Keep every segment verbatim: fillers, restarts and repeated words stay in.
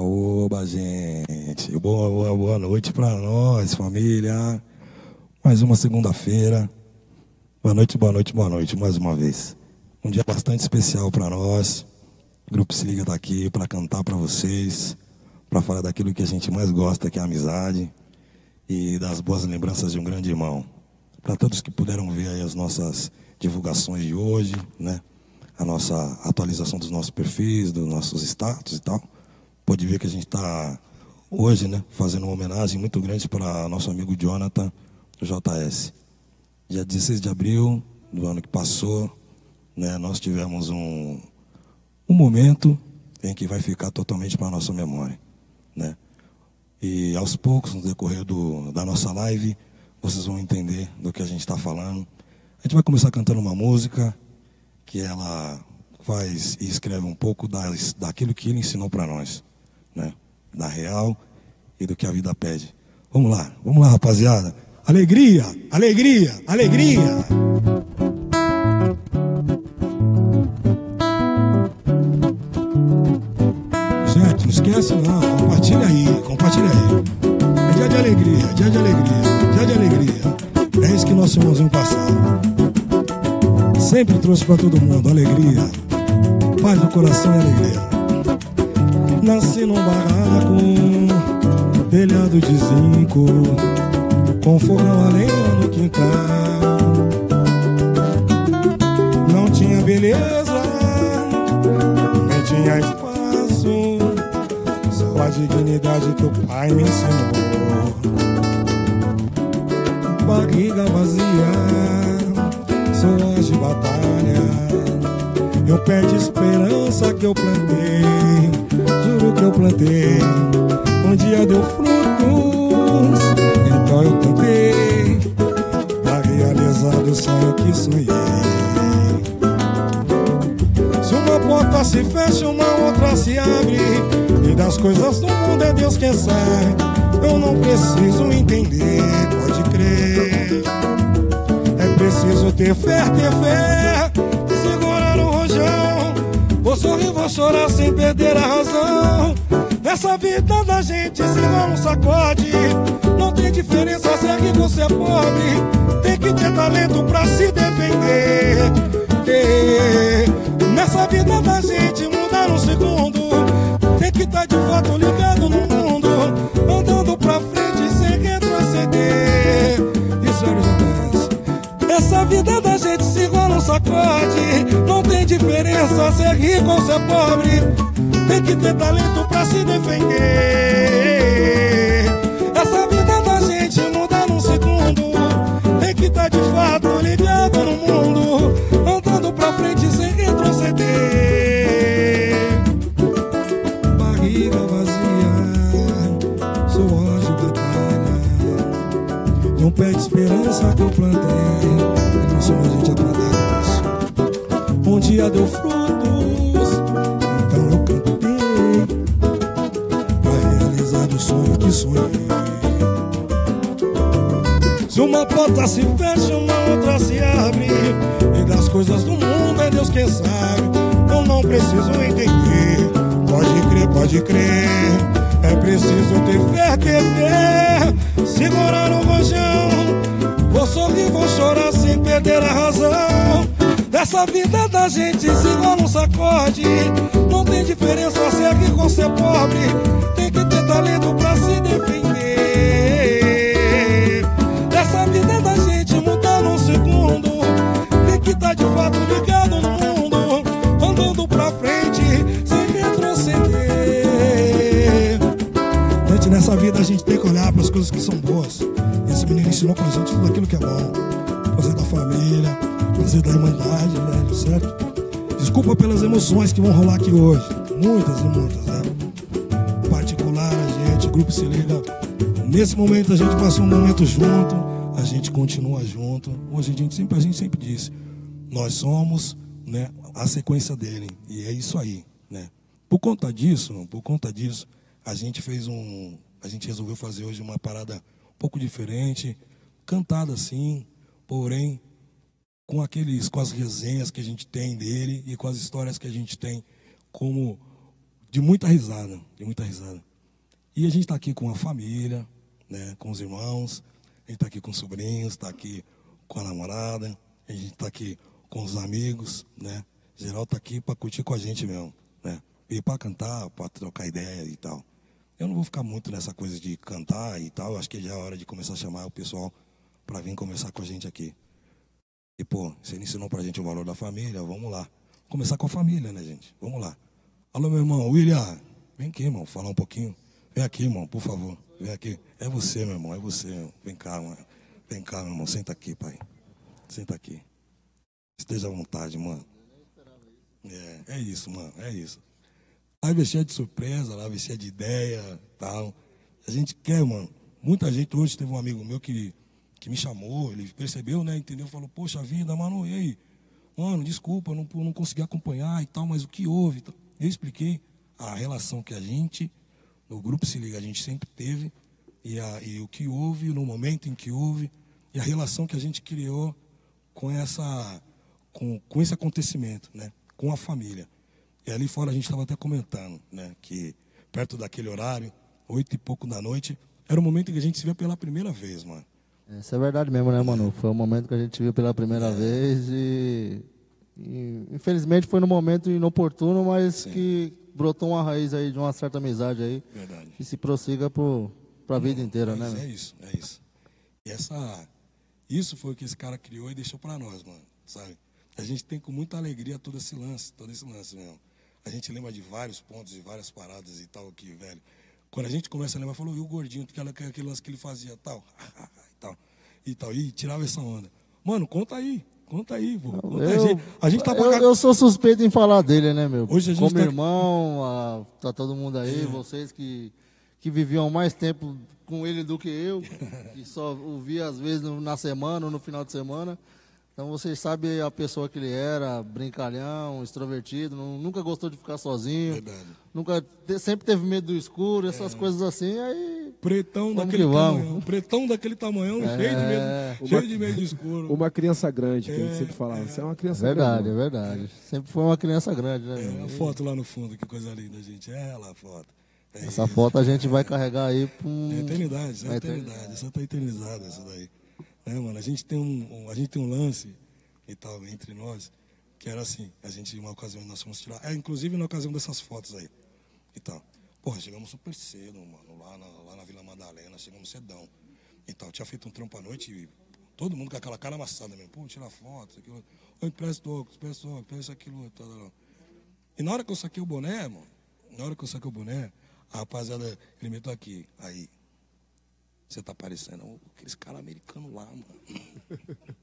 Oba, gente. Boa, boa, boa noite para nós, família. Mais uma segunda-feira. Boa noite, boa noite, boa noite, mais uma vez. Um dia bastante especial para nós. O Grupo Se Liga está aqui para cantar para vocês, para falar daquilo que a gente mais gosta, que é a amizade, e das boas lembranças de um grande irmão. Para todos que puderam ver aí as nossas divulgações de hoje, né? A nossa atualização dos nossos perfis, dos nossos status e tal. Pode ver que a gente está hoje, né, fazendo uma homenagem muito grande para nosso amigo Jonathan, do J S. Dia dezesseis de abril do ano que passou, né, nós tivemos um, um momento em que vai ficar totalmente para a nossa memória, né? E aos poucos, no decorrer do, da nossa live, vocês vão entender do que a gente está falando. A gente vai começar cantando uma música que ela faz e escreve um pouco das, daquilo que ele ensinou para nós, né? Da real e do que a vida pede. Vamos lá, vamos lá, rapaziada. Alegria, alegria, alegria. Gente, não esquece não, compartilha aí, compartilha aí. É dia de alegria, dia de alegria, dia de alegria. É isso que nosso irmãozinho passava. Sempre trouxe para todo mundo alegria, paz do coração e alegria. Nasci num barraco, telhado de zinco, com fogão a lenha no quintal. Não tinha beleza, nem tinha espaço, só a dignidade que o pai me ensinou. Barriga vazia, sou de batalha, eu pé de esperança que eu plantei, juro que eu plantei, um dia deu frutos, então eu cantei, pra realizar o sonho que sonhei. Se uma porta se fecha, uma outra se abre, e das coisas do mundo é Deus quem sabe, eu não preciso entender, pode crer. Preciso ter fé, ter fé, segurar o rojão. Vou sorrir, vou chorar sem perder a razão. Nessa vida da gente, se não sacode, não tem diferença se é rico ou se é pobre. Tem que ter talento pra se defender. E nessa vida da gente, mudar um segundo, tem que estar de fato ligado no mundo, andando pra frente sem retroceder. Isso é o essa vida da gente se iguala um sacode, não tem diferença se é rico ou se é pobre. Tem que ter talento pra se defender. Essa vida da gente muda num segundo, tem que estar de fato ligado no mundo, andando pra frente sem retroceder. Barriga vazia, suor de batalha, um pé de esperança que eu plantei, ele ensinou a gente a plantar isso. Um dia deu frutos, então eu cantei, pra realizar o sonho que sonhei. Se uma porta se fecha, uma outra se abre, e das coisas do mundo é Deus quem sabe, eu não preciso entender. Pode crer, pode crer, é preciso ter fé, ter fé, segurar o rojão. Vou sorrir, vou chorar sem perder a razão. Dessa vida da gente se iguala um sacode, não tem diferença se é rico ou se é pobre. Tem que ter talento pra se defender. Dessa vida da gente mudar num segundo, tem que estar de fato ligado no mundo, andando pra frente sem retroceder. Gente, nessa vida a gente tem que olhar para as coisas que são boas. Esse menino ensinou pra gente tudo aquilo que é bom. Prazer da família, prazer da irmandade, velho, certo? Desculpa pelas emoções que vão rolar aqui hoje. Muitas e muitas, né? Em particular, a gente, o Grupo Se Liga, nesse momento a gente passou um momento junto, a gente continua junto. Hoje a gente sempre, a gente sempre disse, nós somos, né, a sequência dele. E é isso aí, né? Por conta disso, por conta disso, a gente fez um... A gente resolveu fazer hoje uma parada um pouco diferente, cantada assim, porém com aqueles, com as resenhas que a gente tem dele e com as histórias que a gente tem como de muita risada, de muita risada. E a gente está aqui com a família, né, com os irmãos, a gente está aqui com os sobrinhos, está aqui com a namorada, a gente está aqui com os amigos, né? Geral está aqui para curtir com a gente mesmo, né? E para cantar, para trocar ideia e tal. Eu não vou ficar muito nessa coisa de cantar e tal, acho que já é hora de começar a chamar o pessoal para vir conversar com a gente aqui. E, pô, você ensinou pra gente o valor da família, vamos lá. Começar com a família, né, gente? Vamos lá. Alô, meu irmão, William, vem aqui, irmão, falar um pouquinho. Vem aqui, irmão, por favor. Vem aqui. É você, meu irmão, é você. Meu. Vem cá, mano. Vem cá, meu irmão, senta aqui, pai. Senta aqui. Esteja à vontade, mano. É, é isso, mano, é isso. Lá vestia de surpresa, lá vestia de ideia e tal. A gente quer, mano. Muita gente, hoje teve um amigo meu que... que me chamou, ele percebeu, né, entendeu, falou, poxa vida, mano, e aí? Mano, desculpa, não, não consegui acompanhar e tal, mas o que houve? Eu expliquei a relação que a gente, no Grupo Se Liga, a gente sempre teve, e, a, e o que houve, no momento em que houve, e a relação que a gente criou com, essa, com, com esse acontecimento, né, com a família. E ali fora a gente estava até comentando, né, que perto daquele horário, oito e pouco da noite, era o momento em que a gente se vê pela primeira vez, mano. Isso é verdade mesmo, né, Manu? Foi o momento que a gente viu pela primeira é. vez e, e, infelizmente, foi no momento inoportuno, mas Sim. que brotou uma raiz aí de uma certa amizade aí. Verdade. Que se prossiga para a vida inteira, né? É isso, é isso. E essa, isso foi o que esse cara criou e deixou para nós, mano, sabe? A gente tem com muita alegria todo esse lance, todo esse lance mesmo. A gente lembra de vários pontos, de várias paradas e tal aqui, velho. Quando a gente começa a lembrar, falou, e o gordinho, aquele, aquele lance que ele fazia, tal, e tal, e tal, e tirava essa onda. Mano, conta aí, conta aí, pô. Conta eu, a gente, a gente tá eu, pra... eu sou suspeito em falar dele, né, meu? Hoje a gente Como tá... irmão, a, tá todo mundo aí, é. vocês que, que viviam mais tempo com ele do que eu, que só ouvia às vezes na semana ou no final de semana. Então vocês sabem a pessoa que ele era, brincalhão, extrovertido, não, nunca gostou de ficar sozinho. Verdade. Nunca, te, sempre teve medo do escuro, essas é. coisas assim, aí... Pretão daquele tamanhão, pretão daquele tamanhão, é. cheio, de medo, uma, cheio de medo do escuro. Uma criança grande, que é, a gente sempre falava, é. você é uma criança verdade, grande. É verdade, é verdade. Sempre foi uma criança grande, né? É, a foto lá no fundo, que coisa linda, gente. É lá a foto. É essa isso. foto a gente vai carregar aí para um... É eternidade, isso é eternidade, isso tá eternizado, isso daí. É, mano, a gente tem um, um, a gente tem um lance... e tal, entre nós, que era assim, a gente, uma ocasião, nós fomos tirar, é, inclusive na ocasião dessas fotos aí, e tal. Porra, chegamos super cedo, mano, lá na, lá na Vila Madalena, chegamos cedão, e tal. Tinha feito um trampo à noite, e todo mundo com aquela cara amassada mesmo, pô, tirar foto, aquilo, eu empresto óculos, empresto óculos, empresto aquilo, tal, tal. E na hora que eu saquei o boné, mano, na hora que eu saquei o boné, a rapaziada, ele meteu aqui, aí, você tá parecendo aqueles caras americanos lá, mano.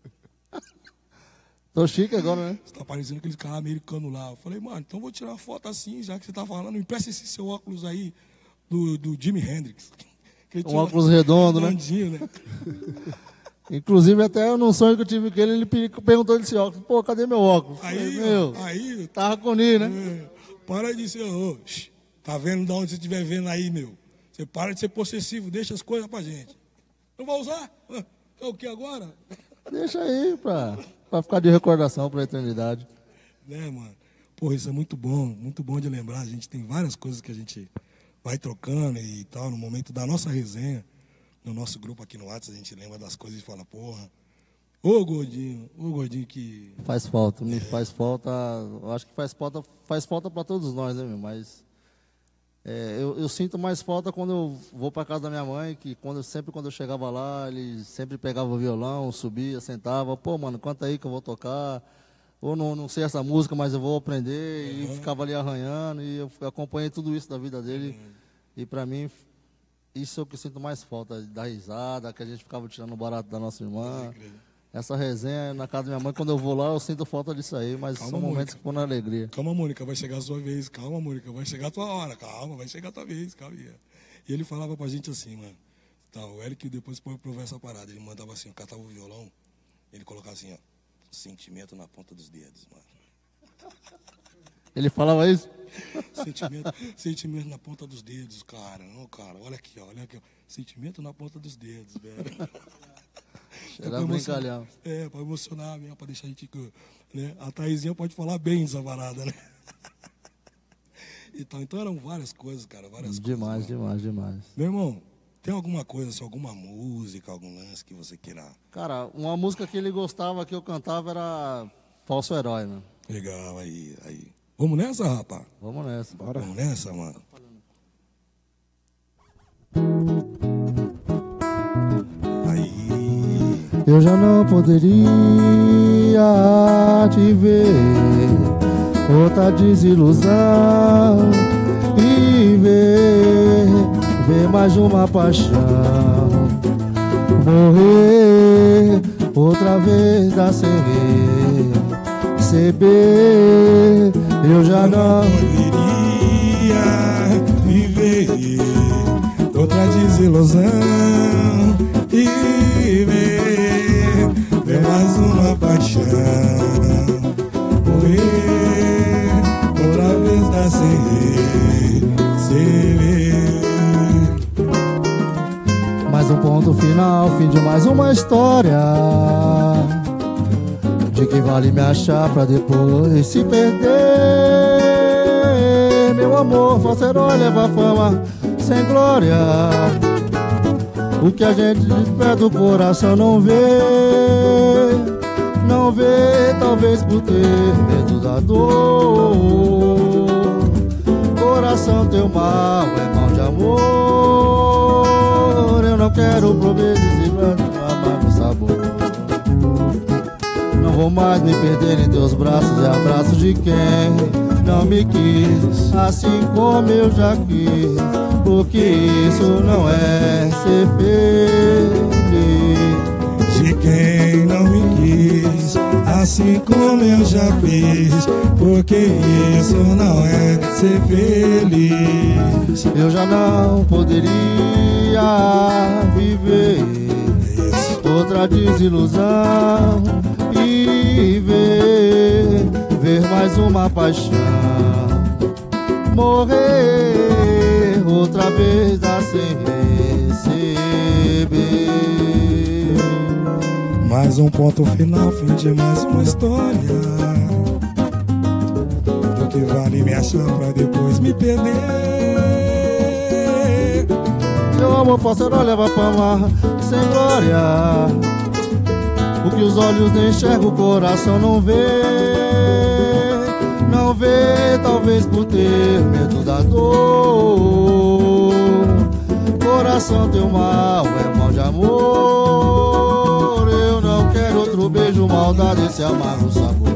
Tô chique agora, né? Você tá parecendo aqueles caras americanos lá. Eu falei, mano, então vou tirar uma foto assim, já que você tá falando. Empresta esse seu óculos aí do, do Jimi Hendrix. Um óculos redondo, né? né? Inclusive, até num sonho que eu tive com ele, ele perguntou desse óculos. Pô, cadê meu óculos? Aí, falei, meu, aí... Tava com ele, né? É, para de ser... Oh, tá vendo de onde você estiver vendo aí, meu? Você para de ser possessivo, deixa as coisas pra gente. Não vai usar? É o que agora? Deixa aí, pra... Pra ficar de recordação para a eternidade. Né, mano? Porra, isso é muito bom, muito bom de lembrar. A gente tem várias coisas que a gente vai trocando e tal. No momento da nossa resenha, no nosso grupo aqui no WhatsApp, a gente lembra das coisas e fala, porra, ô gordinho, ô gordinho que... Faz falta, me é. faz falta, eu acho que faz falta, faz falta para todos nós, né, meu? Mas é, eu, eu sinto mais falta quando eu vou para casa da minha mãe, que quando, sempre quando eu chegava lá, ele sempre pegava o violão, subia, sentava, pô, mano, canta aí que eu vou tocar, ou não, não sei essa música, mas eu vou aprender, uhum. E ficava ali arranhando, e eu acompanhei tudo isso da vida dele, uhum. E para mim, isso é o que eu sinto mais falta, da risada, que a gente ficava tirando o barato da nossa irmã. Uhum. Essa resenha na casa da minha mãe, quando eu vou lá, eu sinto falta disso aí, mas calma, são momentos Mônica. Que foram na alegria. Calma, Mônica, vai chegar a sua vez. Calma, Mônica, vai chegar a tua hora. Calma, vai chegar a tua vez, calma. E ele falava pra gente assim, mano. Tá, o Eric depois pode provar essa parada. Ele mandava assim, catava o violão, ele colocava assim, ó, sentimento na ponta dos dedos, mano. Ele falava isso? Sentimento, sentimento na ponta dos dedos, cara. Não, cara, olha aqui, ó, olha aqui, ó. Sentimento na ponta dos dedos, velho. Era brincalhão. É, pra emocionar mesmo, pra deixar a gente... Né? A Thaisinha pode falar bem essa parada, né? Então, então eram várias coisas, cara, várias Demais, coisas. Demais, demais, demais. Meu irmão, tem alguma coisa, assim, alguma música, algum lance que você queira? Cara, uma música que ele gostava, que eu cantava, era Falso Herói, mano. Legal, aí, aí. Vamos nessa, rapaz? Vamos nessa. Bora. Vamos nessa, mano? Aí. Eu já não poderia te ver, outra desilusão e ver, ver mais uma paixão morrer, outra vez dar sem receber. Eu já não poderia viver outra desilusão e ver, ver mais uma paixão morrer, outra vez dar sem receber. mais um ponto final, fim de mais uma história. De que vale me achar pra depois se perder? Meu amor, falso herói leva fama sem glória. O que a gente espera do coração não vê, não vê, talvez por ter medo da dor. Coração teu mal é mal de amor. Eu não quero prometer esse amargo sabor. Não vou mais me perder em teus braços e abraços de quem não me quis, assim como eu já quis. Porque isso não é ser feliz. De quem não me quis, assim como eu já fiz. Porque isso não é ser feliz. Eu já não poderia viver outra desilusão e ver, ver mais uma paixão morrer, outra vez dar sem receber. Mais um ponto final, fim de mais uma história. Do que vale me achar pra depois me perder. Meu amor, falso herói leva fama sem glória. O que os olhos nem enxergam, o coração não vê. Não vê, talvez por ter medo da dor. Coração teu mal é mal de amor. Eu não quero outro beijo, maldade, esse amargo sabor.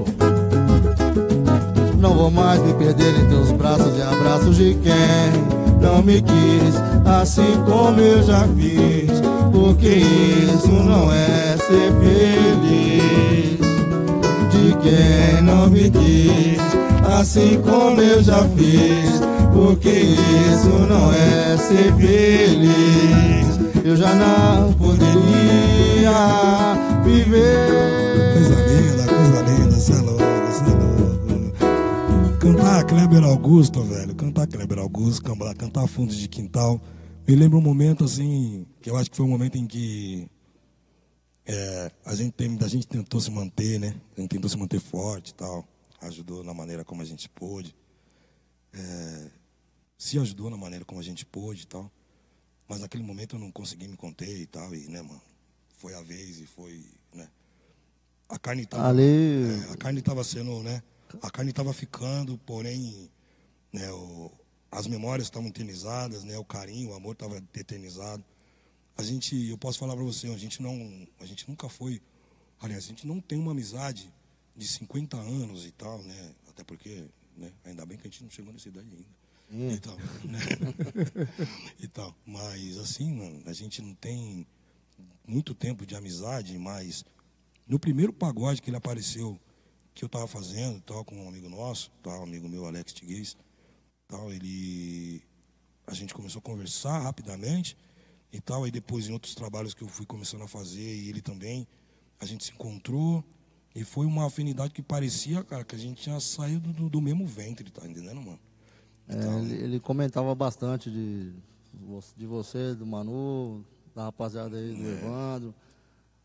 Não vou mais me perder em teus braços e abraços de quem não me quis, assim como eu já fiz. Porque isso não é ser feliz. De quem não me quis, assim como eu já fiz. Porque isso não é ser feliz. Eu já não poderia viver. Coisa linda, coisa linda, cê é louco, cê é louco. Cantar Kleber Augusto, velho, cantar Kleber Augusto, cantar Fundos de Quintal. Me lembra um momento assim, que eu acho que foi um momento em que é, a, gente tem, a gente tentou se manter, né? A gente tentou se manter forte e tal. Ajudou na maneira como a gente pôde. É, se ajudou na maneira como a gente pôde e tal. Mas naquele momento eu não consegui me conter e tal. E, né, mano, foi a vez e foi, né? A carne tava, Ali... é, a carne tava sendo, né? A carne tava ficando, porém, né, o, as memórias estavam eternizadas, né? O carinho, o amor estava eternizado. A gente, eu posso falar para você, a gente não, a gente nunca foi, aliás, a gente não tem uma amizade de cinquenta anos e tal, né? Até porque, né, ainda bem que a gente não chegou nessa idade ainda. Hum. E tal, né? E tal. Mas assim, mano, a gente não tem muito tempo de amizade, mas no primeiro pagode que ele apareceu, que eu tava fazendo, tal, com um amigo nosso, tal, um amigo meu, Alex Tiguez, tal, ele, a gente começou a conversar rapidamente e tal, aí depois em outros trabalhos que eu fui começando a fazer, e ele também, a gente se encontrou, e foi uma afinidade que parecia, cara, que a gente tinha saído do, do mesmo ventre, tá entendendo, mano? Então, é, ele, ele comentava bastante de, de você, do Manu, da rapaziada aí, do é. Evandro,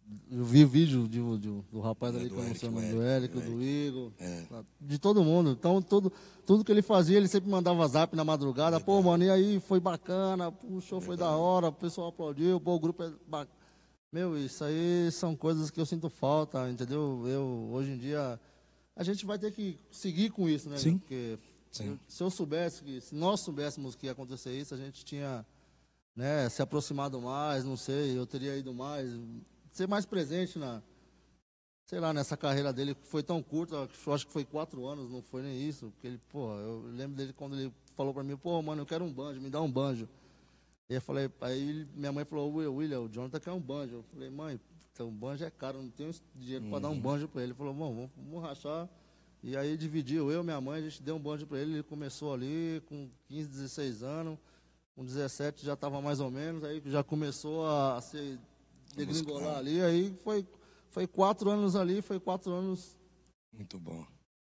Eu vi vídeo de, de, do rapaz ali, do que eu não sei o nome, Eric, do o Eric, Eric, do Igor, É. de todo mundo. Então, tudo, tudo que ele fazia, ele sempre mandava zap na madrugada. Pô, mano, e aí, foi bacana, o show foi da hora, o pessoal aplaudiu, pô, o grupo é bacana. Meu, isso aí são coisas que eu sinto falta, entendeu? Eu, hoje em dia, a gente vai ter que seguir com isso, né? Sim. Porque Sim. eu- se eu soubesse, que, se nós soubéssemos que ia acontecer isso, a gente tinha, né, se aproximado mais, não sei, eu teria ido mais, ser mais presente na, sei lá, nessa carreira dele, que foi tão curta, eu acho que foi quatro anos, não foi nem isso, porque ele, pô, eu lembro dele quando ele falou pra mim, pô, mano, eu quero um banjo, me dá um banjo. E eu falei, aí minha mãe falou, William, William, o Jonathan quer um banjo. Eu falei, mãe, um banjo é caro, eu não tenho dinheiro para dar um banjo para ele. Ele falou, bom, vamos, vamos rachar. E aí dividiu, eu e minha mãe, a gente deu um banjo para ele, ele começou ali com quinze, dezesseis anos, com dezessete já estava mais ou menos, aí já começou a se degringolar ali, aí foi, foi quatro anos ali, foi quatro anos, Muito bom.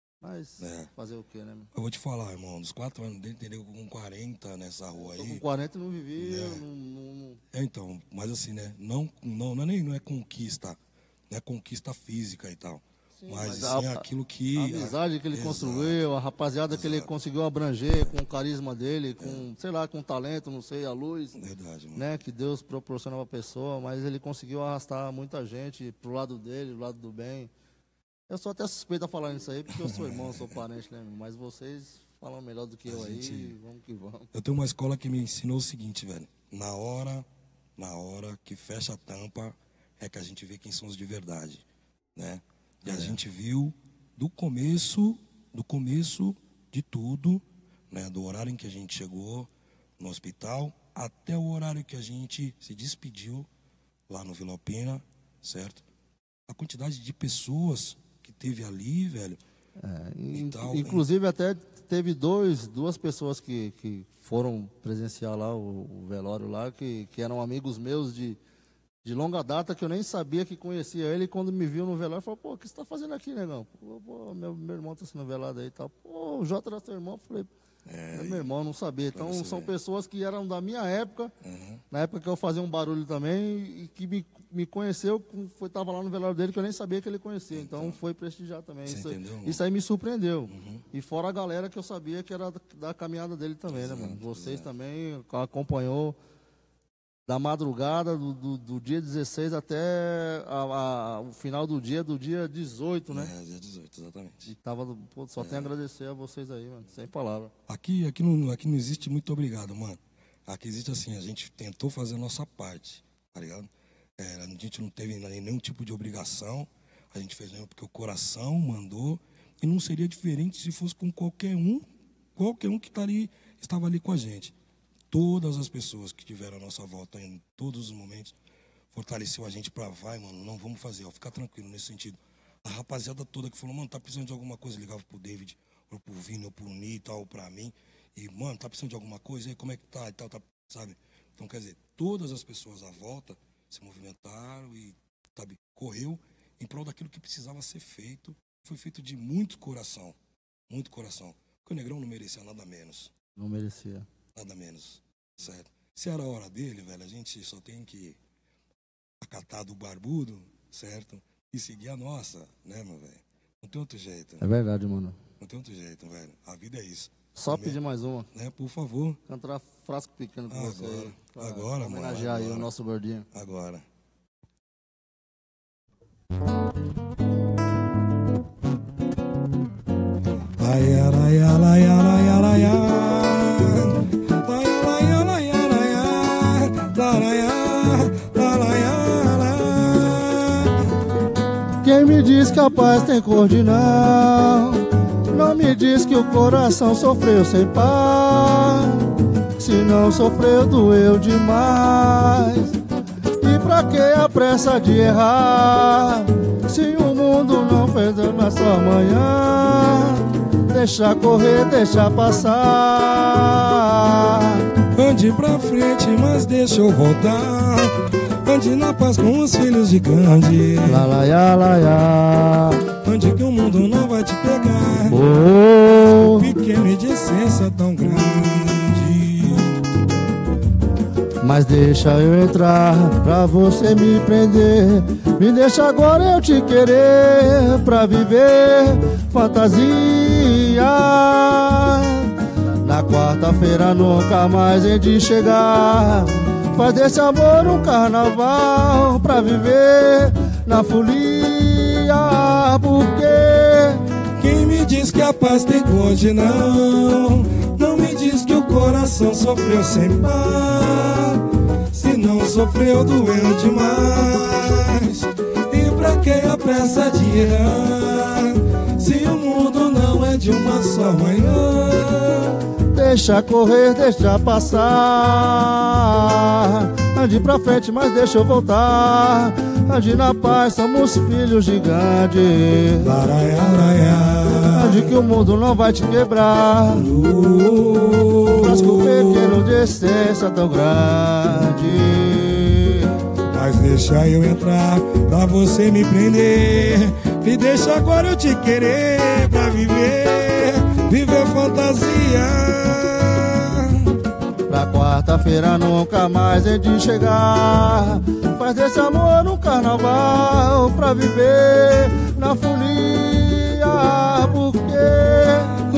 mas É. fazer o quê, né? Meu? Eu vou te falar, irmão, nos quatro anos dele, entendeu? Com quarenta nessa rua Tô aí. com quarenta e não vivi, É. não, não, não, É, então, mas assim, né? Não, não, não, é nem, não é conquista, não é conquista física e tal. Sim, mas mas assim, a- é aquilo que. A amizade que ele Exato. construiu, a rapaziada que ele Exato. conseguiu abranger com o carisma dele, com, sei lá, com talento, não sei, a luz, Verdade, mano. né, que Deus proporciona pra pessoa, mas ele conseguiu arrastar muita gente pro lado dele, pro lado do bem. Eu sou até suspeito a falar nisso aí, porque eu sou irmão, sou parente, né, mas vocês falam melhor do que eu A aí, gente- vamos que vamos. Eu tenho uma escola que me ensinou o seguinte, velho. Na hora, na hora que fecha a tampa, é que a gente vê quem são os de verdade, né? E a gente viu do começo, do começo de tudo, né? Do horário em que a gente chegou no hospital até o horário que a gente se despediu lá no Vila Alpina, certo? A quantidade de pessoas que teve ali, velho. É, in- tal, inclusive até teve dois, duas pessoas que, que foram presenciar lá o, o velório lá, que, que eram amigos meus de, de longa data, que eu nem sabia que conhecia ele, e quando me viu no velório, falou, pô, o que você tá fazendo aqui, negão? Pô, pô, meu, meu irmão tá sendo velado aí e tal. Pô, o Jota era seu irmão? Eu falei, é meu irmão, não sabia. Então você são ver. pessoas que eram da minha época, Uhum. na época que eu fazia um barulho também, e que me, me conheceu, foi, tava lá no velório dele, que eu nem sabia que ele conhecia. Então, foi prestigiar também. Você Isso, entendeu, mano? isso aí me surpreendeu. E fora a galera que eu sabia que era da, da caminhada dele também, né, mano? Exato, Vocês exato. também acompanhou da madrugada do, do, do dia dezesseis até a- a- o final do dia, do dia dezoito, né? É, dia dezoito, exatamente. E tava, do- pô, só tenho a agradecer a vocês aí, mano. Sem palavra. Aqui, aqui, não, aqui não existe muito obrigado, mano. Aqui existe assim, a gente tentou fazer a nossa parte, tá ligado? É, a gente não teve nenhum tipo de obrigação, a gente fez mesmo porque o coração mandou, e não seria diferente se fosse com qualquer um, qualquer um que tá ali, estava ali com a gente. Todas as pessoas que tiveram a nossa volta em todos os momentos, fortaleceu a gente pra vai, mano, não vamos fazer, ó, fica tranquilo nesse sentido. A rapaziada toda que falou, mano, tá precisando de alguma coisa, ligava pro David, ou pro Vini, ou pro Nita, ou pra mim, e, mano, tá precisando de alguma coisa, e aí, como é que tá, e tal, tá, sabe? Então, quer dizer, todas as pessoas à volta se movimentaram e, sabe, correu em prol daquilo que precisava ser feito, foi feito de muito coração, muito coração, porque o Negrão não merecia nada menos. Não merecia. Nada menos, certo? Se era a hora dele, velho, a gente só tem que acatar do barbudo, certo? E seguir a nossa, né, meu velho? Não tem outro jeito, É verdade, mano. não tem outro jeito, velho. A vida é isso, Só Amém. pedir mais uma. né? Por favor, Cantar frasco pequeno com Agora, você aí. pra agora, mano, homenagear aí o agora. nosso gordinho. agora. Ai, ai, ai, ai, ai, ai, ai, ai. Ai, ai, ai, ai, ai, ai. Ai, ai, ai, ai. Quem me diz que a paz tem cor de não, não me diz que o coração sofreu sem paz. Se não sofreu, doeu demais. E pra que a pressa de errar? Se o mundo não fez nessa manhã, deixa correr, deixa passar. Ande pra frente, mas deixa eu voltar. Ande na paz com os filhos de Gandhi. Lá, lá, ya, lá, ya. Ande que o mundo não vai te pegar. Oh, Pequeno e de essência tão grande. mas deixa eu entrar pra você me prender. Me deixa agora eu te querer pra viver fantasia. Na quarta-feira nunca mais hei de chegar. Faz desse amor um carnaval pra viver na folia. Porque quem me diz que a paz tem hoje não, não me diz que o coração sofreu sem par. Se não sofreu, doeu demais. E pra que a pressa de errar, se o mundo não é de uma só manhã? Deixa correr, deixa passar. Ande pra frente, mas deixa eu voltar. Ande na paz, somos filhos gigantes. Ande que o mundo não vai te quebrar. Frasco pequeno de essência tão grande. Mas deixa eu entrar pra você me prender. Me deixa agora eu te querer pra viver, viver fantasia. Pra quarta-feira nunca mais hei de chegar. Faz desse amor um carnaval pra viver na folia. Porque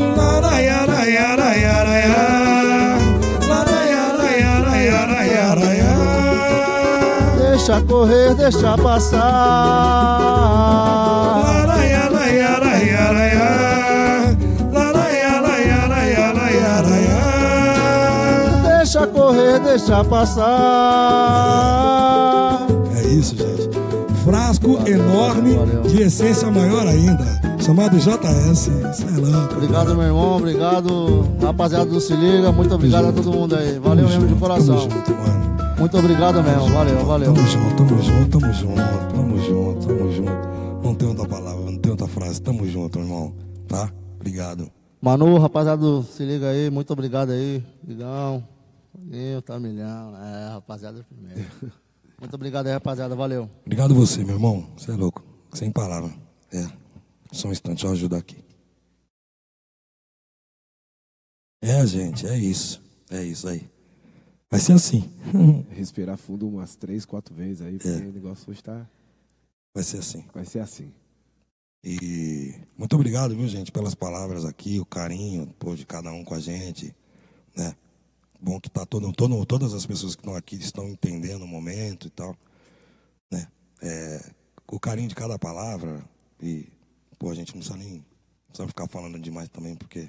deixa correr, deixa passar. Deixa correr, deixa passar. É isso, gente. Frasco valeu, enorme valeu. De essência maior ainda, chamado J S. Excelente. Obrigado, meu irmão. Obrigado, rapaziada do Se Liga. Muito obrigado a todo mundo aí. Valeu mesmo de coração. Tamo junto, mano. Muito obrigado tamo mesmo. Junto, valeu, valeu. Tamo junto, tamo junto, tamo junto, tamo junto, tamo junto. Não tem outra palavra, não tem outra frase. Tamo junto, irmão. Tá? Obrigado. Manu, rapaziada do Se Liga aí. Muito obrigado aí. Ligão. Eu, tá milhão. É, rapaziada primeiro. Muito obrigado aí, rapaziada. Valeu. Obrigado você, meu irmão. Você é louco. Sem palavra. É. Só um instante, deixa eu ajudar aqui. É, gente, é isso. É isso aí. Vai ser assim. Respirar fundo umas três, quatro vezes aí, porque é. O negócio hoje tá... Vai ser assim. Vai ser assim. E muito obrigado, viu, gente, pelas palavras aqui, o carinho, pô, de cada um com a gente, né? Bom que tá todo, todo, todas as pessoas que estão aqui estão entendendo o momento e tal, né? É, o carinho de cada palavra e, pô, a gente não precisa nem não precisa ficar falando demais também, porque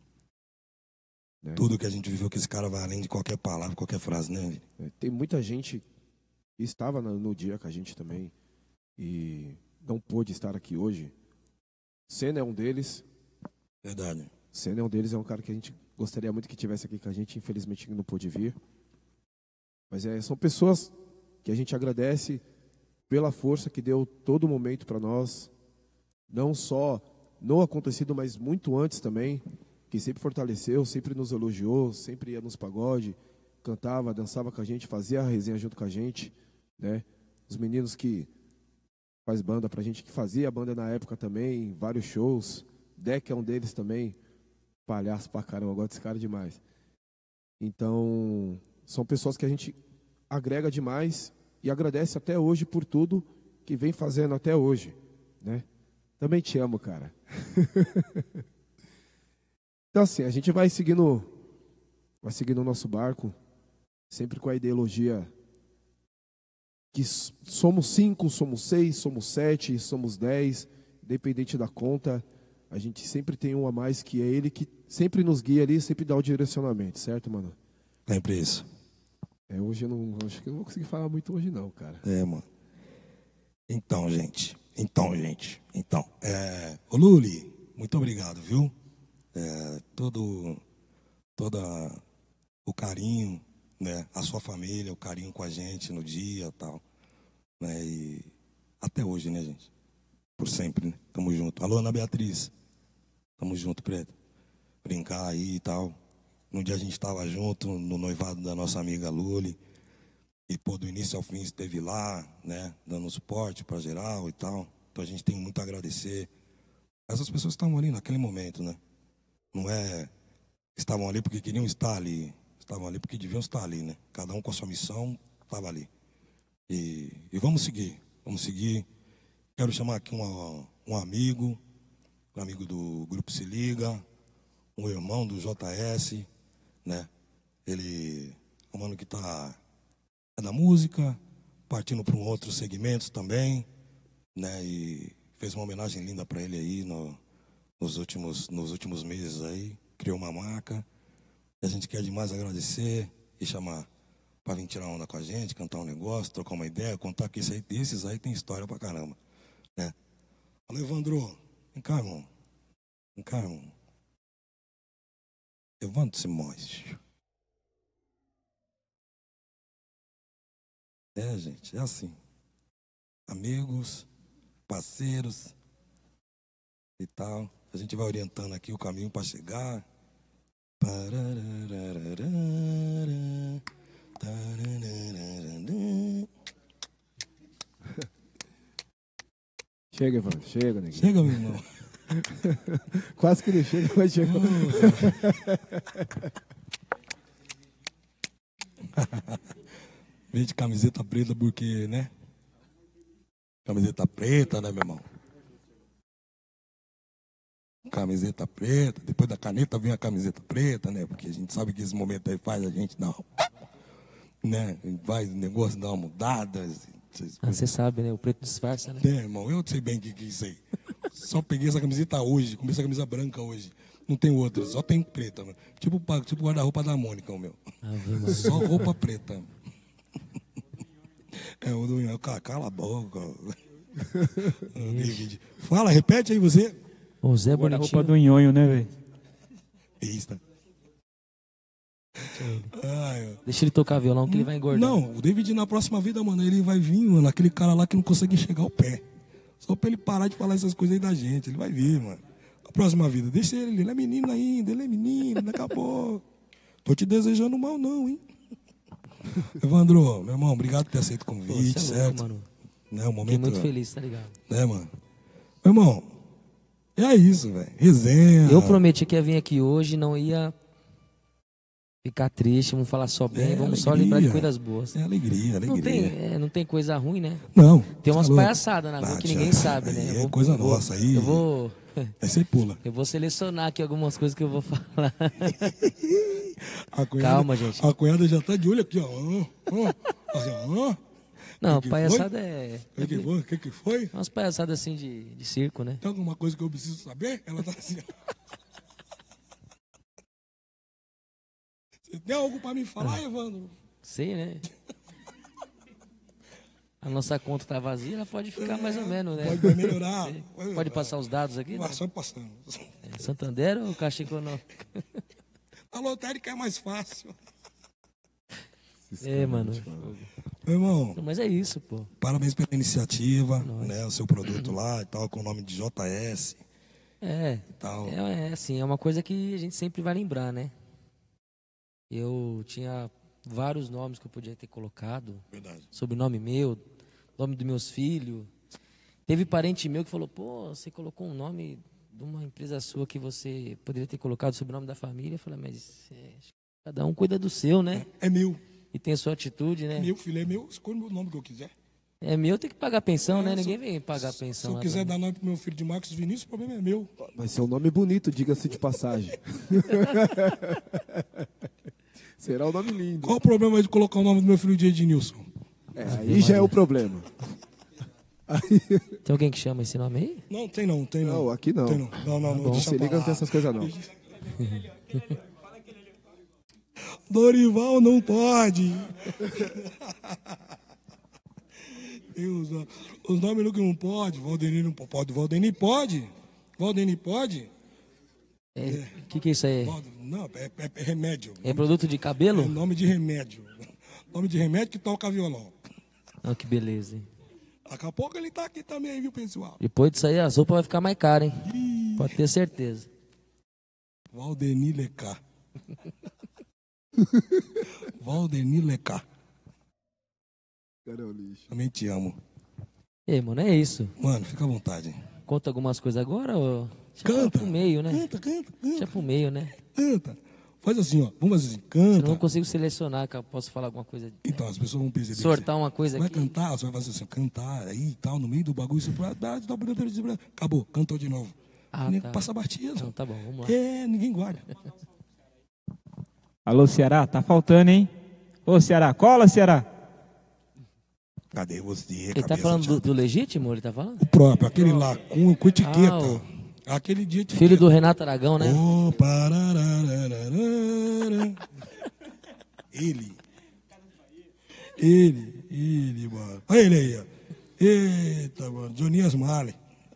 é. Tudo que a gente viveu que esse cara vai além de qualquer palavra, qualquer frase, né? É, tem muita gente que estava no, no dia com a gente também e não pôde estar aqui hoje. Senna é um deles. Verdade. Senna é um deles, é um cara que a gente gostaria muito que tivesse aqui com a gente, infelizmente não pôde vir. Mas é, são pessoas que a gente agradece pela força que deu todo momento para nós, não só no acontecido, mas muito antes também, que sempre fortaleceu, sempre nos elogiou, sempre ia nos pagode, cantava, dançava com a gente, fazia a resenha junto com a gente, né? Os meninos que faz banda pra gente, que fazia a banda na época também, vários shows. Deck é um deles também. Palhaço pra caramba, eu gosto desse cara demais. Então, são pessoas que a gente agrega demais e agradece até hoje por tudo que vem fazendo até hoje, né? Também te amo, cara. Então, assim, a gente vai seguindo, vai seguindo o nosso barco, sempre com a ideologia que somos cinco, somos seis, somos sete, somos dez, independente da conta, a gente sempre tem um a mais, que é ele que sempre nos guia ali, sempre dá o direcionamento, certo, mano? Sempre isso. É, hoje eu não, acho que eu não vou conseguir falar muito hoje não, cara. É, mano. Então, gente, então, gente, então, é... Ô, Luli, muito obrigado, viu? É, todo, toda o carinho, né, a sua família, o carinho com a gente no dia e tal, né, e até hoje, né, gente, por sempre, né, tamo junto. Alô, Ana Beatriz, tamo junto, Preto, brincar aí e tal. No dia a gente tava junto, no noivado da nossa amiga Luli, e, pô, do início ao fim esteve lá, né, dando suporte pra geral e tal, então a gente tem muito a agradecer. Essas pessoas estavam ali naquele momento, né, não é, estavam ali porque queriam estar ali, estavam ali porque deviam estar ali, né? Cada um com a sua missão, estava ali. E, e vamos seguir, Vamos seguir. Quero chamar aqui uma, um amigo, um amigo do Grupo Se Liga, um irmão do J S, né? Ele é um mano que está é da música, partindo para um outro segmento também, né? E fez uma homenagem linda para ele aí no, nos, últimos, nos últimos meses aí, criou uma marca. E a gente quer demais agradecer e chamar para vir tirar onda com a gente, cantar um negócio, trocar uma ideia, contar que esse aí, esses aí tem história pra caramba, né? Alô, Evandro, vem cá, irmão. Vem cá, irmão. Evandro Simões. É, gente, é assim. Amigos, parceiros e tal. A gente vai orientando aqui o caminho para chegar. Chega, Evandro, chega, neguinho. Chega, meu irmão. Quase que ele chega, mas chegou. Vem de camiseta preta porque, né? Camiseta preta, né, meu irmão? Camiseta preta, depois da caneta vem a camiseta preta, né? Porque a gente sabe que esse momento aí faz a gente dar uma, né? Faz o negócio dar uma mudada. Ah, você sabe, né? O preto disfarça, né? É, irmão, eu sei bem o que, que é isso aí. Só peguei essa camiseta hoje, comprei essa camisa branca hoje. Não tem outra, só tem preta, mano. Tipo, tipo guarda-roupa da Mônica, o meu. Ah, só roupa preta. É, o do cala a boca. Fala, repete aí você. O Zé Agora a bonitinho. roupa do nhonho, né, velho? Isso. Ai, deixa ele tocar violão que ele vai engordar. Não, o David na próxima vida, mano, ele vai vir, mano, aquele cara lá que não consegue enxergar o pé. Só pra ele parar de falar essas coisas aí da gente. Ele vai vir, mano. A próxima vida, deixa ele, ele é menino ainda, ele é menino, daqui a pouco. Tô te desejando mal não, hein? Evandro, meu irmão, obrigado por ter aceito o convite, Pô, você é certo? louco, mano. Né, o Fiquei momento, muito feliz, tá ligado? Né, mano? Meu irmão, é isso, velho. Resenha. Eu prometi que ia vir aqui hoje, não ia ficar triste, vamos falar só bem, É, vamos alegria. só lembrar de coisas boas. É alegria, alegria. Não tem, é, não tem coisa ruim, né? Não. Tem umas tá louco. palhaçadas na rua Ah, que tia, ninguém sabe, né? aí Eu é vou- coisa eu vou- nossa aí. Eu vou, Aí você pula. eu vou selecionar aqui algumas coisas que eu vou falar. A cunhada, Calma, gente. A cunhada já tá de olho aqui, ó. ó, ó. Assim, ó. Não, que palhaçada é... O que, que foi? O que, que foi? Umas palhaçadas assim de, de circo, né? Tem alguma coisa que eu preciso saber? Ela tá assim, ó. Você tem algo pra me falar, Evandro? Sei, né? A nossa conta tá vazia, ela pode ficar mais ou menos, né? Pode melhorar. Pode melhorar. passar os dados aqui? Vai Não? só passando. É Santander ou Caixa Econômica? A lotérica é mais fácil. É, mano. Meu irmão, Mas é isso, pô. parabéns pela iniciativa, né? O seu produto lá e tal, com o nome de J S É, e tal. é, é assim, é uma coisa que a gente sempre vai lembrar, né? Eu tinha vários nomes que eu podia ter colocado. Verdade. Sobrenome meu, nome dos meus filhos. Teve parente meu que falou, pô, você colocou um nome de uma empresa sua que você poderia ter colocado o sobrenome da família. Eu falei, mas é, cada um cuida do seu, né? É meu. E tem a sua atitude, né? Meu filho é meu, escolho o nome que eu quiser. É meu, tem que pagar pensão, É, né? se- Ninguém vem pagar Se pensão. eu lá quiser também. dar nome pro meu filho de Marcos Vinícius, o problema é meu. Vai ser um nome bonito, diga-se de passagem. Será um nome lindo. Qual o problema de colocar o nome do meu filho de Ednilson? É, aí já é o problema. Tem alguém que chama esse nome aí? Não, tem não, tem não. Não, aqui não. Tem não, não, não, não bom. deixa Se pra liga, não lá. tem essas coisas não. Dorival não pode. E os, os nomes que não pode, Valdenir não pode. Valdenir pode? Valdenir pode? O é, que, que é isso aí? Valdo- Não, é, é- é remédio. É produto de É cabelo? nome de remédio. Nome de remédio que toca violão. Ah, que beleza, hein? Daqui a pouco ele tá aqui também, aí, viu, pessoal? Depois disso aí, as roupas vai ficar mais caras, hein? Pode ter certeza. Valdenir Lecá. Valdenir Lecá. Cara, é o lixo. Também te amo. Ei, mano, é isso. Mano, fica à vontade. Conta algumas coisas agora ou... Deixa Canta. pro meio, né? Canta, canta, Deixa canta, pro meio, né? canta. Faz assim, ó. Vamos fazer assim, Eu canta. não consigo selecionar, que eu posso falar alguma coisa. Então, as pessoas vão perceber. Sortar que uma coisa você vai aqui. cantar, você vai fazer assim, cantar aí e tal, no meio do bagulho, você fala, acabou, cantou de novo. Ah, ninguém tá. passa batida. Então, tá bom, vamos lá. É, ninguém guarda. Alô, Ceará, tá faltando, hein? Ô, Ceará, cola, Ceará. Cadê você, Ele tá cabeça falando de do, chapa? do legítimo? Ele tá falando? O próprio, aquele lá, com, com etiqueta. Ah, o Aquele de etiqueta. filho do Renato Aragão, né? Oh, parararararara. Ele. Ele, ele, mano. Olha ele aí, ó. Eita, mano. Jonias Marley.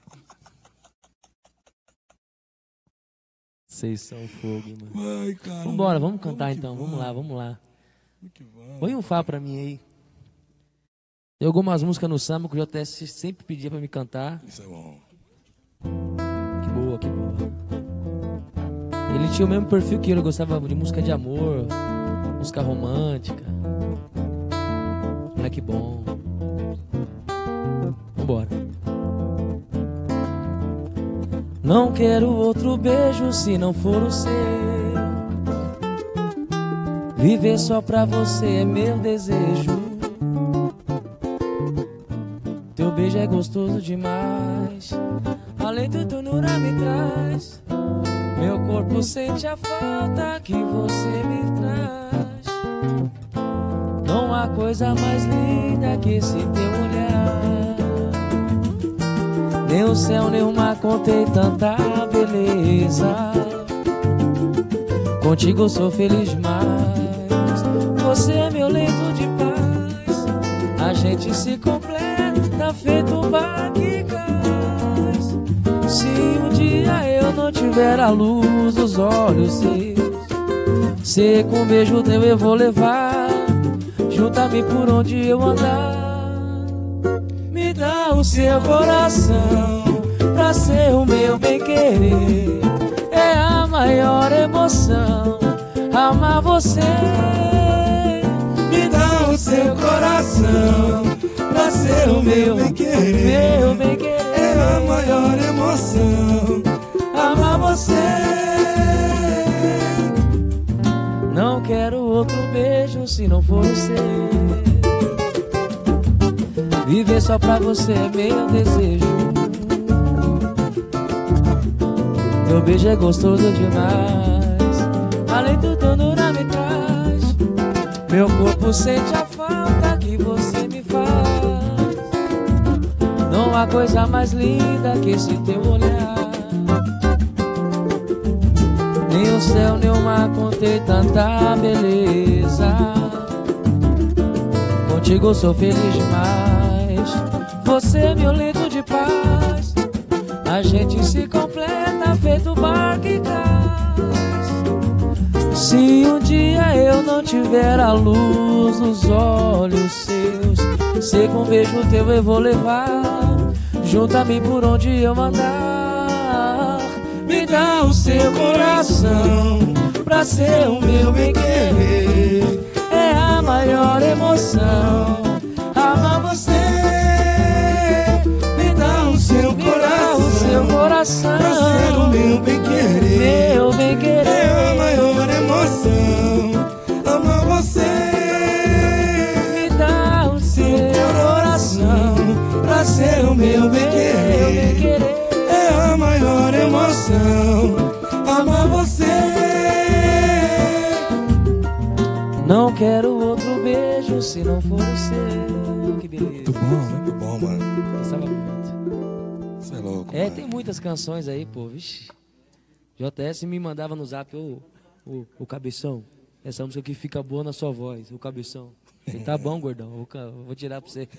Vocês são fogo, mano. Vai, cara. Vambora, vamos cantar que então. vamos. Vamos lá, vamos lá. Vamos que vamos. Põe um Fá pra mim aí. Tem algumas músicas no samba que o J S sempre pedia pra me cantar. Isso é bom. Que boa, que boa. Ele tinha o mesmo perfil que eu, ele gostava de música de amor, música romântica. Moleque bom. Vambora. Não quero outro beijo se não for o seu. Viver só pra você é meu desejo. Teu beijo é gostoso demais. Além do ternura me traz. Meu corpo sente a falta que você me traz. Não há coisa mais linda que esse teu olhar. Nem o céu, nem o mar contei tanta beleza. Contigo eu sou feliz demais. Você é meu leito de paz. A gente se completa, feito um bar que cais. Se um dia eu não tiver a luz dos olhos seus, sei com um beijo teu eu vou levar. Junta-me por onde eu andar. Me dá o seu coração pra ser o meu bem-querer. É a maior emoção amar você. Me dá o seu coração pra ser o meu bem-querer. Meu bem-querer. É a maior emoção amar você. Não quero outro beijo se não for o seu. Viver só pra você é meu desejo. Teu beijo é gostoso demais. Além do ternura me traz. Meu corpo sente a falta que você me faz. Não há coisa mais linda que esse teu olhar. Nem o céu, nem o mar contei tanta beleza. Contigo eu sou feliz demais. Você é meu leito de paz. A gente se completa, feito bar que cais. Se um dia eu não tiver a luz dos olhos seus, sei com um beijo teu eu vou levar. Junta-me por onde eu andar. Me dá o seu coração pra ser o meu bem-querer. É a maior emoção amar você. Me dá o seu Me dá o seu coração pra ser o meu bem-querer. meu bem-querer. É a maior emoção amar você. Me dá o seu coração Pra ser o meu meu bem-querer. bem-querer. É a maior emoção amar você. Não quero outro beijo se não for o seu. Que beleza. Muito bom, muito bom, mano. Gostava muito. Você é louco, É, mano. tem muitas canções aí, pô, vixi. J S me mandava no zap, ô, ô, ô Cabeção, essa música aqui fica boa na sua voz, ô Cabeção. Falei, tá bom, gordão, eu vou, ca- eu vou tirar pra você.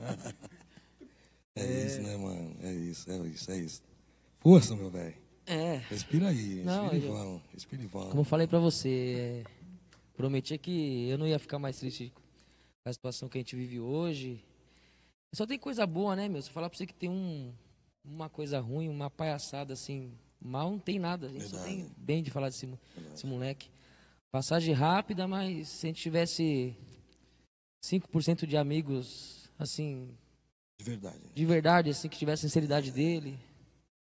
É isso, né, mano? É isso, é isso, é isso. Força, meu velho. É, Respira aí, Não, respira e eu- vamos, respira e vamos. como eu falei pra você, é, prometi que eu não ia ficar mais triste com a situação que a gente vive hoje. Só tem coisa boa, né, meu? Se eu falar pra você que tem um, uma coisa ruim, uma palhaçada assim, mal não tem nada. A gente só Verdade. tem bem de falar desse, mo- desse moleque. Passagem rápida, mas se a gente tivesse cinco por cento de amigos, assim, De verdade. de verdade, assim, que tivesse sinceridade dele,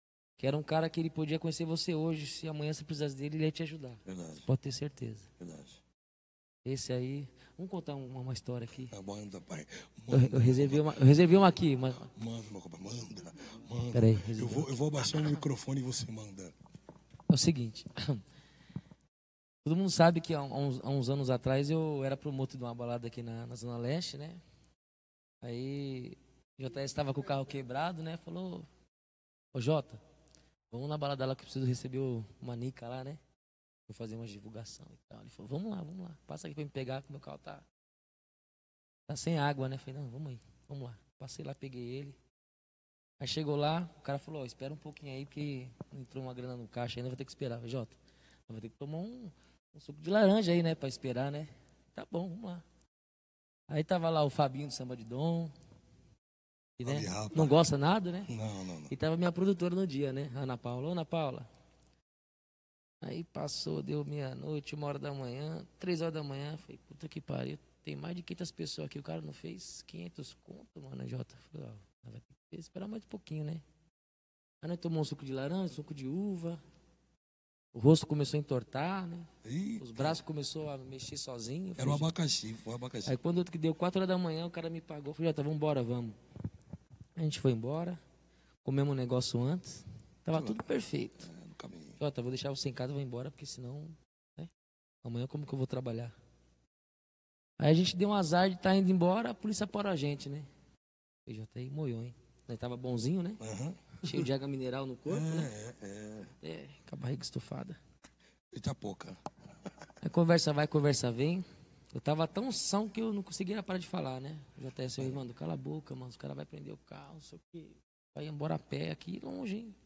Que era um cara que ele podia conhecer você hoje, se amanhã você precisasse dele, ele ia te ajudar. Verdade. Pode ter certeza. Verdade. Esse aí... Vamos contar uma, uma história aqui. Ah, manda, pai. Eu, Manda, eu, reservei uma, eu reservei uma aqui. Mas... manda, meu compadre. Manda. Manda. Peraí. Eu reservei. vou, eu vou abaixar o microfone e você manda. É o seguinte. Todo mundo sabe que há uns, há uns anos atrás eu era promotor de uma balada aqui na, na Zona Leste, né? Aí o J S estava com o carro quebrado, né? Falou, ô Jota, vamos na balada lá que eu preciso receber o Manica lá, né? Vou fazer uma divulgação e tal. Ele falou, vamos lá, vamos lá. Passa aqui pra me pegar, que meu carro tá, tá sem água, né? Falei, não, vamos aí, vamos lá. Passei lá, peguei ele. Aí chegou lá, o cara falou, ó, espera um pouquinho aí, porque entrou uma grana no caixa ainda, vou ter que esperar. Eu falei, Jota, vai ter que tomar um, um suco de laranja aí, né, pra esperar, né? Tá bom, vamos lá. Aí tava lá o Fabinho do Samba de Dom, que, né, Ali, não gosta nada, né? Não, não, não. E tava minha produtora no dia, né, Ana Paula. Ô, Ana Paula. Aí passou, deu meia-noite, uma hora da manhã, três horas da manhã, falei, puta que pariu, tem mais de quinhentas pessoas aqui, o cara não fez quinhentos conto, mano, Jota. Falei, ó, vai ter que esperar mais um pouquinho, né? Aí nós tomamos um suco de laranja, suco de uva, o rosto começou a entortar, né? Ih, Os braços começaram a mexer sozinho. era o abacaxi, foi o abacaxi. Aí quando deu quatro horas da manhã, o cara me pagou, falei, Jota, vamos embora, vamos. A gente foi embora, comemos um negócio antes, tava tudo perfeito. É, no caminho. Jota, vou deixar você em casa e vou embora, porque senão, né? Amanhã como que eu vou trabalhar? Aí a gente deu um azar de estar indo embora, a polícia parou a gente, né? Falei, Jota, aí moiou, hein? Nós tava bonzinho, né? Aham. Cheio de água mineral no corpo, né? É, é, é. É, com a barriga estufada. Eita pouca. Aí conversa vai, conversa vem. Eu tava tão são que eu não conseguia parar de falar, né? Já até assim, mano, cala a boca, mano. Os caras vão prender o carro, não sei o quê. Vai embora a pé aqui, longe, hein?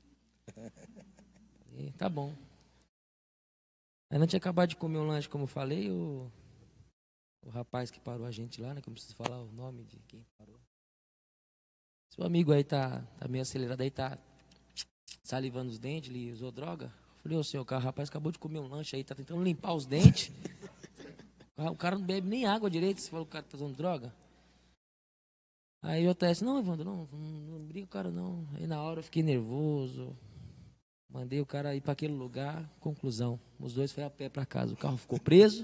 E, tá bom. Aí não tinha acabado de comer um lanche, como eu falei, o, o rapaz que parou a gente lá, né? Que eu não preciso falar o nome de quem parou. Seu amigo aí tá, tá meio acelerado aí, tá salivando os dentes, ele usou droga. Eu falei, ô senhor, o rapaz acabou de comer um lanche aí, tá tentando limpar os dentes. O cara não bebe nem água direito, você falou que o cara tá usando droga. Aí o J S, não, Evandro, não, não, não briga com o cara não. Aí na hora eu fiquei nervoso, mandei o cara ir para aquele lugar. Conclusão, os dois foram a pé para casa. O carro ficou preso.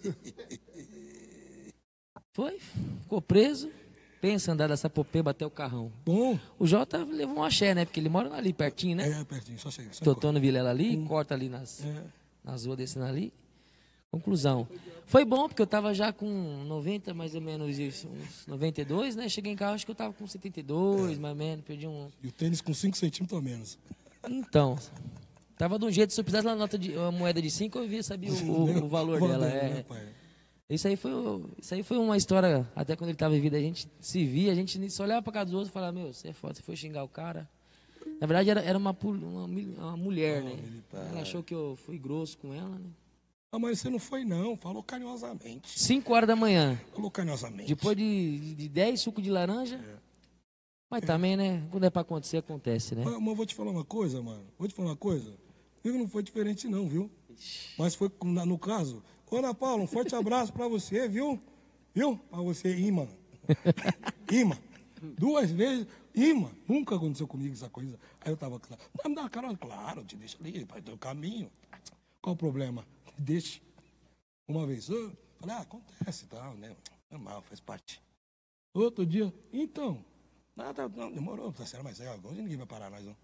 Foi, ficou preso. Pensa andar dessa popê, bater o carrão. Bom. O Jota levou um axé, né? Porque ele mora ali pertinho, né? É, pertinho, só chega. Só Totando Vilela ali, Hum. corta ali nas, É. nas ruas descendo ali. Conclusão. Foi bom, porque eu tava já com noventa, mais ou menos, isso, uns noventa e dois, né? Cheguei em casa, acho que eu tava com setenta e dois, mais ou menos, perdi um... E o tênis com cinco centímetros a menos. Então, tava de um jeito, se eu precisasse uma, nota de, uma moeda de cinco, eu via, sabia o, o, o valor dela. né, É. pai? Isso aí, foi, o- isso aí foi uma história, até quando ele tava em vida, a gente se via, a gente só olhava pra casa dos outros e falava, meu, você é foda, você foi xingar o cara. Na verdade, era, era uma, pul- uma, mil- uma mulher, né? militar. Ela achou que eu fui grosso com ela, né? Ah, mas você não foi, não. Falou carinhosamente. cinco horas da manhã, Falou carinhosamente. depois de, de dez suco de laranja. Mas também, né? Quando é pra acontecer, acontece, né? Mas, mas eu vou te falar uma coisa, mano. Vou te falar uma coisa. Comigo não foi diferente, não, viu? Mas foi com- na- no caso. Ô, Ana Paula, um forte abraço pra você, viu? Viu? Pra você, imã. Imã. Duas vezes. Imã. Nunca aconteceu comigo essa coisa. Aí eu tava. Não, me dá uma carona. Claro, te deixa ali, vai teu caminho. Qual o problema? Deixa. Uma vez. Eu falei, ah, acontece e tal, né? Normal, faz parte. Outro dia, então. Nada, não, demorou, tá certo, mas é, agora ninguém vai parar nós, não.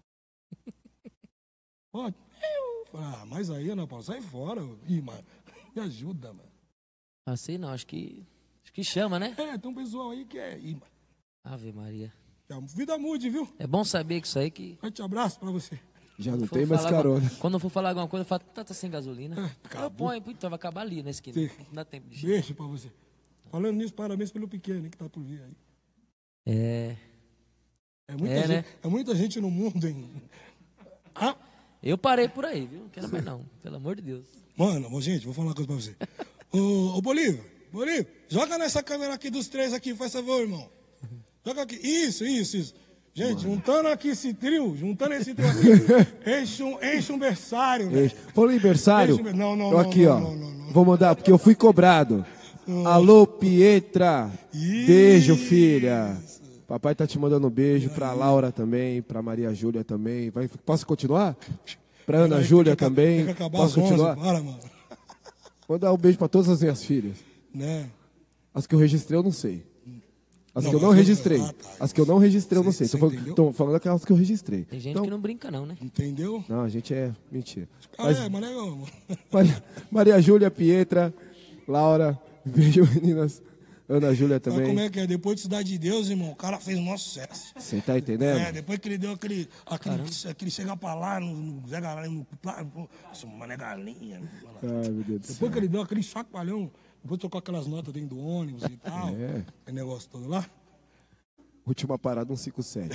Pode. Eu falei, ah, mas aí, Ana Paula, sai fora. Ih, mano, me ajuda, mano. Ah, sei não, acho que. Acho que chama, né? É, tem um pessoal aí que é, ih, mano. Ave Maria. Que a vida mude, viu? É bom saber que isso aí que. Forte abraço pra você. Já não for tem mais falar carona. alguma- Quando eu for falar alguma coisa, eu falo, tá, tá sem gasolina. É, eu acabou. ponho, então vai acabar ali na esquina. Sim. Não dá tempo de. Beijo pra você. Falando nisso, parabéns pelo pequeno hein, que tá por vir aí. É. É muita, É, gente, né? é muita gente no mundo, hein? Ah, Eu parei por aí, viu? Não quero mais não. Pelo amor de Deus. mano, ô, gente, vou falar uma coisa pra você. Ô, ô Bolívia, Bolívia, joga nessa câmera aqui dos três aqui, faz favor, irmão. Joga aqui. Isso, isso, isso. Gente, juntando aqui esse trio, juntando esse trio aqui, enche um, enche um berçário, velho. Falou em berçário? Deixa eu ver. Não, não, Eu não, aqui, não, ó. não, não, não. Vou mandar, porque eu fui cobrado. Alô, Pietra. Isso. Beijo, filha. Papai tá te mandando um beijo pra Laura também, pra Maria Júlia também. Vai, posso continuar? Pra Ana Aí, Júlia tem que- também. Tem que acabar Posso às onze, continuar? para, mano. Vou dar um beijo pra todas as minhas filhas. Né? As que eu registrei, eu não sei. As Não, que eu não mas eu- registrei. ah, tá. As que eu não registrei, eu não Você- sei. Tô você falando, entendeu? tô falando aquelas que eu registrei. Tem gente Então, que não brinca, não, né? Entendeu? não, a gente é mentira. Ah, Mas é, mas legal. Maria, Maria Júlia, Pietra, Laura, beijo meninas. Ana Júlia Sabe também. como é que é? Depois de Cidade de Deus, irmão, o cara fez um maior sucesso. Você tá entendendo? É, depois que ele deu aquele. Aquele, aquele chegar pra lá, no, no Zé Galinha, no. no Nossa, Mané Galinha. mano. Ai, meu Deus do céu. Depois que ele deu aquele chacoalhão, depois tocou aquelas notas dentro do ônibus e tal. É. Aquele negócio todo lá. Última parada, um cinco sete.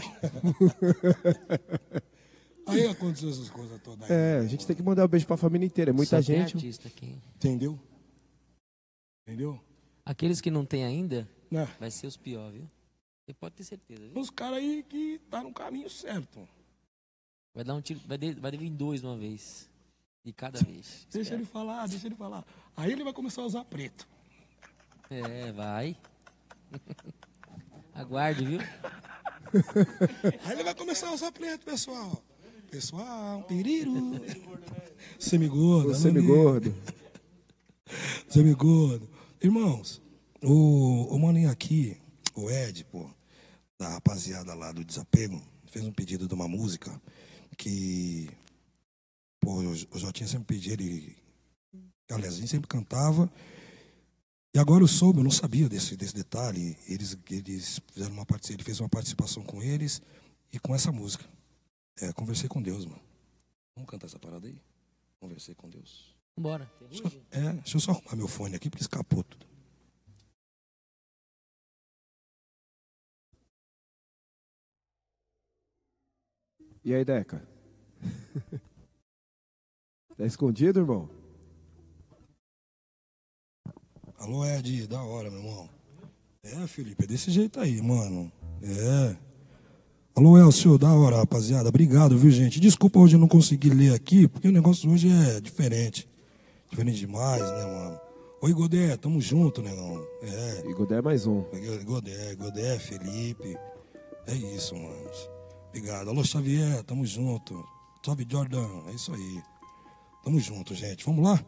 Aí aconteceu essas coisas todas aí. É, a gente tem que mandar um beijo pra família inteira. É muita Só tem gente. artista aqui. Entendeu? Entendeu? Aqueles que não tem ainda, Né? vai ser os piores, viu? Você pode ter certeza, viu? Os caras aí que tá no caminho certo. Vai dar um tiro, vai, de, vai vir dois de uma vez. De cada vez. Deixa Espera. ele falar, deixa ele falar. Aí ele vai começar a usar preto. É, vai. Aguarde, viu? Aí ele vai começar a usar preto, pessoal. Pessoal, periru. Semigordo. O alô, semigordo. Semigordo. Irmãos, o, o maninho aqui, o Ed, pô, da rapaziada lá do Desapego, fez um pedido de uma música que, pô, o o Jotinha sempre pedia, ele, aliás, a gente sempre cantava. E agora eu soube, eu não sabia desse, desse detalhe. Eles, eles fizeram uma participação, ele fez uma participação com eles e com essa música. É, Conversei com Deus, mano. Vamos cantar essa parada aí? Conversei com Deus. Vambora. Ferrugem. É, deixa eu só arrumar meu fone aqui porque escapou tudo. E aí, Deca? Tá escondido, irmão? Alô, Ed, da hora, meu irmão. É, Felipe, é desse jeito aí, mano. É. Alô, Elcio, da hora, rapaziada. Obrigado, viu, gente? Desculpa hoje eu não consegui ler aqui, porque o negócio hoje é diferente. Diferente demais, né, mano? Oi, Godé, tamo junto, negão. É. E Godé é mais um. Godé, Godé, Felipe. É isso, mano. Obrigado. Alô, Xavier, tamo junto. Salve, Jordan. É isso aí. Tamo junto, gente. Vamos lá?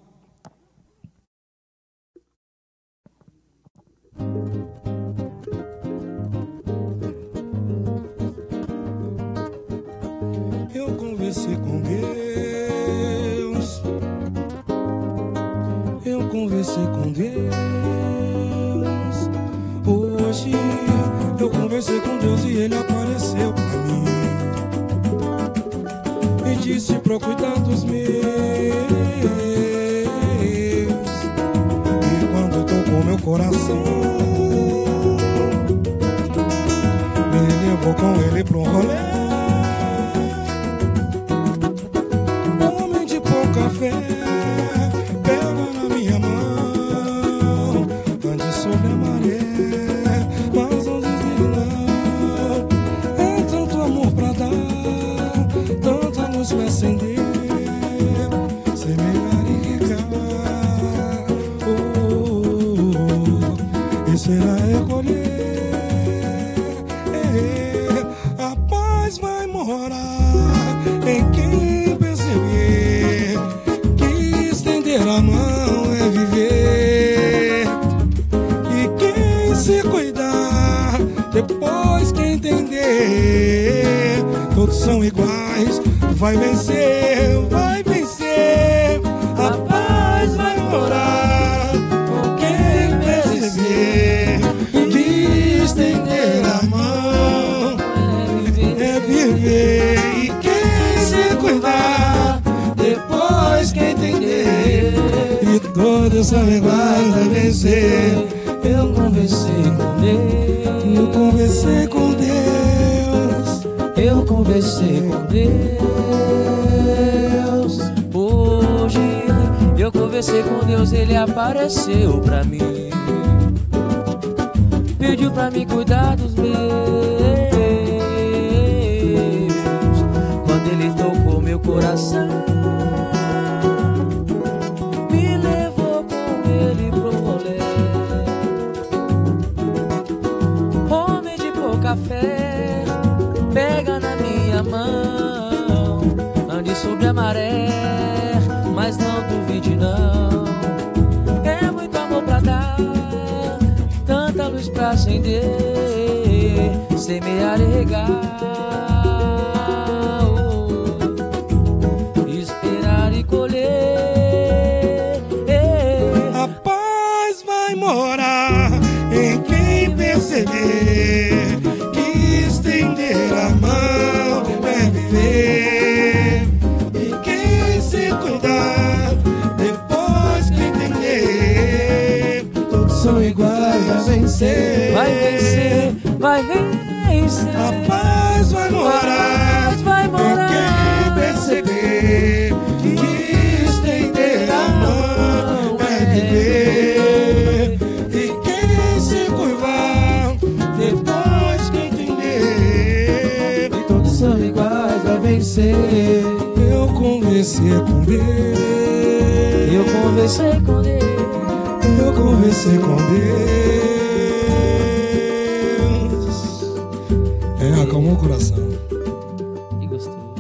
Eu conversei com Deus. Eu conversei com Deus. Hoje eu conversei com Deus e ele apareceu pra mim e disse pra cuidar dos meus. E quando tocou meu coração, me levou com ele pra um rolê. Homem de pouca fé, pega na minha mão, ande sobre a maré, mas não desligue não. É tanto amor pra dar, tanta luz pra acender, semear e regar, oh, oh, oh, e será recolher. A paz vai morar em quem perceber que estender a mão é viver, e quem se cuidar depois que entender todos são iguais, vai vencer, vai vencer. A paz vai morar com quem perceber que estender a mão é viver, e quem se cuidar depois que entender e todos são iguais, vai vencer. Eu conversei com Deus. Eu conversei com Deus. Eu conversei com Deus. Hoje eu conversei com Deus, ele apareceu pra mim. Pediu pra mim cuidar dos meus. Quando ele tocou meu coração, me levou com ele pro rolê. Homem de pouca café, pega na minha mão, ande sobre a maré, mas não duvide não. É muito amor pra dar, tanta luz pra acender, semear e regar, oh, esperar e colher. A paz vai morar em quem perceber que estender a mão é viver, e quem se cuidar depois que entender todos são iguais, vai vencer, Vai vencer, vai vencer. a paz vai morar, vai morar em quem perceber que estender a mão é viver, e quem se curvar depois que entender E todos são iguais, vai vencer. eu conversei com Deus, Eu conversei com Deus, eu conversei com Deus. É, acalmou o coração. que gostoso.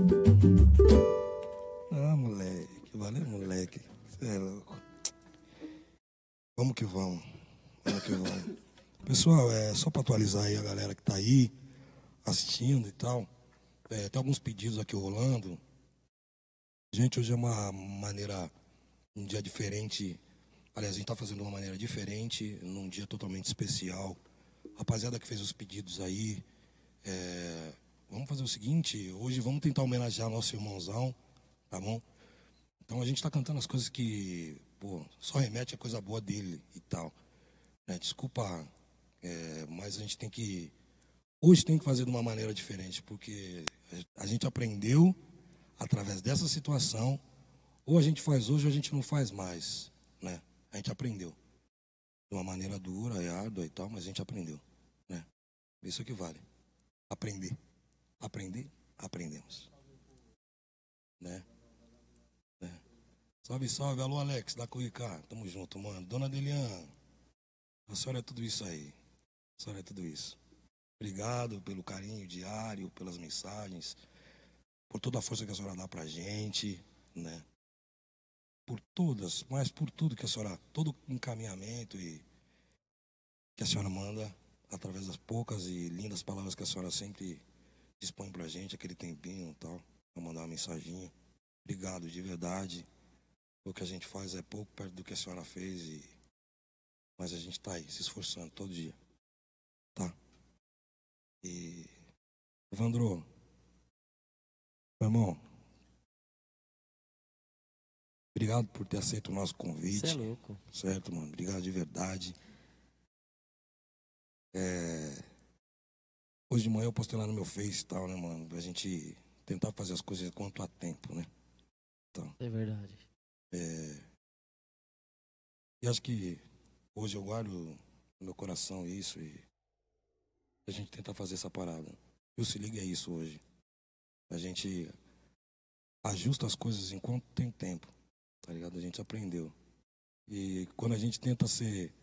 Ah, moleque, valeu, moleque. Você é louco. Vamos que vamos. Vamos que vamos. Pessoal, é só para atualizar aí a galera que tá aí assistindo e tal. É, tem alguns pedidos aqui rolando. Gente, hoje é uma maneira, um dia diferente. Aliás, a gente tá fazendo de uma maneira diferente, num dia totalmente especial. Rapaziada que fez os pedidos aí, é, vamos fazer o seguinte, hoje vamos tentar homenagear nosso irmãozão, tá bom? Então a gente tá cantando as coisas que, pô, só remete a coisa boa dele e tal. Né? Desculpa, é, mas a gente tem que, hoje tem que fazer de uma maneira diferente, porque a gente aprendeu através dessa situação, ou a gente faz hoje ou a gente não faz mais, né? A gente aprendeu. De uma maneira dura e árdua e tal, mas a gente aprendeu, né? Isso que vale. Aprender. Aprender, aprendemos. Né? né? Salve, salve. Alô, Alex, da Cuicá. Tamo junto, mano. Dona Delian, a senhora é tudo isso aí. A senhora é tudo isso. Obrigado pelo carinho diário, pelas mensagens, por toda a força que a senhora dá pra gente, né? Por todas, mas por tudo que a senhora, todo encaminhamento e que a senhora manda, através das poucas e lindas palavras que a senhora sempre dispõe pra gente, aquele tempinho e tal, pra mandar uma mensaginha. Obrigado, de verdade. O que a gente faz é pouco perto do que a senhora fez, e... mas a gente tá aí, se esforçando todo dia. Tá? E... Evandro, meu irmão, obrigado por ter aceito o nosso convite. Você é louco. Certo, mano? Obrigado de verdade. É... Hoje de manhã eu postei lá no meu Face e tal, né, mano? Pra gente tentar fazer as coisas quanto a tempo, né? Então, É verdade. é... E acho que hoje eu guardo no meu coração isso e a gente tenta fazer essa parada. E o Se Liga é isso hoje. A gente ajusta as coisas enquanto tem tempo. Tá ligado? A gente aprendeu. E quando a gente tenta ser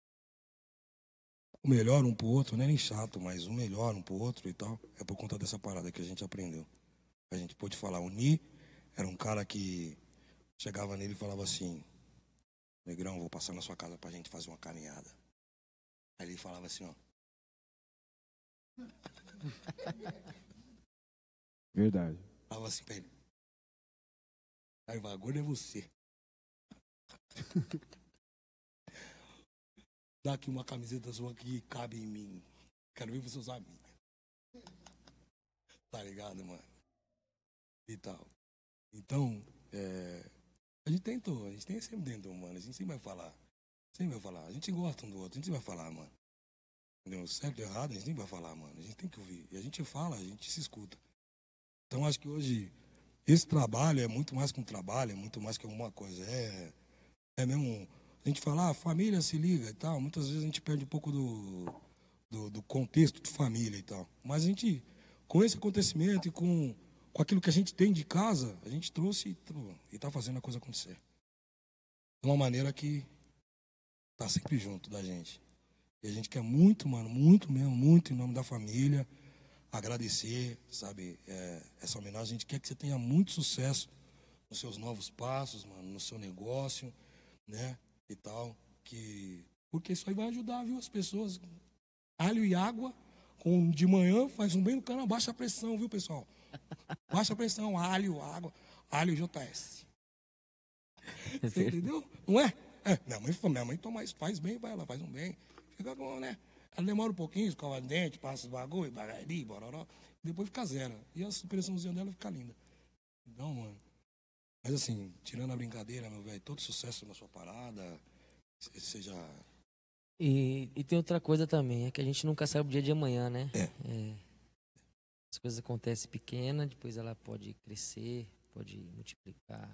o melhor um pro outro, não é nem chato, mas o melhor um pro outro e tal, é por conta dessa parada que a gente aprendeu. A gente pôde falar, o Ni era um cara que chegava nele e falava assim, Negrão, vou passar na sua casa pra gente fazer uma caminhada. Aí ele falava assim, ó. Verdade. Falava assim pra ele. Aí, bagulho é você. Dá aqui uma camiseta sua que cabe em mim. Quero ver você usar a minha. Tá ligado, mano? E tal. Então, é... a gente tentou, a gente tem sempre dentro, mano. A gente sempre vai falar. Sempre vai falar. A gente gosta um do outro, a gente vai falar, mano. Entendeu? Certo e errado, a gente sempre vai falar, mano. A gente tem que ouvir. E a gente fala, a gente se escuta. Então, acho que hoje, esse trabalho é muito mais que um trabalho, é muito mais que alguma coisa. É, é mesmo... A gente fala, ah, família se liga e tal. Muitas vezes a gente perde um pouco do, do, do contexto de família e tal. Mas a gente, com esse acontecimento e com, com aquilo que a gente tem de casa, a gente trouxe e está fazendo a coisa acontecer. De uma maneira que está sempre junto da gente. E a gente quer muito, mano, muito mesmo, muito em nome da família, agradecer, sabe, é, essa homenagem. A gente quer que você tenha muito sucesso nos seus novos passos, mano, no seu negócio, né, e tal, que... Porque isso aí vai ajudar, viu, as pessoas. Alho e água, com, de manhã, faz um bem no cana, baixa a pressão, viu, pessoal? Baixa a pressão, alho, água, alho J S. Você entendeu? Não é? É, minha mãe, minha mãe toma isso, faz bem pra ela, faz um bem. Fica com, né? Ela demora um pouquinho, escova de dente, passa os bagulho, bagari, bororó, depois fica zero. E a pressãozinha dela fica linda. Então, mano. Mas assim, tirando a brincadeira, meu velho, todo sucesso na sua parada, seja... E, e tem outra coisa também, é que a gente nunca sabe o dia de amanhã, né? É. É, as coisas acontecem pequenas, depois ela pode crescer, pode multiplicar.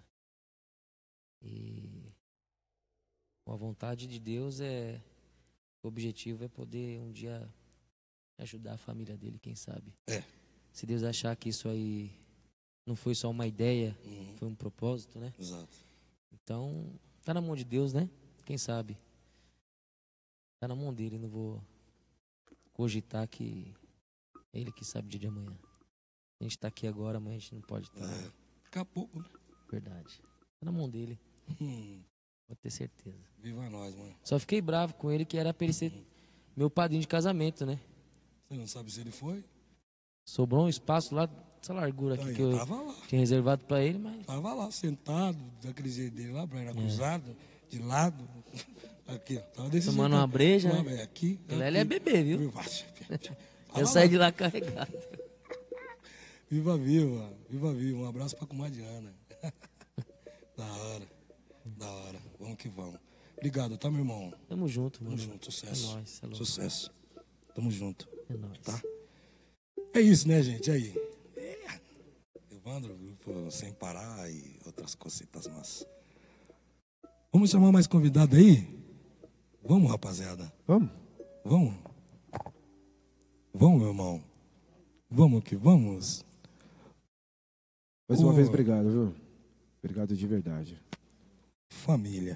E com a vontade de Deus, é, o objetivo é poder um dia ajudar a família dele, quem sabe. É. Se Deus achar que isso aí não foi só uma ideia, Uhum. foi um propósito, né? Exato. Então, tá na mão de Deus, né? Quem sabe? Tá na mão dele, não vou cogitar que é ele que sabe o dia de amanhã. A gente tá aqui agora, mas a gente não pode estar. É. Daqui a pouco, né? Verdade. Tá na mão dele, Hum, pode ter certeza. viva nós, mano. Só fiquei bravo com ele que era pra ele ser meu padrinho de casamento, né? Você não sabe se ele foi? Sobrou um espaço lá, essa largura aqui Aí, que eu tava lá. tinha reservado pra ele, mas Tava lá, sentado, daquele jeito dele lá, braina cruzado, de lado. Aqui, ó. Tava desse tomando jeito. uma breja, Lá, né? velho, aqui. Ele ele é bebê, viu? Fala Eu lá. saí de lá carregado. Viva, viva. Viva, viva. Um abraço pra comadre Ana. Da hora. Da hora. Vamos que vamos. Obrigado, tá, meu irmão? Tamo junto, Tamo mano. junto. Sucesso. É nóis, é louco. Sucesso. Tamo junto. É nóis. Tá? É isso, né, gente? Aí. É. Evandro, grupo Sem Parar e outras cositas, mas... Vamos chamar mais convidado aí? Vamos, rapaziada. Vamos? Vamos? Vamos, meu irmão. Vamos que vamos. Mais uma Ô. vez, obrigado, viu? Obrigado de verdade. Família.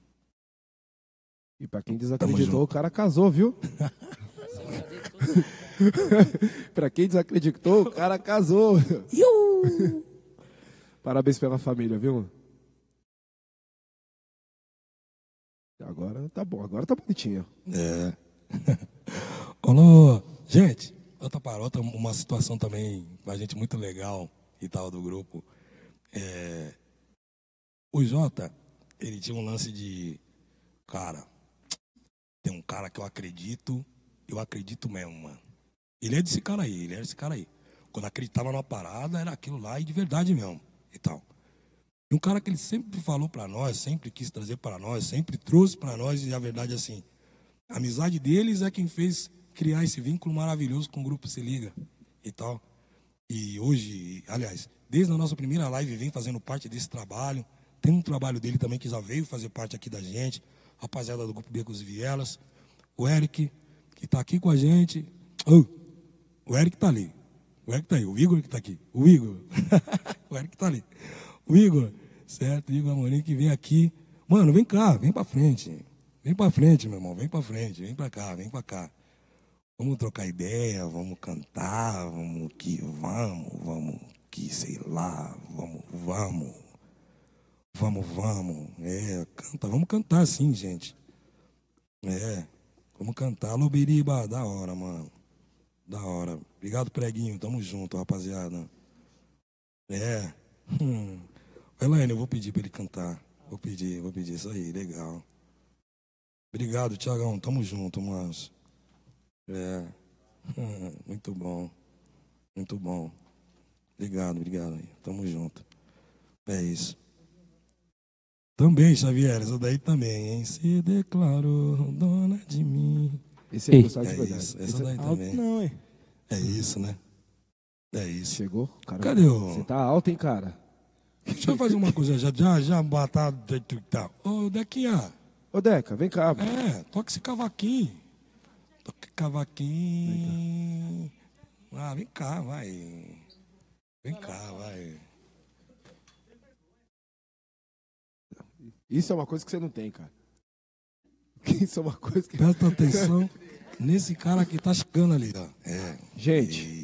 E pra quem Tamo desacreditou, junto. o cara casou, viu? Pra quem desacreditou, o cara casou. Parabéns pela família, viu? Agora tá bom, agora tá bonitinho. É. Alô, gente, outra parota, uma situação também pra gente muito legal e tal do grupo. É, o Jota, ele tinha um lance de, cara, tem um cara que eu acredito, eu acredito mesmo, mano. Ele é desse cara aí, ele é desse cara aí. Quando acreditava numa parada, era aquilo lá e de verdade mesmo e tal. E um cara que ele sempre falou pra nós, sempre quis trazer pra nós, sempre trouxe pra nós, e a verdade é assim, a amizade deles é quem fez criar esse vínculo maravilhoso com o grupo Se Liga e tal. E hoje, aliás, desde a nossa primeira live vem fazendo parte desse trabalho. Tem um trabalho dele também que já veio fazer parte aqui da gente, rapaziada do grupo Becos e Vielas. O Eric, que tá aqui com a gente. Oh, o Eric tá ali. O Eric tá aí. O Igor que tá aqui. O Igor. O Eric tá ali. O Igor, certo? O Igor Amorim que vem aqui. Mano, vem cá, vem pra frente. Vem pra frente, meu irmão. Vem pra frente. Vem pra cá, vem pra cá. Vamos trocar ideia, vamos cantar, vamos que vamos, vamos que sei lá, vamos, vamos. Vamos, vamos. É, canta, vamos cantar sim, gente. É, vamos cantar. Alô, Biriba, da hora, mano. Da hora. Obrigado, Preguinho. Tamo junto, rapaziada. É. Hum. Elaine, eu vou pedir pra ele cantar. Vou pedir, vou pedir. Isso aí, legal. Obrigado, Tiagão. Tamo junto, manos. É. Hum, muito bom. Muito bom. Obrigado, obrigado aí. Tamo junto. É isso. Também, Xavier, essa daí também, hein? Se declarou dona de mim. Esse aí Ei. gostava de É verdade. isso, essa Esse- daí Alto também. não, hein? É isso, né? É isso. Chegou? Cara, Cadê o- Você tá alto, hein, cara? Deixa eu fazer uma coisa, já, já, já batar. Tá. Ô, Dequinha, Ô, Deca, vem cá. é, toca esse cavaquinho. Toca cavaquinho. Ah, vem cá, vai. Vem cá, vai. Isso é uma coisa que você não tem, cara. Isso é uma coisa que... Presta atenção nesse cara que tá chegando ali, ó. É. Gente,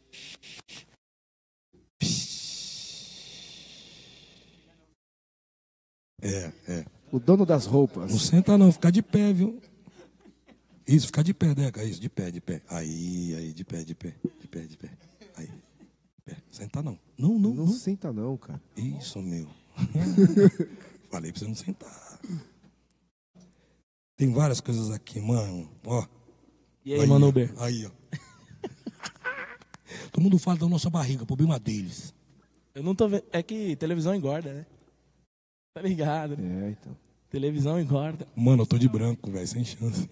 É, é. o dono das Não roupas. senta não, fica de pé, viu? Isso, fica de pé, Deca, isso, de pé, de pé. Aí, aí, de pé, de pé, de pé, de pé. Aí, de pé. Senta não. Não, não, Não não. senta não, cara. Isso, meu. Falei pra você não sentar. Tem várias coisas aqui, mano. Ó. E aí, Mano Uber? Aí, ó. Todo mundo fala da nossa barriga, problema deles. Eu não tô vendo. É que televisão engorda, né? Tá ligado, né? É, então. Televisão engorda. Mano, eu tô de branco, velho, sem chance.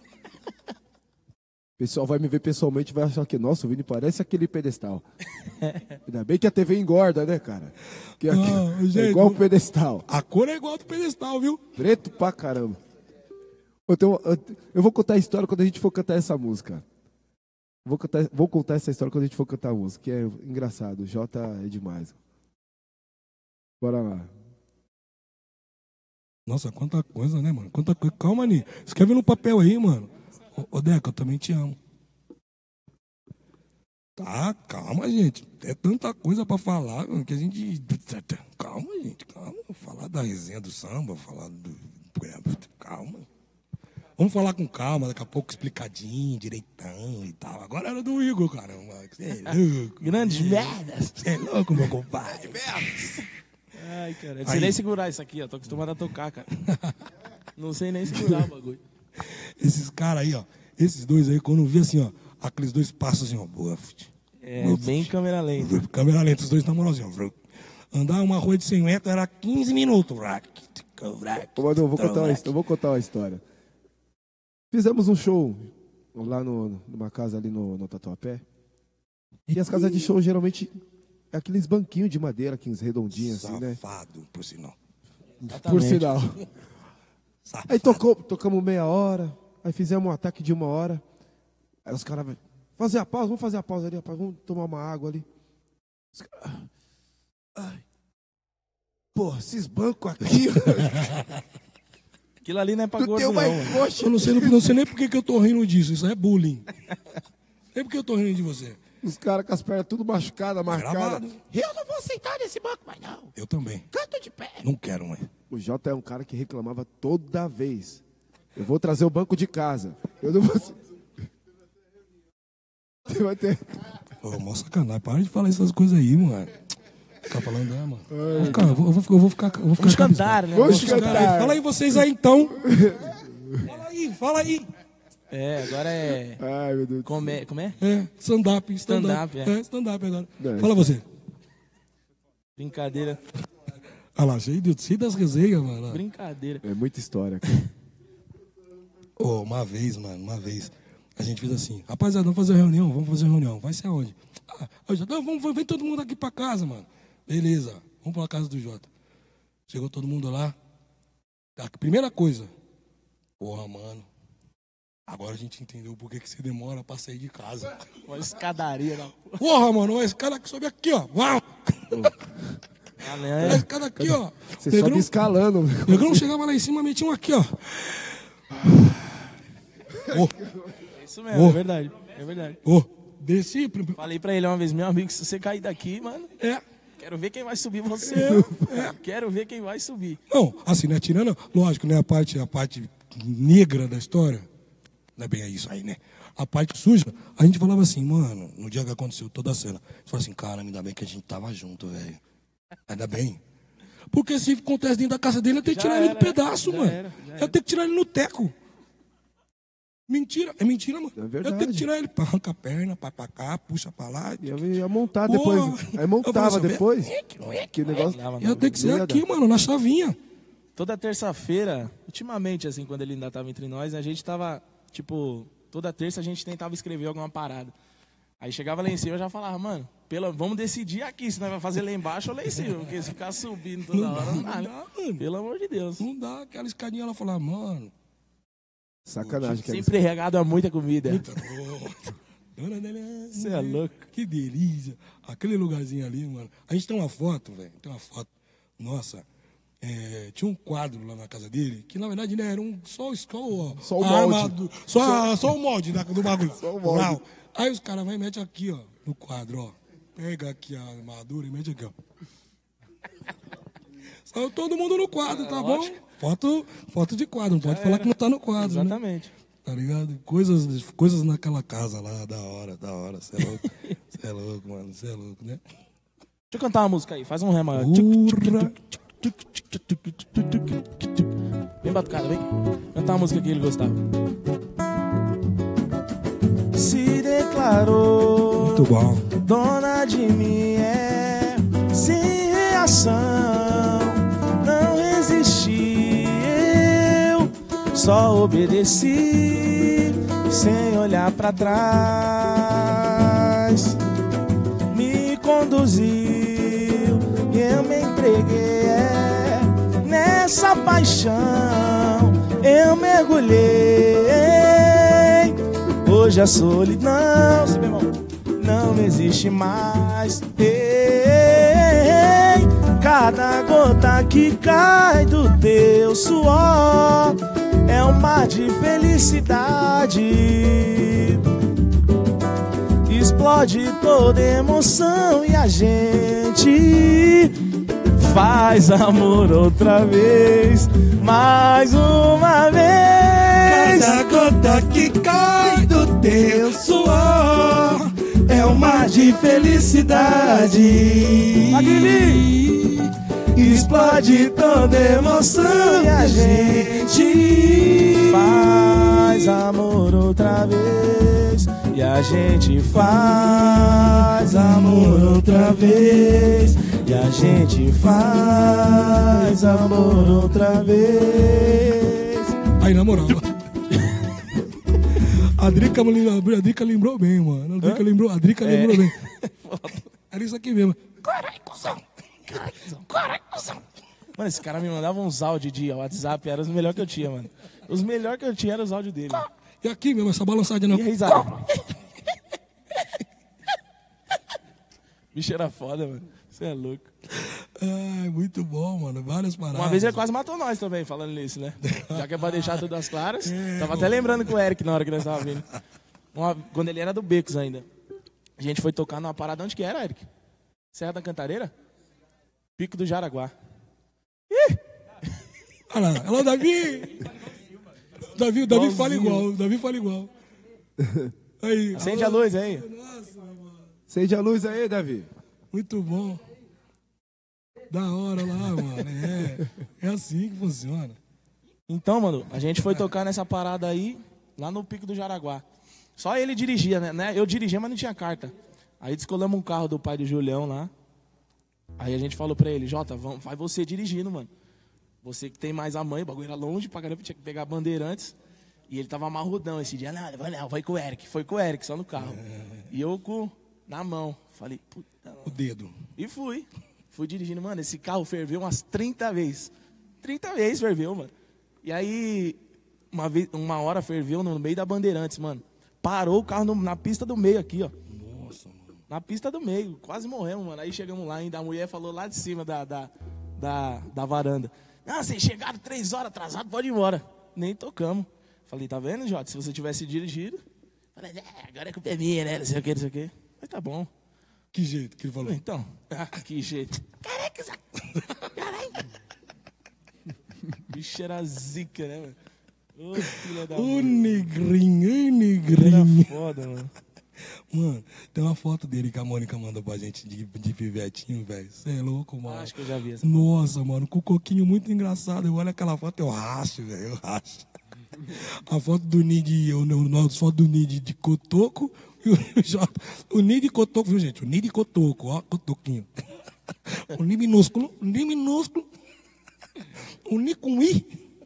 O pessoal vai me ver pessoalmente e vai achar que, nossa, o Vini parece aquele pedestal. Ainda bem que a T V engorda, né, cara? Que aqui Não, é gente, igual o não- pedestal. A cor é igual a do pedestal, viu? Preto pra caramba. Eu, tenho- eu- eu vou contar a história quando a gente for cantar essa música. Vou contar, vou contar essa história quando a gente for cantar a música, que é engraçado. O Jota é demais. Bora lá. Nossa, quanta coisa, né, mano? Quanta coisa. Calma, Ni. Escreve no papel aí, mano. Ô, ô, Deca, eu também te amo. Tá, calma, gente. É tanta coisa pra falar mano, que a gente. Calma, gente, calma. Falar da resenha do samba, falar do. Calma. Vamos falar com calma, daqui a pouco explicadinho, direitão e tal. Agora era do Igor, caramba. Você é louco. Grandes merdas. Você é louco, meu compadre. Ai, cara. Eu não Aí. sei nem segurar isso aqui, ó. Tô acostumado a tocar, cara. Não sei nem segurar o bagulho. Esses caras aí, ó. Esses dois aí, quando eu vi assim, ó. Aqueles dois passos assim, ó. Boa, É, bem câmera lenta. câmera lenta, os dois na moralzinha. Vrou. Andar uma rua de cem metros era quinze minutos. Vrac, vrac, Ô, Manu, eu vou contar uma, vrac. his- eu vou contar uma história. Fizemos um show lá no, numa casa ali no, no Tatuapé. E as casas de show geralmente é aqueles banquinhos de madeira, aqueles redondinhos assim, né? Safado, por sinal. Por sinal. Safado. Aí tocou, tocamos meia hora, aí fizemos um ataque de uma hora. Aí os caras, fazer a pausa, vamos fazer a pausa ali, rapaz, vamos tomar uma água ali. Os caras, ai. Pô, esses bancos aqui, Aquilo ali não é pra não gordo, tem não, uma mano. coxa. Eu não sei, não sei nem por que que eu tô rindo disso. Isso é bullying. Nem porque eu tô rindo de você. Os caras com as pernas tudo machucadas, marcadas. Gravado. Eu não vou sentar nesse banco mais não. Eu também. Canto de pé. Não quero mais. O Jota é um cara que reclamava toda vez. Eu vou trazer o banco de casa. Eu não vou... Você vai ter... Ô, mó sacanagem. Para de falar essas coisas aí, mano. Ficar falando, é, mano. Eu vou ficar, eu vou, eu vou, eu vou ficar. Eu vou ficar Vamos cantar, né? Vamos Os caras aí, cantar. Fala aí vocês aí, então. Fala aí, fala aí. É, agora é. Ai, meu Deus. Como é? Como é? É, stand-up, stand-up. Stand-up, é. É, stand-up agora. Não, Fala você. Brincadeira. Olha lá, cheio, de, cheio das resenhas, mano. Brincadeira. É muita história, cara. Ô, uma vez, mano, uma vez, a gente fez assim, rapaziada, vamos fazer reunião, vamos fazer reunião. Vai ser aonde? Ah, ô, Jota, não, vamos, vem todo mundo aqui pra casa, mano. Beleza, vamos pra casa do Jota. Chegou todo mundo lá. A primeira coisa, porra, mano, agora a gente entendeu por que que você demora pra sair de casa. Uma escadaria da porra. Porra, mano, esse cara que sobe aqui, ó. Uau! Ah, né? Esse cara aqui, ó. Você Negrão- sobe escalando. O negrão chegava lá em cima, metia um aqui, ó. Ô, É isso mesmo, Oh. é verdade. É verdade. ô, desci. prim- Falei pra ele uma vez, meu amigo, se você cair daqui, mano, É. quero ver quem vai subir você. É. Quero ver quem vai subir. Não, assim, né? Tirando, lógico, né? A parte, a parte negra da história. Não é bem isso aí, né? A parte suja, a gente falava assim, mano, no dia que aconteceu toda a cena, a gente falava assim, cara, ainda bem que a gente tava junto, velho. Ainda bem. Porque se acontece dentro da casa dele, ia ter que Já tirar ele do era, pedaço, já mano. era, já Ia era. ter que tirar ele no teco. Mentira, é mentira, mano. É Ia verdade. ter que tirar ele, pá, arranca a perna, vai pra cá, puxa pra lá. Ia, ia montar Porra. depois. Aí Eu montava falava assim, depois. é que não é, Que negócio. Dava, Ia não. ter que ser Não ia aqui, dar. mano, na chavinha. Toda terça-feira, ultimamente, assim, quando ele ainda tava entre nós, a gente tava, tipo, toda terça a gente tentava escrever alguma parada. Aí chegava lá em cima, eu já falava, mano, pela, vamos decidir aqui, se nós vai fazer lá embaixo ou lá em cima, porque se ficar subindo toda Não hora, dá, não dá, não né? dá, mano. Pelo amor de Deus. Não dá aquela escadinha, ela falava, mano, Sacanagem. Que Sempre regado a muita comida. muita coisa. Dona Delia, Você é louco. Que delícia. Aquele lugarzinho ali, mano. A gente tem uma foto, velho. Tem uma foto. Nossa. é, tinha um quadro lá na casa dele, que na verdade né, era um, só, só, Só o a molde. arma do, só, só, só o molde da, do bagulho. Só o molde. Não. Aí os caras vão e metem aqui, ó, no quadro, ó. Pega aqui a armadura e mete aqui, ó. Saiu todo mundo no quadro, tá bom? Foto, foto de quadro, não pode falar que não tá no quadro, né? Exatamente. Tá ligado? Coisas, coisas naquela casa lá, da hora, da hora. Você é louco. Você é louco, mano. Você é louco, né? Deixa eu cantar uma música aí, faz um rema. Urra. Vem, batucada, vem. Cantar uma música que ele gostava. Se declarou Muito bom. dona de mim, é sem reação, não resisti, eu só obedeci, sem olhar pra trás, me conduziu e eu me entreguei, é, nessa paixão eu mergulhei, hoje a solidão, se bem, não existe mais. Ei, cada gota que cai do teu suor é um mar de felicidade. Explode toda emoção e a gente faz amor outra vez, mais uma vez. Cada gota que cai do teu suor é um mar de felicidade. Aguili! Explode toda emoção e a gente Faz amor outra vez, e a gente faz amor outra vez, e a gente faz amor outra vez. Aí, na moral. A Drica, a Drica lembrou bem, mano. A Drica lembrou, a Drica lembrou bem. Era isso aqui mesmo. Caralho, cuzão. Caralho, cuzão. Caralho, cuzão. Mano, esse cara me mandava uns áudios de WhatsApp, era os melhores que eu tinha, mano. Os melhores que eu tinha eram os áudios dele. E aqui mesmo, essa balançadinha. E a risada. Bicho era foda, mano. Você é louco. Ai, muito bom, mano. Várias paradas. Uma vez ele quase matou nós também, falando nisso, né? Já que é pra deixar tudo às claras. Tava até lembrando com o Eric na hora que nós tava vindo. Uma- quando ele era do Becos ainda. A gente foi tocar numa parada. Onde que era, Eric? Serra da Cantareira? Pico do Jaraguá. Olha lá, olha lá o Davi. O Davi, o Davi fala Igualzinho. igual. O Davi fala igual. Aí. Acende a luz aí. Nossa, mano. Acende a luz aí, Davi. Muito bom. Da hora lá, mano. É, é assim que funciona. Então, mano, a gente foi tocar nessa parada aí, lá no Pico do Jaraguá. Só ele dirigia, né? né? Eu dirigia, mas não tinha carta. Aí descolamos um carro do pai do Julião lá. Aí a gente falou pra ele, Jota, vamos, vai você dirigindo, mano. Você que tem mais a mãe, o bagulho era longe pra caramba, tinha que pegar bandeirantes. E ele tava amarrudão esse dia. Não, vai não, vai com o Eric. Foi com o Eric, só no carro. E eu com, na mão. Falei, puta. O dedo. E fui. Fui dirigindo, mano, esse carro ferveu umas trinta vezes. trinta vezes ferveu, mano. E aí, uma, vez, uma hora ferveu no meio da Bandeirantes, mano. Parou o carro no- na pista do meio aqui, ó. Nossa, mano. Na pista do meio. Quase morremos, mano. Aí chegamos lá, ainda a mulher falou lá de cima da, da, da, da varanda. Ah, vocês chegaram três horas atrasados, pode ir embora. Nem tocamos. Falei, tá vendo, Jota? Se você tivesse dirigido. Falei, é, agora é culpa é minha, né? Não sei o que, não sei o que. Mas tá bom. Que jeito que ele falou. Então, ah, que jeito. Caraca, Zé. Caralho. Bicho era zica, né, mano? Ô, filha da Ô, mãe. negrinho, ô, Era negrinho. foda, mano. Mano, tem uma foto dele que a Mônica mandou pra gente de, de pivetinho, velho. Você é louco, mano. Acho que eu já vi essa. Nossa, mano, com o coquinho muito engraçado. Eu olho aquela foto, eu racho, velho, eu racho. A foto do Nid, eu não, a foto do Nid de cotoco e o Jota. O Nid de cotoco, viu, gente? O Nid de cotoco, ó, cotoquinho. O Nid minúsculo, o Nid minúsculo. O Nid com I.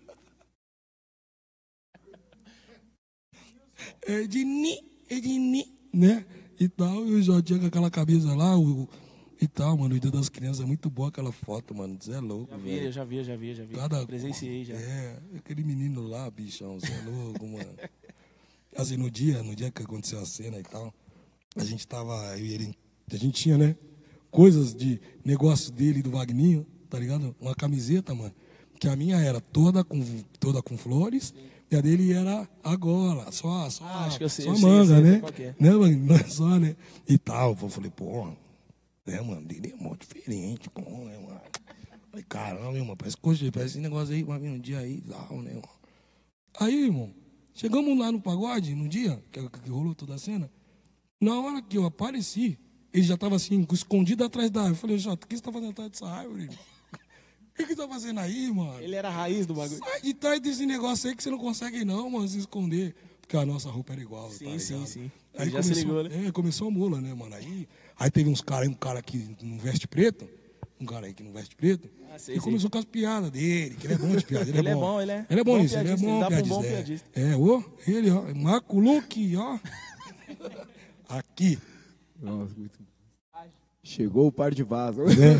É de Ni, é de Ni, né? E tal, e o Jotinha com aquela camisa lá, o, e tal, mano. O Dia das Crianças é muito boa aquela foto, mano. Você é louco, Já vi, velho. eu já vi, eu já vi, eu já vi. Cada- Presenciei já. É, aquele menino lá, bichão, você é louco, mano. Assim, no dia, no dia que aconteceu a cena e tal, a gente tava, eu e ele, a gente tinha, né, coisas de negócio dele e do Vagninho, tá ligado? Uma camiseta, mano, que a minha era toda com, toda com flores, e a dele era a gola, só, só, Ah, acho que eu sei, só eu sei, manga, eu sei né? qual que é. Né, mano? Não é só, né? E tal. Eu falei, pô, né, mano, dele é mó diferente, pô, né, mano? Falei, caramba, mano, parece coisa, parece esse negócio aí, vai vir um dia aí, tal, né, mano? Aí, irmão, chegamos lá no pagode, no dia, que, que rolou toda a cena, na hora que eu apareci, ele já tava assim, escondido atrás da árvore. Eu falei, Jota, o que você tá fazendo atrás dessa árvore? O que você tá fazendo aí, mano? Ele era a raiz do bagulho. Sai de trás desse negócio aí que você não consegue não, mano, se esconder. Porque a nossa roupa era igual, Sim, tá sim, ligado? sim. Aí Já começou, se ligou, né? É, começou a mula, né, mano? Aí, aí teve uns caras, um cara que não veste preto, um cara aí que não veste preto, Ah, sei, e sei. começou com as piadas dele, que ele é bom de piada. Ele, Ele é é bom, bom, ele é Ele é bom bom nisso, ele é piadista, bom ele dá pra um piadista. bom é. piadista. É, ô, ele, ó, Marco Luque, ó. Aqui. Nossa, muito... Chegou o par de vaso.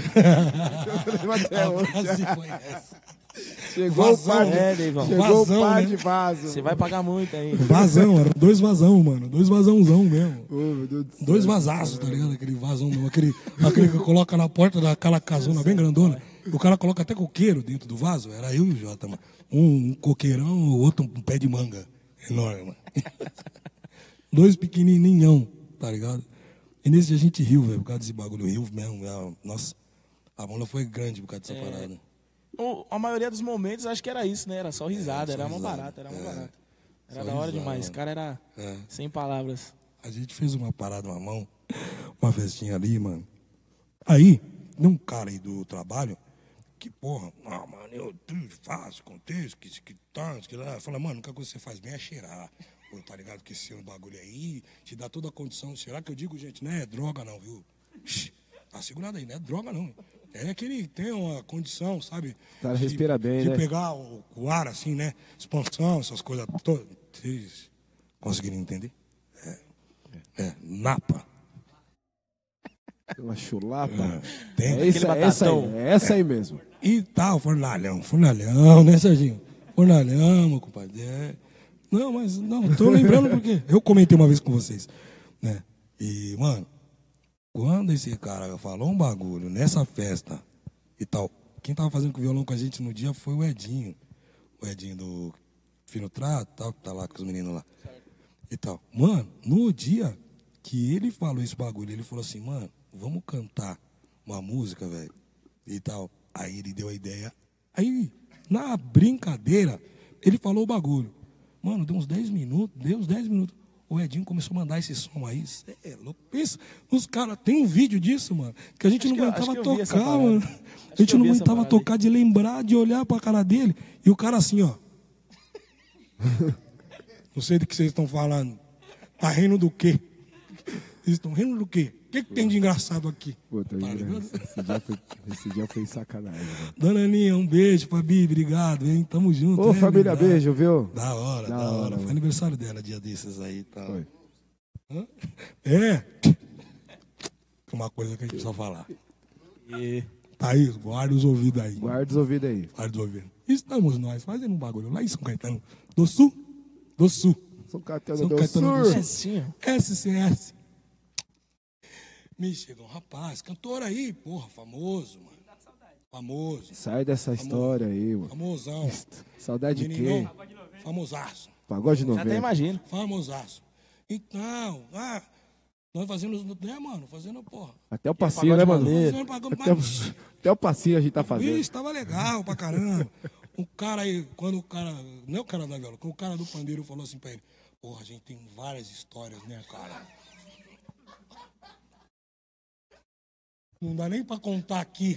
Até hoje. Assim foi essa. Chegou Vazão, o par de, é, Deivão. chegou Vazão, o par né? de vaso. Você vai pagar muito aí. Vazão, eram dois vazão, mano. Dois vazãozão mesmo. Ô, meu Deus do céu. Dois vazaços, tá ligado? Aquele vazão, aquele, aquele que coloca na porta daquela casona bem grandona. O cara coloca até coqueiro dentro do vaso. Era eu e o Jota, mano. Um, um coqueirão, o outro um pé de manga. Enorme, mano. Dois pequenininhão, tá ligado? E nesse dia a gente riu, velho, por causa desse bagulho. Riu mesmo. A, nossa, a mão foi grande por causa dessa É. parada. O- a maioria dos momentos, acho que era isso, né? Era só risada, É, só era uma risada. barata, era uma É. barata. Era Só da hora risada, demais. mano. Esse cara era É. sem palavras. A gente fez uma parada, uma mão, uma festinha ali, mano. Aí, tem um cara aí do trabalho que, porra, ah, mano, eu tudo faço, contexto, que isso, que tanto, que lá. Fala, mano, a única coisa que você faz bem é cheirar. Pô, tá ligado que esse bagulho aí te dá toda a condição de cheirar, que eu digo, gente, não é droga não, viu? Shhh, tá segurado aí, não é droga não. É que ele tem uma condição, sabe? O cara de- respira bem, de né? pegar o, o ar, assim, né? Expansão, essas coisas todas. Vocês conseguiram entender? É, napa. Uma chulapa. É, tem. É essa, Aquele essa, aí, batatão. é essa aí mesmo. E tal, fornalhão, fornalhão, né, Serginho? Fornalhão, meu compadre. É. Não, mas não, tô lembrando porque eu comentei uma vez com vocês, né? E, mano, quando esse cara falou um bagulho nessa festa e tal, quem tava fazendo com o violão com a gente no dia foi o Edinho. O Edinho do Fino Trato, tal, que tá lá com os meninos lá. E tal. Mano, no dia que ele falou esse bagulho, ele falou assim, mano, vamos cantar uma música, velho, e tal. Aí ele deu a ideia. Aí, na brincadeira, ele falou o bagulho. Mano, deu uns dez minutos, deu uns dez minutos. O Edinho começou a mandar esse som aí. Cê é louco. Pensa, os caras, tem um vídeo disso, mano, que a gente Acho não que eu- acho aguentava que eu vi essa tocar, parada. mano. Acho A que gente eu não vi essa aguentava parada aí. tocar de lembrar, de olhar pra cara dele. E o cara assim, ó. Não sei do que vocês estão falando. Tá rindo do quê? Vocês estão rindo do quê? O que, que tem de engraçado aqui? Pô, tá Tá ligado? ligado? Esse dia foi, esse dia foi sacanagem. Velho. Dona Aninha, um beijo, Fabi, obrigado, hein? Tamo junto. Ô, né, família, verdade. beijo, viu? Da hora, da, Da hora. hora, Foi mano. aniversário dela, dia desses aí e tal. Foi. Hã? É. Uma coisa que a gente precisa falar. E Thaís, guarda os ouvidos aí. Guarda os ouvidos aí. Guarda os ouvidos. Estamos nós fazendo um bagulho lá em São Caetano. Do Sul. Do Sul. São Caetano São do Caetano do Sul. Sul. festinha. S C S. Me chega um rapaz, cantor aí, porra, famoso, mano. Famoso. Sai dessa história aí, mano. Famosão. Saudade de Meninão. quem? Famosaço. Pagode Já até noventa. imagino. Famosaço. Então, ah, nós fazendo, né, mano? Fazendo, porra. Até o passinho, né, mano? Fazendo, pagando Até, o- mais. até o passinho a gente tá fazendo. Isso, tava legal pra caramba. O cara aí, quando o cara, não é o cara da viola, quando o cara do pandeiro falou assim pra ele, porra, a gente tem várias histórias, né, cara? Não dá nem pra contar aqui.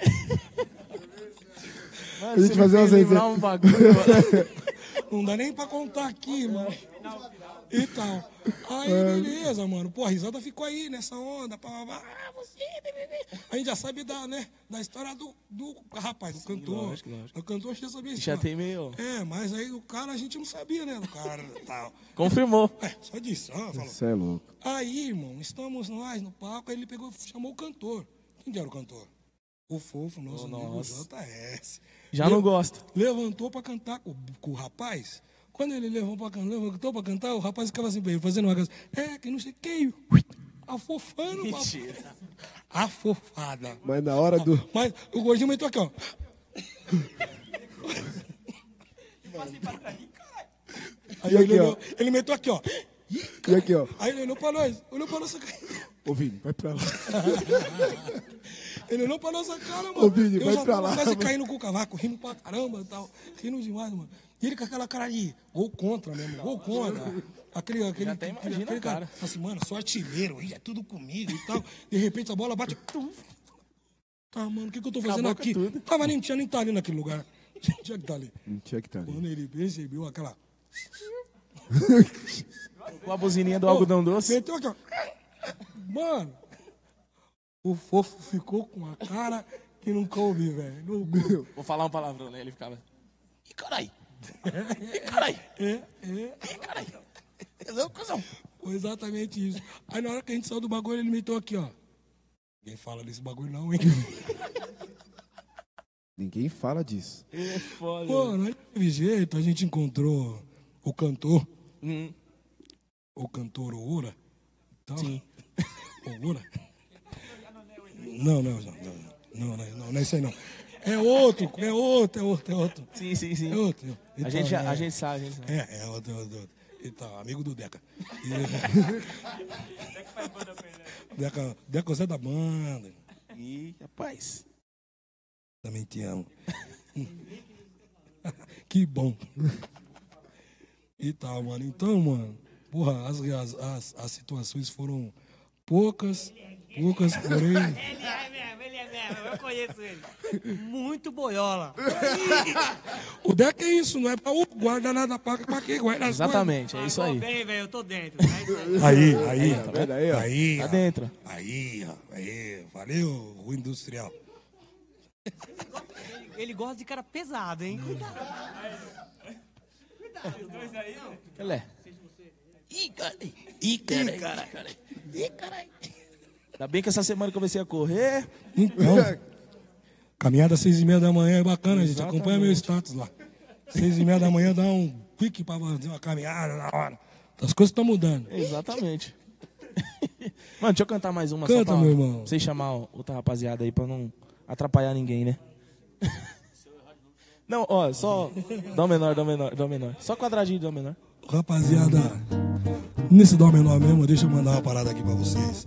Mano, A gente você fazer me umas fez lembrar resenhas. um bagulho, mano. Não dá nem pra contar aqui, mano. E tal. Aí, beleza, mano. Pô, a risada ficou aí nessa onda. Pá, pá, pá. Ah, você, bebê. A gente já sabe da, né, da história do, do rapaz, do cantor. lógico, lógico. O cantor já sabia a Já história. tem meio... É, mas aí o cara a gente não sabia, né, do cara e tal. Confirmou. É, só disso. Ah, falou. Você é louco. Aí, irmão, estamos nós no palco, aí ele pegou, chamou o cantor. Quem que era o cantor? O Fofo, nosso Oh, amigo nossa. J S. Já não gosto. Levantou pra cantar com, com o rapaz. Quando ele levou pra, can- levantou pra cantar, o rapaz ficava assim pra ele, fazendo uma coisa. É, que não sei quem. Afofando, papai. Mentira. Afofada. Mas na hora do. Mas o gordinho meteu aqui, ó. Aí E ele, aqui, olhou, ó. ele meteu aqui, ó. E aqui, ó. Aí ele olhou pra nós, olhou pra nossa cara. Ô, Vini, vai pra lá. Ele olhou pra nossa cara, mano. Ô, Vini, eu vai já pra tava lá, quase mano. caindo com o cavaco, rindo pra caramba e tal. Rindo demais, mano. E ele com aquela cara de gol contra mesmo, gol contra. Aquele, aquele, Já até aquele, imagina, aquele cara. cara. Assim, mano, sou artilheiro, aí é tudo comigo e tal. De repente a bola bate. Tá, mano, o que, que eu tô fazendo Acabou com aqui? tudo. Tava nem, tinha nem estar ali naquele lugar. Tinha que estar ali. Não tinha que estar ali. Quando ele percebeu aquela. Com a buzininha do algodão doce. Meteu aqui, ó. Mano, o fofo ficou com a cara que não coube, velho. Não coube. Vou falar um palavrão, né? Ele ficava... Ih, carai! Ih, carai! É, é. Ih, carai! Não, cuzão! Foi exatamente isso. Aí na hora que a gente saiu do bagulho, ele meteu aqui, ó. Ninguém fala desse bagulho não, hein? Ninguém fala disso. É foda. Pô, não teve jeito, a gente encontrou o cantor, Hum, o cantor Oura. Então, sim. Oura? Não, não, não, não, não, não, não, não é isso aí não. É outro, é outro, é outro, é outro. Sim, sim, sim. É outro. A Então, gente, já- é, a gente sabe, a gente sabe. É, é outro, outro, outro. Então, amigo do Deca. E- Deca, Deca Zé da banda. Ih, rapaz. Também te amo. Que bom. E tal, mano. Então, mano, porra, as, as, as, as situações foram poucas, poucas, porém. Ele é mesmo, ele é mesmo, eu conheço ele. Muito boiola. O Deca é isso, não é pra uh, guardar nada pra, pra quê? Guarda as Exatamente, é isso Tô aí. bem, velho, eu tô dentro. É isso aí. coisas. Aí, aí, Tá vendo aí, ó? aí, Tá ó. dentro. Aí, ó. Aí, valeu, o industrial. Ele gosta de cara pesado, hein? Cuidado. Ele é. Ih, caralho. Ih, caralho. Ih, caralho. Ainda bem que essa semana eu comecei a correr. Então, caminhada às seis e meia da manhã é bacana, gente. Exatamente. Acompanha meu status lá. Seis e meia da manhã dá um pique pra fazer uma caminhada na hora. As coisas estão mudando. Exatamente. Mano, deixa eu cantar mais uma Canta, só pra meu irmão. vocês chamar outra rapaziada aí pra não atrapalhar ninguém, né? Não, ó, só dó menor, dó menor, dó menor. Só quadradinho de dó menor. Rapaziada, nesse dó menor mesmo, deixa eu mandar uma parada aqui pra vocês.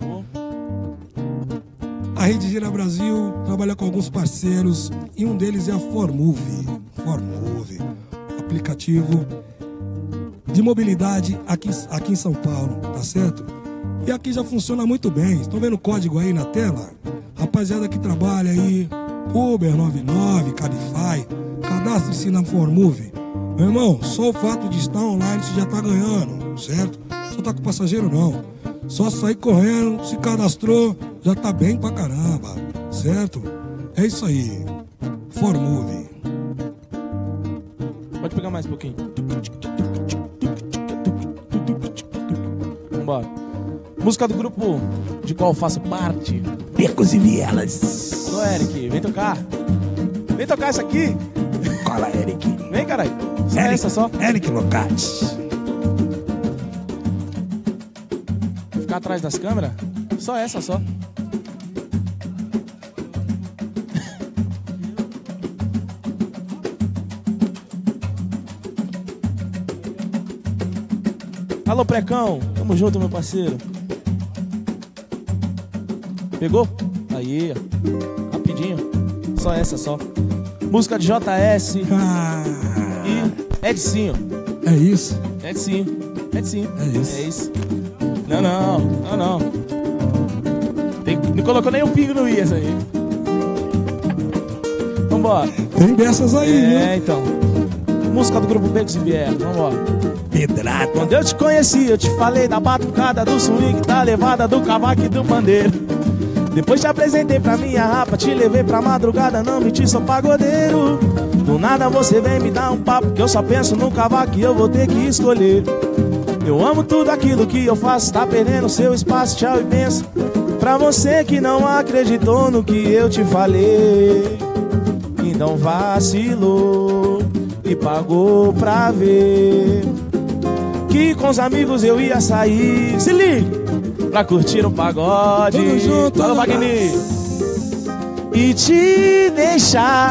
A Rede Gira Brasil trabalha com alguns parceiros e um deles é a Formove. Formove, aplicativo de mobilidade aqui, aqui em São Paulo, tá certo? E aqui já funciona muito bem. Estão vendo o código aí na tela? Rapaziada que trabalha aí, Uber noventa e nove, Cabify, cadastre-se na Formove. Meu irmão, só o fato de estar online você já tá ganhando, certo? Só tá com passageiro não. Só sair correndo, se cadastrou, já tá bem pra caramba, certo? É isso aí. Formove. Pode pegar mais um pouquinho. Vambora. Música do grupo de qual eu faço parte. Becos e vielas. Ô, Eric, vem tocar. Vem tocar essa aqui. Cola, Eric. Vem, caralho. Só essa só. Eric Locati. Ficar atrás das câmeras. Só essa só. Alô, Precão. Tamo junto, meu parceiro. Pegou? Aí, ó. Rapidinho. Só essa só. Música de J S Ah, e Edcinho. é isso. Edcinho. Edcinho. É isso. É isso. Não, não. Não, não. Tem, não colocou nem um pingo no I essa aí. Vambora. Tem dessas aí, É, então. Música do grupo Becos e Vielas. Vambora. viu? Pedrada. Quando eu te conheci, eu te falei da batucada, do swing, da levada, do cavaco e do pandeiro. Depois te apresentei pra minha rapa, te levei pra madrugada, não menti, sou pagodeiro. Do nada você vem me dar um papo, que eu só penso no cavaco e eu vou ter que escolher. Eu amo tudo aquilo que eu faço, tá perdendo seu espaço, tchau e benção. Pra você que não acreditou no que eu te falei, então vacilou e pagou pra ver que com os amigos eu ia sair, se liga, pra curtir um pagode. Tamo junto, Alô, Alô, Wagner. E te deixar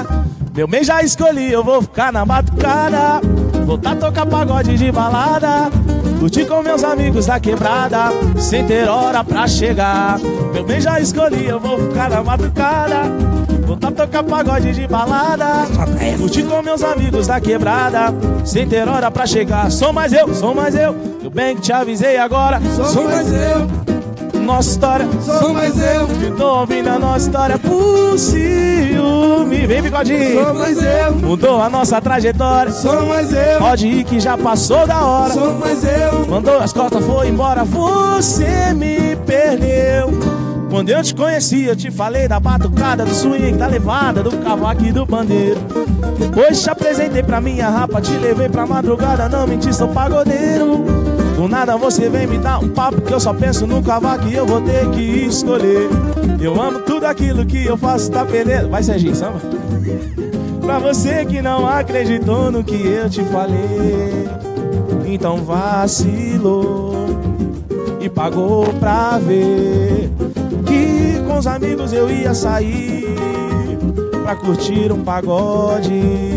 Meu bem, já escolhi, eu vou ficar na batucada. Voltar a tocar pagode de balada. Curtir com meus amigos da quebrada, sem ter hora pra chegar. Meu bem, já escolhi, eu vou ficar na batucada. Voltar a tocar pagode de balada. Curtir com meus amigos da quebrada, sem ter hora pra chegar. Sou mais eu, sou mais eu. Eu bem que te avisei agora. Sou mais eu, Nossa história, sou mais eu, que tô ouvindo a nossa história por ciúme. Vem, bigodinho. sou mais eu, Mudou a nossa trajetória. sou mais eu, Pode ir que já passou da hora. sou mais eu. Mandou as costas, foi embora, você me perdeu. Quando eu te conheci, eu te falei da batucada, do swing, da levada, do cavaco e do bandeiro. Depois te apresentei pra minha rapa, te levei pra madrugada, não menti, sou pagodeiro. Do nada você vem me dar um papo que eu só penso no cavaco e eu vou ter que escolher. Eu amo tudo aquilo que eu faço, tá perdendo. Vai, Serginho, samba. Pra você que não acreditou no que eu te falei, então vacilou e pagou pra ver que com os amigos eu ia sair pra curtir um pagode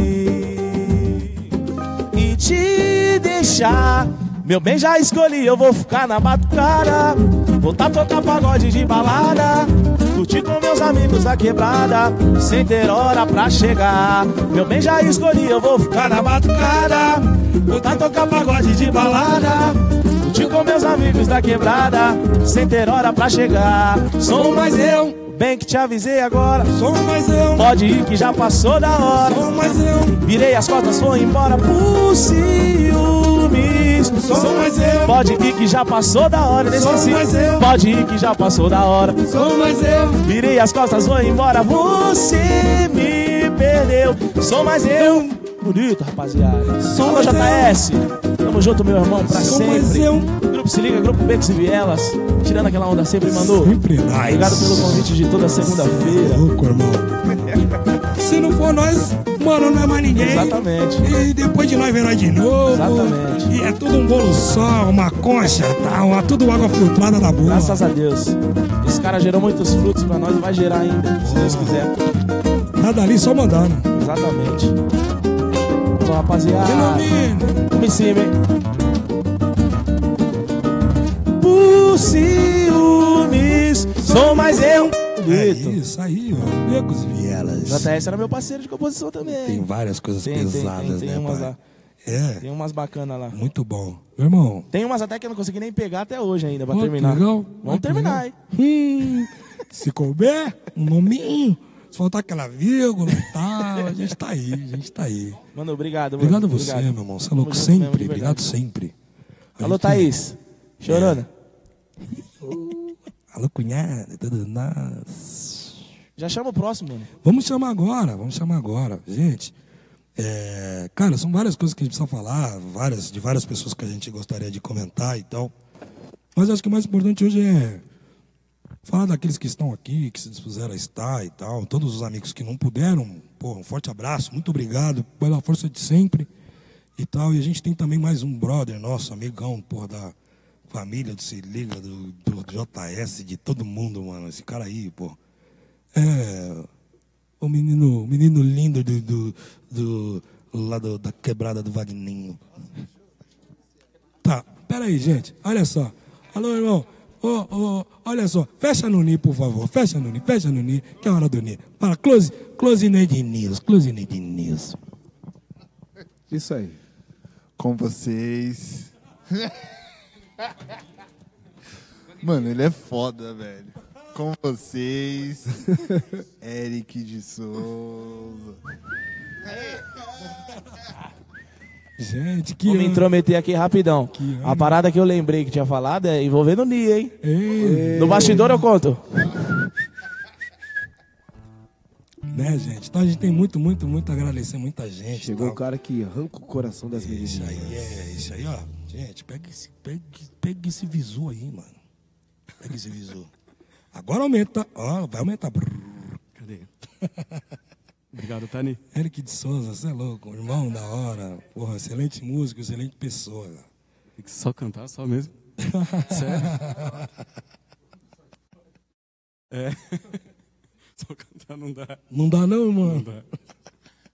e te deixar. Meu bem, já escolhi, eu vou ficar na batucada. Voltar a tocar pagode de balada. Curtir com meus amigos da quebrada, sem ter hora pra chegar. Meu bem, já escolhi, eu vou ficar na batucada. Voltar a tocar pagode de balada. Curtir com meus amigos da quebrada, sem ter hora pra chegar. Sou mais eu, bem que te avisei agora. Sou mais eu, Pode ir que já passou da hora. sou mais eu, Virei as costas, foi embora por ciúmes. sou mais eu, Pode ir que já passou da hora. Nem Sou esqueci. mais eu. Pode ir que já passou da hora. sou mais eu, Virei as costas, foi embora, você me perdeu. Sou mais eu. Bonito, rapaziada. Sou Alô, mais J S. Tamo junto, meu irmão, pra sou sempre. mais eu. Grupo Se Liga, Grupo Becos e Vielas. Tirando aquela onda sempre, mandou. Sempre nice. Obrigado pelo convite de toda segunda-feira. Louco, irmão. Se não for nós, mano, não é mais ninguém. Exatamente. E depois de nós vem nós de novo. Exatamente. E é tudo um bolo só, uma concha, tá? Uma, tudo água filtrada da boa. Graças a Deus. Esse cara gerou muitos frutos pra nós e vai gerar ainda, se Deus quiser. Nada ali, só mandando. Exatamente. Então, rapaziada. Fenômeno. Vamos em cima, hein? Por ciúmes, sou mais eu. É Bonito. isso aí, ó. Becos e Vielas. J S era meu parceiro de composição também. Tem várias coisas Tem, tem, pesadas, tem, tem né, umas pai? lá. É, Tem umas bacanas lá. muito bom. Meu irmão, Tem umas até que eu não consegui nem pegar até hoje ainda pra ó, que terminar. legal. Ó, Vamos que terminar, legal. hein? Hum, se couber, um nominho. Se faltar aquela vírgula e tal, a gente tá aí, a gente tá aí. Mano, obrigado, mano. Obrigado a você, Obrigado. meu irmão. Você é louco Tamo junto sempre. mesmo, de Obrigado verdade. sempre. A Alô, gente- Thaís. Chorona. Alô, cunhada, tudo nós. Já chama o próximo, mano. Vamos chamar agora, vamos chamar agora. Gente, é, cara, são várias coisas que a gente precisa falar, várias, de várias pessoas que a gente gostaria de comentar e tal. Mas acho que o mais importante hoje é falar daqueles que estão aqui, que se dispuseram a estar e tal. Todos os amigos que não puderam, porra, um forte abraço, muito obrigado pela força de sempre e tal. E a gente tem também mais um brother nosso, amigão, porra, da família do Se Liga, do, do J S, de todo mundo, mano. Esse cara aí, pô. É, o menino, o menino lindo do, do, do, lá do, da quebrada do Vagninho. Tá, peraí, gente, olha só. Alô, irmão, ô, ô, olha só, fecha no Ni, por favor, fecha no Ni, fecha no Ni, que é a hora do Ni. Para, close, close Neide News, close Neide News. Isso aí. Com vocês. Mano, ele é foda, velho. Com vocês, Eric de Souza. Gente, que Vou me honra. intrometer aqui rapidão. Que A parada que eu lembrei que tinha falado é envolvendo o Nia, hein? Ei, No bastidor eu conto. né, gente? Então a gente tem muito, muito, muito a agradecer muita gente. Chegou tal. o cara que arranca o coração das meninas. Isso aí, é, isso aí, ó. Gente, pega esse, pega, pega esse visu aí, mano. Pega esse visu. Agora aumenta, ó, vai aumentar. Brrr. Cadê? Obrigado, Tani. Eric de Souza, você é louco, irmão da hora. Porra, excelente músico, excelente pessoa. Tem que só cantar, só mesmo. Sério? É. Só cantar não dá. Não dá não, Não mano. dá.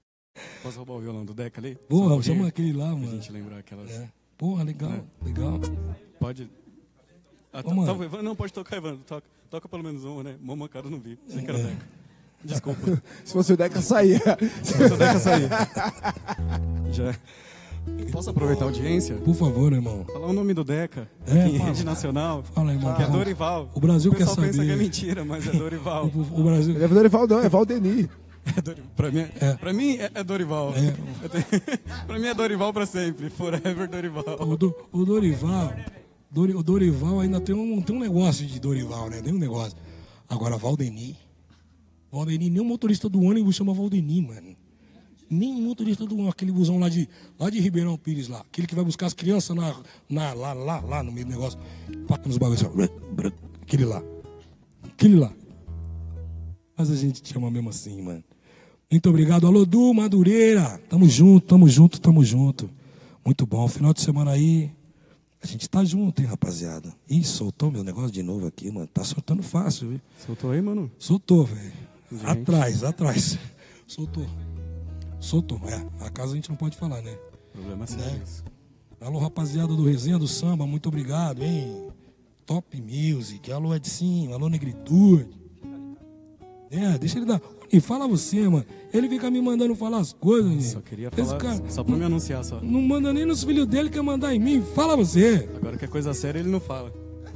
Deca ali? Porra, Só um chama pouquinho, aquele lá, pra mano. gente lembrar aquelas... É. Porra, legal, É. legal. Pode... Ah, Ô, tá- mano. tá, Evandro, não, pode tocar, Evandro. Toca, toca pelo menos uma, né? Mama cara eu não vi. Sem que era É. Deca. Desculpa. Se fosse o Deca, saía. Se fosse o Deca, saía. Já. Posso aproveitar a audiência? Por favor, irmão. Falar o nome do Deca É, aqui em fala. rede nacional. Fala, irmão. Que é Fala. Dorival. O Brasil o quer pessoal pensa saber. que é mentira, mas é Dorival. O, o Brasil... Não é Dorival, não, é Valdeni. É Dori- Pra mim, é, pra mim é, é Dorival. É. Eu tenho- pra mim é Dorival pra sempre. Forever Dorival. O, do, o Dorival, Dori, o Dorival ainda tem um, tem um negócio de Dorival, né? Tem um negócio. Agora, Valdeni. Valdeni, nem o motorista do ônibus chama Valdeni, mano. Nem o motorista do ônibus, aquele busão lá de, lá de Ribeirão Pires, lá. Aquele que vai buscar as crianças na, na, lá, lá, lá, no meio do negócio. Passa nos bagulhos assim, ó. Aquele lá. Aquele lá. Mas a gente te chama mesmo assim, mano. Muito obrigado. Alô, Du, Madureira. Tamo junto, tamo junto, tamo junto. Muito bom. Final de semana aí. A gente tá junto, hein, rapaziada. Ih, soltou meu negócio de novo aqui, mano. Tá soltando fácil, viu? Soltou aí, mano? Soltou, velho. Gente. Atrás, atrás. Soltou. Soltou. É, a casa a gente não pode falar, né? Problema sério. Né? isso. Alô, rapaziada do Resenha do Samba, muito obrigado, hein? Top Music. Alô, Edcinho. Alô, Negritude. É, deixa ele dar. E fala você, mano. Ele fica me mandando falar as coisas, né? Só queria Esse falar, cara só pra me anunciar só. não manda nem nos filhos dele, quer mandar em mim. Fala você. Agora que é coisa séria, ele não fala.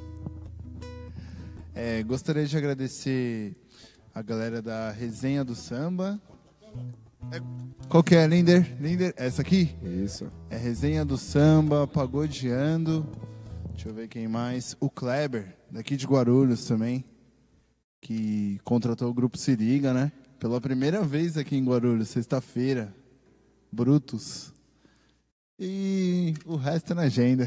É, gostaria de agradecer a galera da Resenha do Samba. É, qual que é, Linder? Linder, essa aqui? Isso. É Resenha do Samba, Pagodeando. Deixa eu ver quem mais. O Kleber, daqui de Guarulhos também, que contratou o grupo Se Liga, né? Pela primeira vez aqui em Guarulhos, sexta-feira. Brutus. E o resto é na agenda.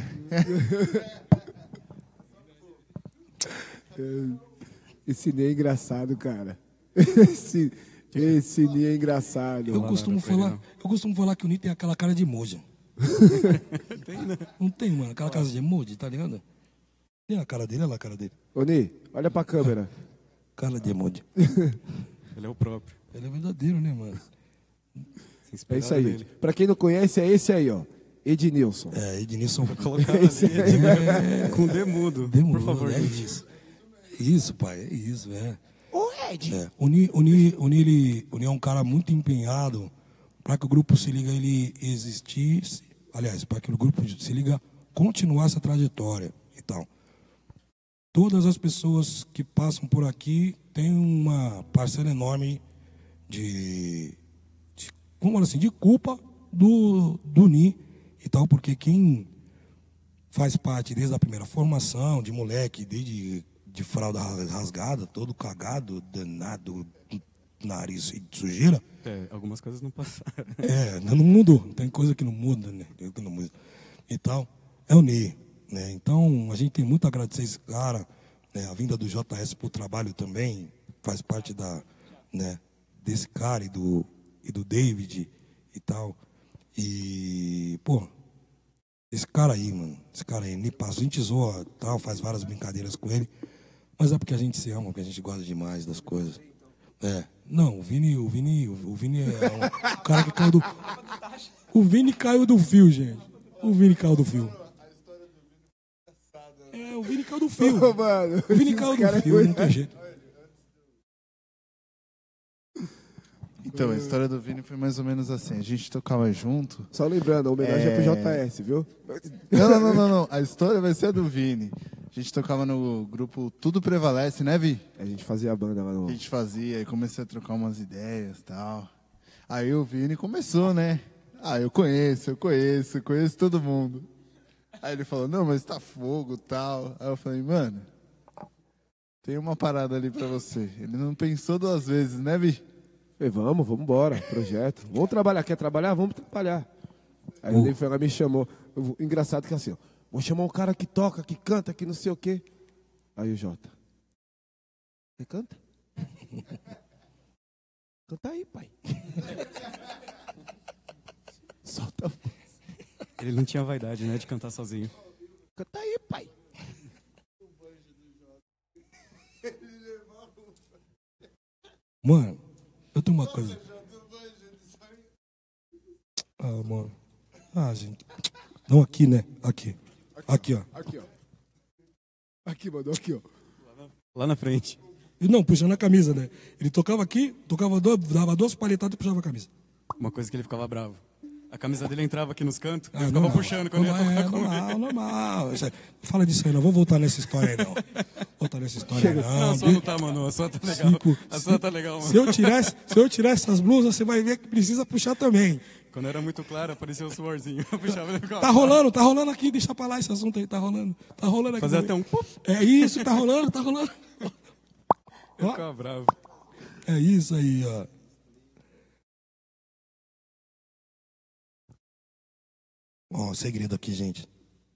Esse Ney é engraçado, cara. Esse, esse Ney é engraçado. Eu costumo falar, eu costumo falar que o Ney tem aquela cara de emoji. Tem, né? Não tem, mano, aquela cara de emoji, tá ligado? Tem a cara dele, olha lá a cara dele. Ô, Ney, olha pra câmera. Cara de emoji. Ele é o próprio. Ele é verdadeiro, né, mano? Se É isso inspiraram aí. nele. Pra quem não conhece, é esse aí, ó. Ednilson. É, Ednilson. Colocar Esse ali, É, com demudo. Demorou, Por favor, é gente. isso. É isso, pai, é isso, é. Ô, Ed. É, o Ni, o Ni, o Ni, ele, o Ni é um cara muito empenhado para que o grupo Se Liga ele existisse, aliás, para que o grupo Se Liga continuasse a trajetória e tal. Todas as pessoas que passam por aqui têm uma parcela enorme de, de como assim, de culpa do, do Ni e tal, porque quem faz parte desde a primeira formação, de moleque, desde de fralda rasgada, todo cagado, danado, nariz cheio de sujeira. É, algumas coisas não passaram. É, não mudou. Tem coisa que não muda, né? Tem coisa que não muda. E tal. É o Ney, né? Então, a gente tem muito a agradecer esse cara, né? A vinda do J S pro trabalho também faz parte da, né? Desse cara e do, e do David e tal. E, pô, esse cara aí, mano, esse cara aí, me passa, a gente zoa, tal, faz várias brincadeiras com ele, mas é porque a gente se ama, porque a gente gosta demais das coisas. É, não, o Vini, o Vini, o Vini é um, o cara que caiu do... O Vini caiu do fio, gente. O Vini caiu do fio. É, o Vini caiu do fio. Ô, mano, O Vini esse caiu cara do é fio, não doido. tem jeito. Então, a história do Vini foi mais ou menos assim. A gente tocava junto. Só lembrando, a homenagem é, É. pro J S, viu? Não, não, não, não, não. A história vai ser a do Vini. A gente tocava no grupo Tudo Prevalece, né, Vi? A gente fazia a banda lá no... A gente fazia, aí comecei a trocar umas ideias e tal. Aí o Vini começou, né? Ah, eu conheço, eu conheço, eu conheço todo mundo. Aí ele falou, não, mas tá fogo e tal. Aí eu falei, mano, tem uma parada ali pra você. Ele não pensou duas vezes, né, Vi? Falei, vamos, vamos embora, projeto. Vamos trabalhar, quer trabalhar? Vamos trabalhar. Aí o Ney foi lá e me chamou. Eu- engraçado que assim, ó, vou chamar um cara que toca, que canta, que não sei o quê. Aí o Jota, você canta? Canta aí, pai. Solta a voz. Ele não tinha vaidade, né, de cantar sozinho. Canta aí, pai. Mano, eu tenho uma coisa. Ah, mano. Ah, gente. Não, aqui, né? Aqui. Aqui, ó. Aqui, ó. Aqui, mano, aqui, ó. Lá na frente. E não, puxando a camisa, né? Ele tocava aqui, tocava dois, dava duas palhetadas e puxava a camisa. Uma coisa que ele ficava bravo. A camisa dele entrava aqui nos cantos, Ah, ele ficava normal. puxando quando normal, ia é, tocar com normal, ele. normal. Isso aí- Fala disso aí, não. Vamos voltar nessa história aí, não. Voltar nessa história aí, Não, não. a sua não tá, mano. A sua tá legal. Cinco- A sua tá legal, mano. Se eu, tirar, se eu tirar essas blusas, você vai ver que precisa puxar também. Quando era muito claro, aparecia o suorzinho. Eu puxava ele ficava Tá rolando, tá rolando aqui, deixa pra lá esse assunto aí, tá rolando. Tá rolando aqui. Fazia também. até um puf. É isso, tá rolando, tá rolando. Eu Ó, ficava bravo. é isso aí, ó. Ó, segredo aqui, gente.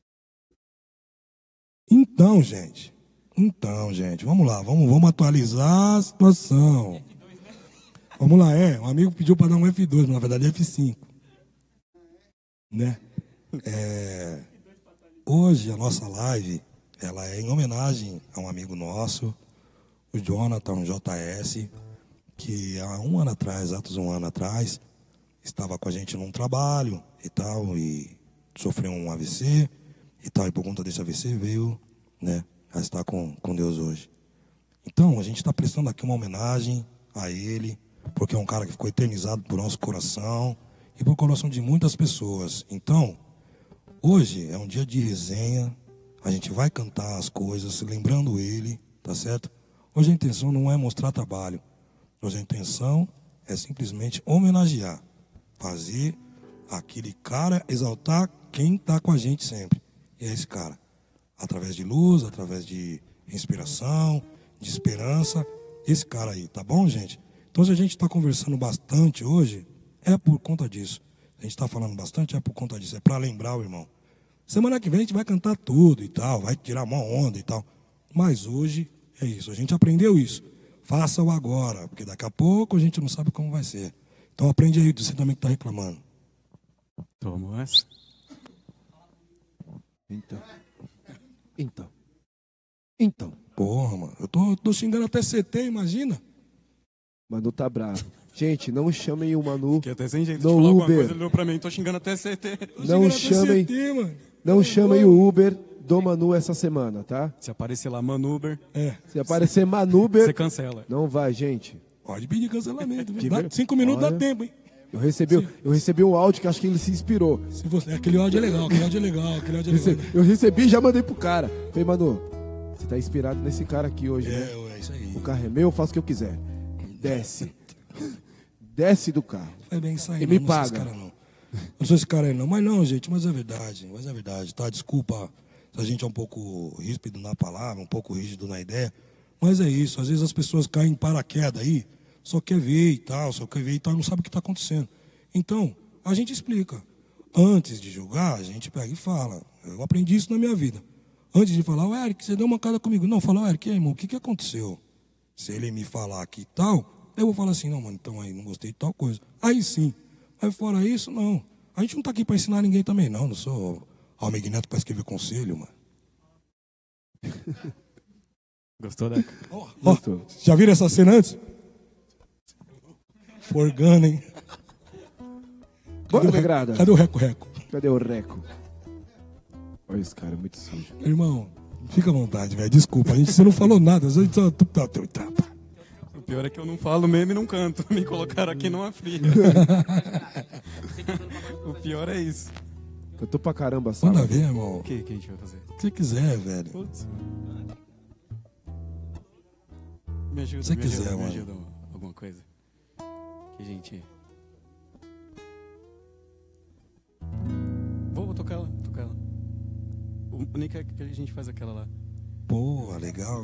Então, gente. Então, gente, vamos lá, vamos, vamos atualizar a situação. Vamos lá, é, um amigo pediu para dar um F dois, mas na verdade é F cinco. Né? É, hoje a nossa live, ela é em homenagem a um amigo nosso, o Jonathan J S, que há um ano atrás, exatos um ano atrás, estava com a gente num trabalho e tal, e sofreu um A V C e tal, e por conta desse A V C veio, né, a estar com, com Deus hoje. Então, a gente está prestando aqui uma homenagem a ele, porque é um cara que ficou eternizado por nosso coração e por coração de muitas pessoas. Então, hoje é um dia de resenha, a gente vai cantar as coisas, lembrando ele, tá certo? Hoje a intenção não é mostrar trabalho, hoje a intenção é simplesmente homenagear, fazer aquele cara exaltar quem está com a gente sempre. E é esse cara. Através de luz, através de inspiração, de esperança. Esse cara aí, tá bom, gente? Então, se a gente está conversando bastante hoje, é por conta disso. A gente está falando bastante, é por conta disso. É para lembrar o irmão. Semana que vem a gente vai cantar tudo e tal, vai tirar uma onda e tal. Mas hoje é isso. A gente aprendeu isso. Faça-o agora, porque daqui a pouco a gente não sabe como vai ser. Então, aprende aí, você também que está reclamando. Toma essa. Então. Então. Então. Porra, mano. Eu tô, tô xingando até C T, imagina. Manu tá bravo. Gente, não chamem o Manu Que até sem jeito de no falar alguma Uber. coisa, ele olhou pra mim. Tô xingando até C T. Tô Não xingando até chamem- C T, mano. Não chamem o Uber do Manu essa semana, tá? Se aparecer lá, Manuber, É, Se aparecer Manuber, você cancela. não vai, gente. pode pedir cancelamento. viu? De Dá- ver- cinco minutos Olha. dá tempo, hein? Eu recebi, eu recebi um áudio que acho que ele se inspirou. Se você, aquele áudio é legal, aquele áudio é legal, aquele áudio é Rece- legal. Eu recebi e já mandei pro cara. Falei, Manu, você tá inspirado nesse cara aqui hoje, né? É, é isso aí. O carro é meu, eu faço o que eu quiser. Desce. Desce do carro. Foi bem isso aí, E não, me não sou esse paga. cara, não. Não sou esse cara aí, não. Mas não, gente, mas é verdade. Mas é verdade, tá? Desculpa se a gente é um pouco ríspido na palavra, um pouco rígido na ideia. Mas é isso. Às vezes as pessoas caem em paraquedas aí, só quer ver e tal, só quer ver e tal, e não sabe o que está acontecendo. Então, a gente explica. Antes de julgar, a gente pega e fala. Eu aprendi isso na minha vida. Antes de falar, o Eric, você deu uma cara comigo. Não, fala, Eric, e aí, irmão, o que, que aconteceu? Se ele me falar aqui e tal, eu vou falar assim, não, mano, então aí, não gostei de tal coisa. Aí sim. Mas fora isso, não. A gente não tá aqui para ensinar ninguém também, não. Não sou Almig Neto para escrever conselho, mano. Gostou, né? Ó, Gostou. já viram essa cena antes? Forgana, hein? Bora, Cadê o Negrada. Reco? Cadê o Reco-Reco? Cadê o Reco? Olha esse cara, é muito sujo. Irmão, fica à vontade, velho. Desculpa, a gente, você não falou nada. A gente só... O pior é que eu não falo mesmo e não canto. Me colocaram aqui numa fria. O pior é isso. Cantou pra caramba, sabe? Manda ver, irmão. O que, que a gente vai fazer? O que você quiser, velho. Putz, mano. Me ajuda, Se me quiser, ajuda, me mano. ajuda alguma coisa. Que a gente... Vou, vou tocar ela, tocar ela. O único é que a gente faz aquela lá. Pô, legal.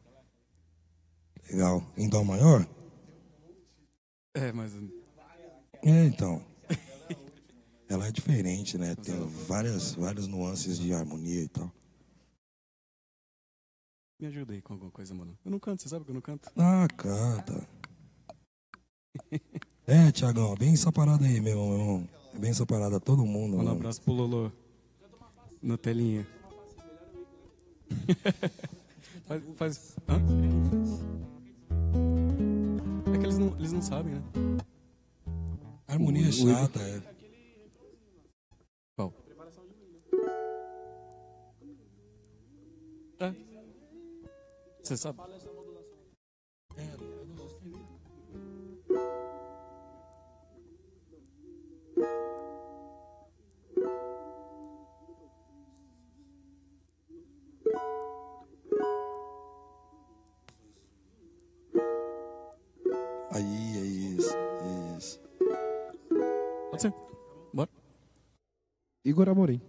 Legal. Em Dó maior? É, mas... É, então. Ela é diferente, né? Tem várias, várias nuances de harmonia e tal. Me ajuda aí com alguma coisa, mano. Eu não canto, você sabe que eu não canto? Ah, canta. É, Tiagão, bem essa parada aí, meu irmão. É bem essa parada, todo mundo. Manda um mano. abraço pro Lolo. No telinha. faz... faz... Hã? É que eles não, eles não sabem, né? Harmonia é chata, é. É. Você sabe? Aí, é isso, é isso. Pode ser. Bora. Igor Amorim.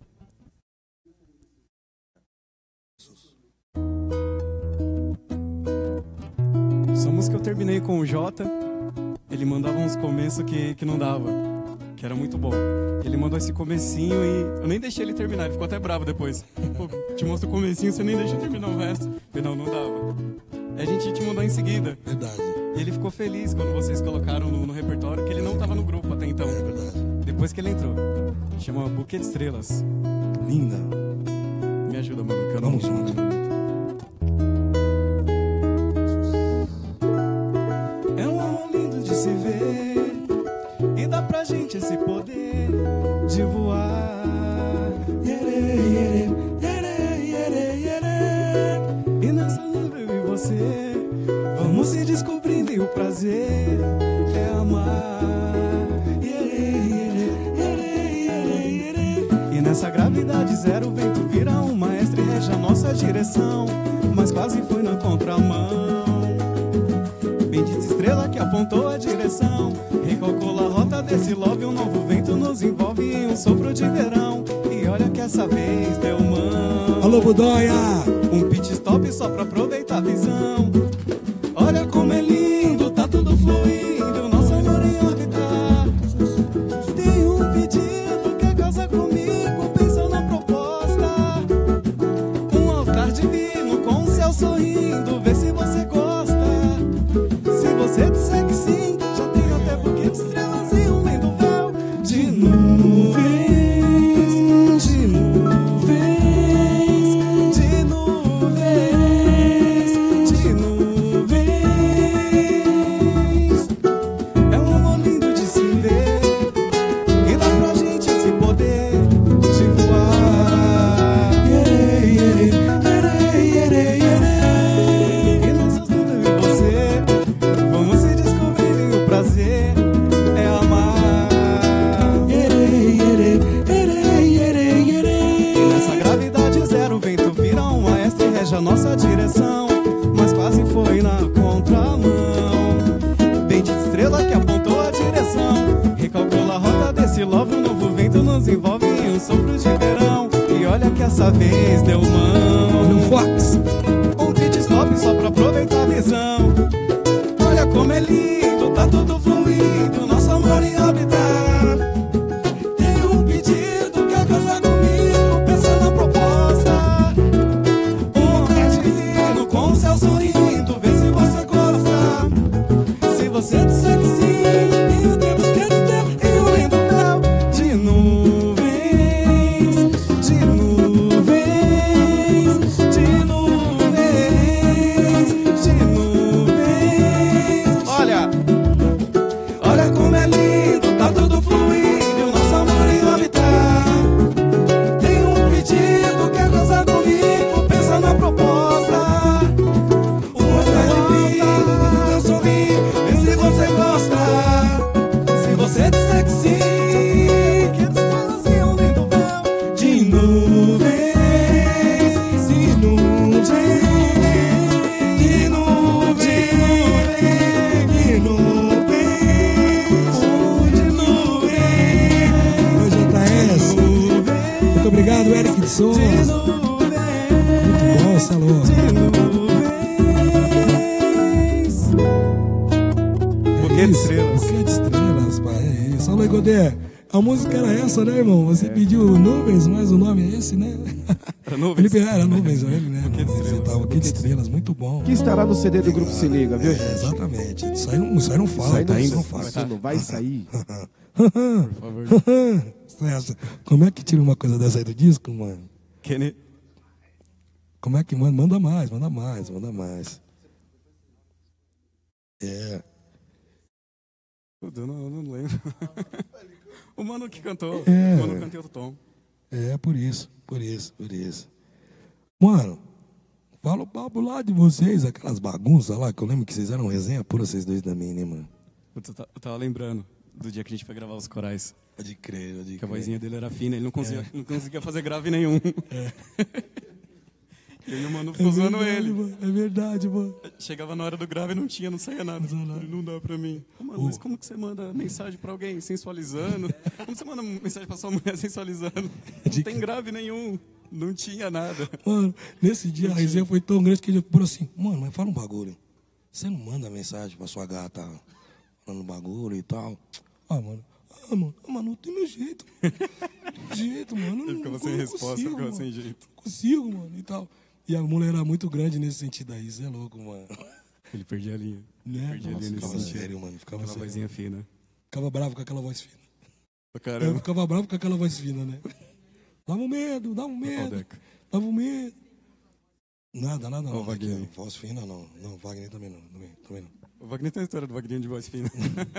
Essa música eu terminei com o Jota. Ele mandava uns começos que, que não dava, que era muito bom. Ele mandou esse comecinho e eu nem deixei ele terminar, ele ficou até bravo depois. Pô, te mostro o comecinho, você nem deixa eu terminar o resto. Eu falei, não, não dava. Aí a gente te mandou em seguida. Verdade. E ele ficou feliz quando vocês colocaram no, no repertório, que ele não tava no grupo até então. É verdade. Depois que ele entrou. Chama Buquê de Estrelas. Linda. Me ajuda, mano, que eu não Vamos não junto. lembro muito. É um amor lindo de se ver e dá pra gente esse poder de voar. Yere, yere, yere, yere, yere. E nessa nuvem eu e você vamos se descobrindo e o prazer é amar. Yere, yere, yere, yere, yere. E nessa gravidade zero o vento vira um maestro e rege a nossa direção, mas quase foi na contramão. Bendita estrela que apontou a direção, recalcula a rota desse love, um novo vento nos envolve em um sopro de verão. E olha que essa vez deu mão. Alô, Budóia! Um pit stop só pra aproveitar a visão. Olha como é lindo, tá tudo fluindo, nosso amor em órbita. Tem um pedido, quer casar comigo, pensa na proposta. Um altar divino com o céu sorrindo, vê se você gosta. Se você disser que sim, já tem até buquê de estrelas e um lindo véu de nuvens, de nuvens, de nuvens, de nuvens. É um amor lindo de se ver e dá pra gente esse poder de voar. Yere, yere, yere, yere, yere. E nessas nuvens eu e você vamos se descobrir e o prazer é amar. Yere, yere, yere, yere, yere. E nessa gravidade zero o vento vira um maestro e rege a nossa direção, mas quase foi na contramão. Bendita estrela que apontou a direção, recalcula a rota desse love, um novo vento nos envolve em um sopro de verão. E olha que essa vez deu mão. Olha o Fox. Um pit stop só pra aproveitar a visão. Olha como é lindo, tá tudo fluindo, nosso amor em órbita. Tem um pedido, quer casar comigo, pensa na proposta. Um altar divino com o céu sorrindo, vê se você gosta. Se você disser que sim, e o tempo que tempo e o lindo véu de nuvens, de nuvens, de nuvens, de nuvens. Olha, olha como é lindo, tá tudo fluindo, nosso amor em órbita. Tem um pedido, quer casar comigo, pensa na proposta. Um altar divino, eu sorri, vê se você gosta. Se você disser que sim, que estrelas e um lindo véu de nuvens, de nuvens, de nuvens, de nuvens, de nuvens, J S. Muito obrigado, Eric de Souza. de Muito nuvens, bom, Salô. de nuvens. Buquê de estrelas. Buquê de estrelas, pai. É isso. Alô, Godê. A música era essa, né, irmão? Você pediu Nuvens, mas o nome é esse, né? Era nuvens. Ele era Nuvens, ele, né? Buquê de estrelas. Você tava Buquê de estrelas, muito bom. Que estará no C D do Grupo Se Liga, viu, É, gente? exatamente. Isso aí não, isso aí não fala, Isso aí tá não, ainda? Não isso fala. não vai sair. Por favor. Essa- Como é que tira uma coisa dessa aí do disco, mano? Kenny. Como é que manda? Manda mais, manda mais, manda mais. É. Eu não, eu não lembro. O mano que cantou. É. O mano cantei outro tom. É, por isso, por isso, por isso. Mano, Fala o papo lá de vocês, aquelas bagunças lá, que eu lembro que vocês eram resenha pura, vocês dois também, né, mano? Eu t- eu tava lembrando do dia que a gente foi gravar os corais. Pode crer, pode crer. Que a vozinha dele era fina, ele não conseguia, não conseguia fazer grave nenhum. É. E aí o mano ficou zoando verdade, ele. Mano, é verdade, mano. Chegava na hora do grave e não tinha, não saía nada. Não, Ele não dá pra mim. Ô, mano, mas como que você manda mensagem pra alguém sensualizando? Como você manda mensagem pra sua mulher sensualizando? Não tem grave nenhum. Não tinha nada. Mano, nesse dia a resenha foi tão grande que ele falou assim, mano, mas fala um bagulho. Você não manda mensagem pra sua gata falando bagulho e tal? Ah, mano. Ah, mano, ah, mano, não tem meu jeito. Meu jeito, mano. Ele ficava sem resposta, ficava sem jeito. Não consigo, mano, e tal. E a mulher era muito grande nesse sentido aí, isso é louco, mano. Ele perdia a linha. Né? Perdia Nossa, a linha nesse ficava sentido. sério, mano. Ficava Aquela sério. vozinha fina. Ficava bravo com aquela voz fina. Pra caramba. Eu ficava bravo com aquela voz fina, né? Dava um medo, dava um medo. Dava um medo. Nada, nada não. Ó, o Wagner. Aqui, voz fina não. Não, Wagner também não. Também, também não. O Wagner tem a história do Wagner de voz fina.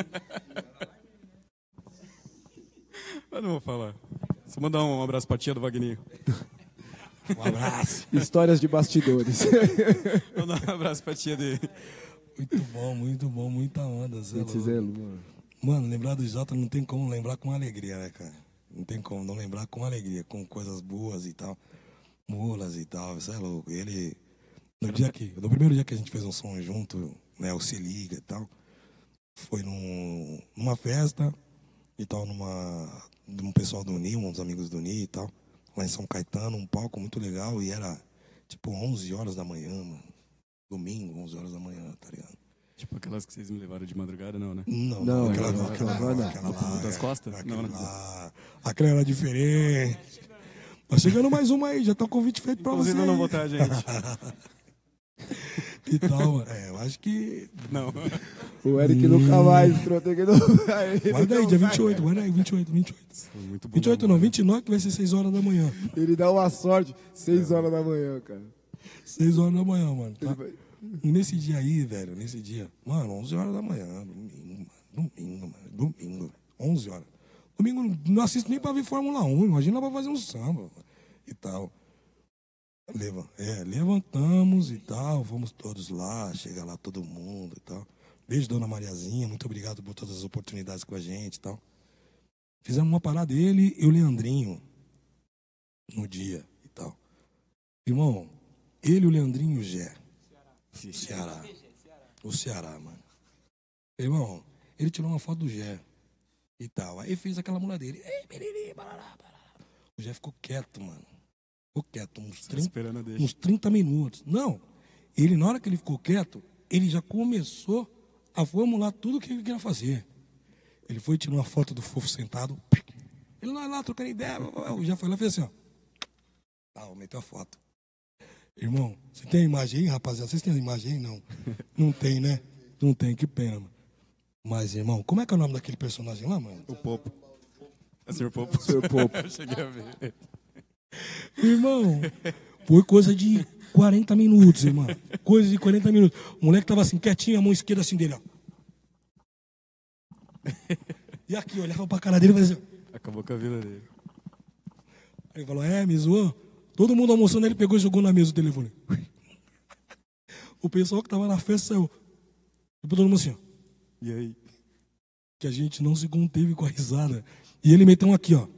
Mas não vou falar. Só mandar um abraço pra tia do Wagner. Um abraço. Histórias de bastidores. Vou dar um abraço pra tia dele. Muito bom, muito bom, muita onda. Zé Esse Zé Lu, mano. Mano, lembrar do Jota não tem como lembrar com alegria, né, cara? Não tem como não lembrar com alegria, com coisas boas e tal. Mulas e tal, isso é louco. Ele, no dia que, no primeiro dia que a gente fez um som junto, né, o Se Liga e tal, foi num, numa festa e tal, numa, de um pessoal do Ni, uns amigos do Ni e tal, lá em São Caetano, um palco muito legal e era tipo onze horas da manhã, mano. Domingo, onze horas da manhã, tá ligado? Tipo aquelas que vocês me levaram de madrugada, não, né? Não, Não, não, aquela não, aquela aquela não, não. aquela lá. Das é, costas? Aquela Não, não. lá. Aquela era diferente. Tá chegando mais uma aí, já tá o convite feito pra Inclusive você. eu não aí. vou estar, gente. E tal, mano. É, eu acho que. Não. O Eric nunca mais entrou, tem que não vai. Guarda aí, dia vinte e oito, guarda aí, vinte e oito, vinte e oito. Muito bom. vinte e oito não, vinte e nove que vai ser seis horas da manhã. Ele dá uma sorte, seis horas da manhã, cara. seis horas da manhã, mano. Tá? Ele vai- E nesse dia aí, velho, nesse dia, mano, onze horas da manhã, domingo, mano, domingo, mano, domingo, velho, onze horas. Domingo não assisto nem pra ver Fórmula um, imagina pra fazer um samba mano, e tal. Leva, é, levantamos e tal, fomos todos lá, chega lá todo mundo e tal. Beijo, dona Mariazinha, muito obrigado por todas as oportunidades com a gente e tal. Fizemos uma parada, ele e o Leandrinho, no dia e tal. Irmão, ele, o Leandrinho e o Gé. O Ceará. O Ceará, mano. Irmão, ele tirou uma foto do Gé e tal. Aí fez aquela mulher dele. Ei, beriri, barará, barará. O Gé ficou quieto, mano. Ficou quieto, uns trinta, esperando a deixa. uns trinta minutos. Não, ele, na hora que ele ficou quieto, ele já começou a formular tudo o que ele queria fazer. Ele foi e tirou uma foto do Fofo sentado. Ele lá, lá trocando ideia. O Gé foi lá e fez assim, ó. Tal, meteu a foto. Irmão, você tem a imagem aí, rapaziada? Vocês têm a imagem aí? Não. Não tem, né? Não tem, que pena, mano. Mas, irmão, como é que é o nome daquele personagem lá, mano? O Popo. É o senhor Popo. senhor Popo. Eu cheguei a ver. Irmão, foi coisa de quarenta minutos, irmão. Coisa de quarenta minutos. O moleque tava assim, quietinho, a mão esquerda assim dele, ó. E aqui, olhava pra cara dele e fazia assim. Acabou com a vida dele. Aí ele falou, é, me zoou? Todo mundo almoçando, ele pegou e jogou na mesa o telefone. O pessoal que tava na festa saiu. Tipo, todo mundo assim, ó. E aí? Que a gente não se conteve com a risada. E ele meteu um aqui, ó.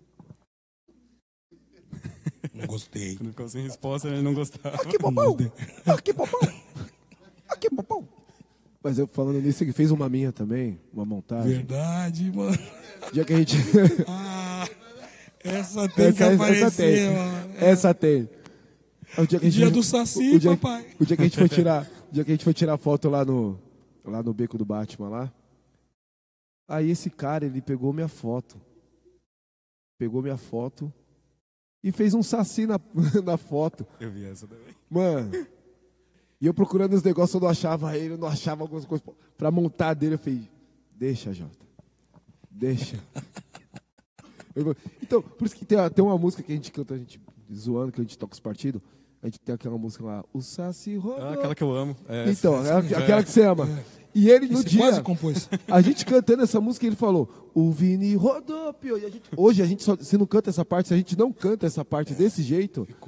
Não gostei. Quando ficou sem resposta, ele não gostava. Aqui, popão! Aqui, popão! Aqui, popão! Mas eu falando nisso, ele fez uma minha também, uma montagem. Verdade, mano. Já que a gente... Ah, essa tem que essa, aparecer, essa tem. mano. Essa tem. O dia, que a gente, Dia do Saci, o dia, papai. O dia que a gente foi tirar, o dia que a gente foi tirar foto lá no, lá no beco do Batman lá. Aí esse cara, ele pegou minha foto. Pegou minha foto e fez um saci na, na foto. Eu vi essa também. Mano. E eu procurando os negócios, eu não achava ele, eu não achava algumas coisas pra montar dele. Eu falei, deixa, Jota. Deixa. Eu, então, por isso que tem, tem uma música que a gente canta, a gente zoando, que a gente toca os partidos. A gente tem aquela música lá, o Saci rodou. Ah, aquela que eu amo. É, então, essa, é essa, aquela é. que você ama. E ele no Você dia, quase compôs. a gente cantando essa música, ele falou, o Vini rodou, pio. E a gente, hoje, a gente só, se não canta essa parte, se a gente não canta essa parte desse jeito, Ficou.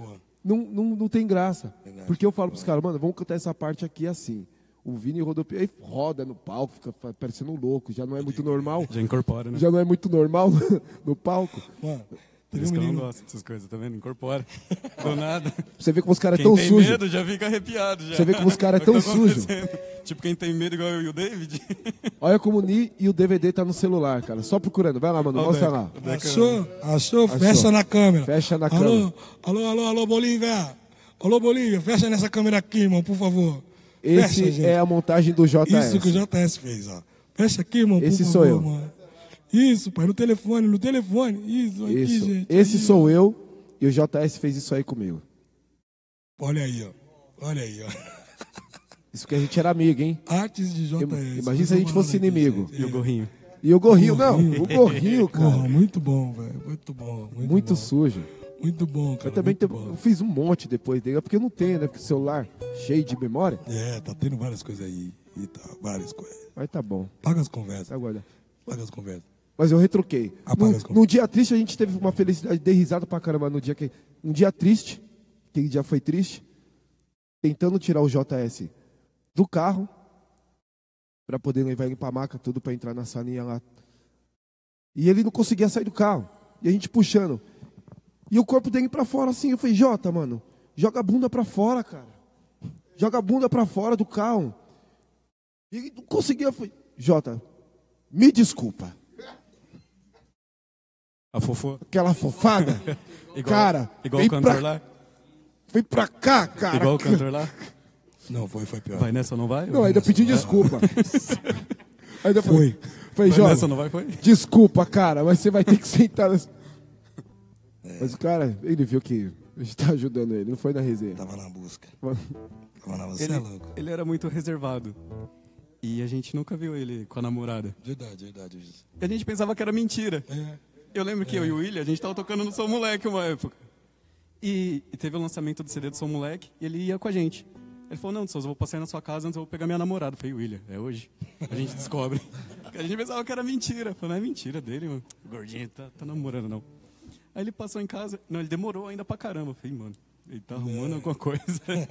não, não, não tem graça. Verdade. Porque eu falo pros caras, mano, vamos cantar essa parte aqui assim. O Vini rodopia, aí roda no palco, fica parecendo um louco, já não é muito normal. Já incorpora, né? Já não é muito normal no palco. Mano, Por teve isso um que eu não menino. gosto dessas coisas, tá vendo? Incorpora. Do nada. Você vê como os caras Quem tão tem sujos. medo já fica arrepiado. Já. Você vê como os caras É o tão que tá sujos. acontecendo. Tipo, quem tem medo igual eu e o David. Olha como o Ni e o D V D tá no celular, cara. Só procurando. Vai lá, mano, Ó o mostra Deca. lá. O Deca- Achou? Achou? Achou. Fecha na câmera. Fecha na alô, câmera. Alô, alô, alô, Bolívia. Alô, Bolívia, fecha nessa câmera aqui, irmão, por favor. Esse Fecha, gente. é a montagem do J S. Isso que o J S fez, ó. Fecha aqui, irmão, Esse por sou favor, eu. mano. Isso, pai, no telefone, no telefone. Isso, aqui, Isso. gente. Esse aí, sou ó. eu e o J S fez isso aí comigo. Olha aí, ó. Olha aí, ó. Isso que a gente era amigo, hein? Artes de J S. Imagina se a gente fosse inimigo. E o gorrinho. E o gorrinho, não. O gorrinho, cara. Porra, muito bom, velho. Muito bom. Muito, Muito bom. sujo. Muito bom, cara. Eu também muito te- bom. eu fiz um monte depois dele, porque eu não tenho, né? Porque o celular cheio de memória. É, tá tendo várias coisas aí. E tá, várias coisas. Mas tá bom. Paga as conversas. Agora. Paga as conversas. Mas eu retruquei. Apaga No, as conversas. no dia triste a gente teve uma felicidade, dei risada pra caramba no dia que. Um dia triste, que já foi triste, tentando tirar o J S do carro pra poder levar ele pra maca, tudo pra entrar na salinha lá. E ele não conseguia sair do carro. E a gente puxando. E o corpo dele pra fora assim. Eu falei, Jota, mano, joga a bunda pra fora, cara. Joga a bunda pra fora do carro. E ele não conseguia. Eu falei, Jota, me desculpa. A fofo. Aquela fofada. Igual, cara, igual vem o cantor pra, lá. vem pra cá, cara. Igual o cantor lá. Não, foi, foi pior. Vai nessa ou não vai? Não, ainda pedi desculpa. Ainda Foi. Falei, Vai Jota, nessa ou não vai? Foi? desculpa, cara, mas você vai ter que sentar. Nessa... Mas o cara, ele viu que a gente tá ajudando ele, não foi na resenha. Tava na busca. Tava na você Ele, é louco. ele era muito reservado. E a gente nunca viu ele com a namorada. Verdade, verdade. Isso. E a gente pensava que era mentira. É. Eu lembro que eu e o William, a gente tava tocando no Sou Moleque uma época. E, e teve o lançamento do C D do Sou Moleque e ele ia com a gente. Ele falou, não, Souza, eu vou passar aí na sua casa antes eu vou pegar minha namorada. Eu falei, William, é hoje? A gente descobre. A gente pensava que era mentira. Eu falei, não é mentira dele, mano. O gordinho tá, tá namorando, não. Aí ele passou em casa. Não, ele demorou ainda pra caramba. Eu falei, mano, ele tá arrumando alguma coisa.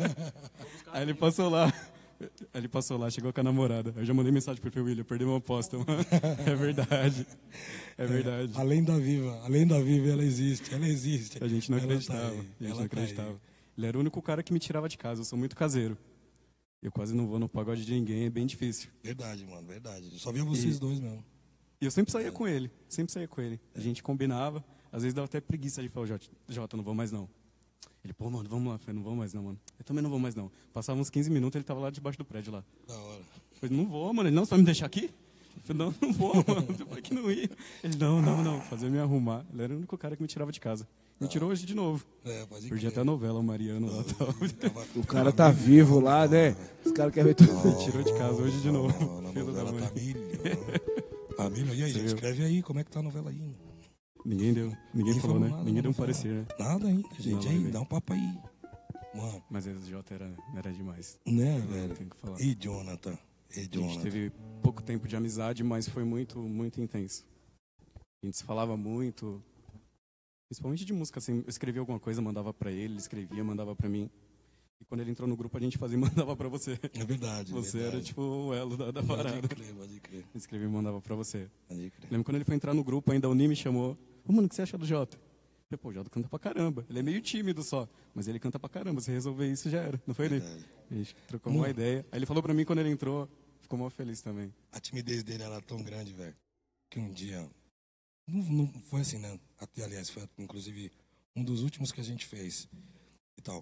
Aí ele passou lá. Aí ele passou lá, chegou com a namorada. Eu já mandei mensagem pro William, perdeu uma aposta, mano. É verdade. É verdade. É, além da Viva, além da Viva, ela existe, ela existe. A gente não Ela acreditava. tá aí, a gente ela não tá acreditava. aí. Ele era o único cara que me tirava de casa. Eu sou muito caseiro. Eu quase não vou no pagode de ninguém, é bem difícil. Verdade, mano, verdade. Eu só via vocês E- dois mesmo. E eu sempre saía com ele, sempre saía com ele. A gente combinava, às vezes dava até preguiça de falar, Jota, Jota, não vou mais não. Ele, pô, mano, vamos lá. Eu falei, não vou mais não, mano. Eu também não vou mais não. Passava uns quinze minutos, ele tava lá debaixo do prédio lá. Da hora. Eu falei, não vou, mano. Ele, não, você vai me deixar aqui? Eu falei, não, não vou, mano. Eu falei que não ia. Ele, não, não, não. Fazia me arrumar. Ele era o único cara que me tirava de casa. Me tirou hoje de novo. É, pode Perdi crer. até a novela, o Mariano lá. Tal. O cara tá vivo lá, né? Os caras querem ver tudo. Me tirou de casa hoje de novo. Ó, na Filho da novela mãe. tá milho. ó. A milho, e aí, Você gente? viu? Escreve aí, como é que tá a novela aí? Ninguém deu. Ninguém Nem falou, né? nada, Ninguém não deu um falou. parecer, né? Nada ainda, gente. Não, aí, vai ver. dá um papo aí. Mano, Mas esse Jota era, era demais. né, Não, velho? tem que falar. E Jonathan? E A gente Jonathan? teve pouco tempo de amizade, mas foi muito, muito intenso. A gente se falava muito, principalmente de música, assim, eu escrevia alguma coisa, mandava pra ele, ele escrevia, mandava pra mim. E quando ele entrou no grupo, a gente fazia e mandava pra você. É verdade. Você verdade. era tipo o elo da, da parada. Pode crer, pode crer. Escrevia e mandava pra você. Pode crer. Lembro quando ele foi entrar no grupo, ainda o Ni me chamou. Ô, mano, o que você acha do Jota? Eu falei, pô, o Jota canta pra caramba. Ele é meio tímido só, mas ele canta pra caramba. Se resolver isso, já era. Não foi ele? Verdade. A gente trocou uma Mano. ideia. Aí ele falou pra mim quando ele entrou, ficou mal feliz também. A timidez dele era tão grande, velho, que um dia. Não, não foi assim, né? Até, aliás, foi inclusive um dos últimos que a gente fez e tal.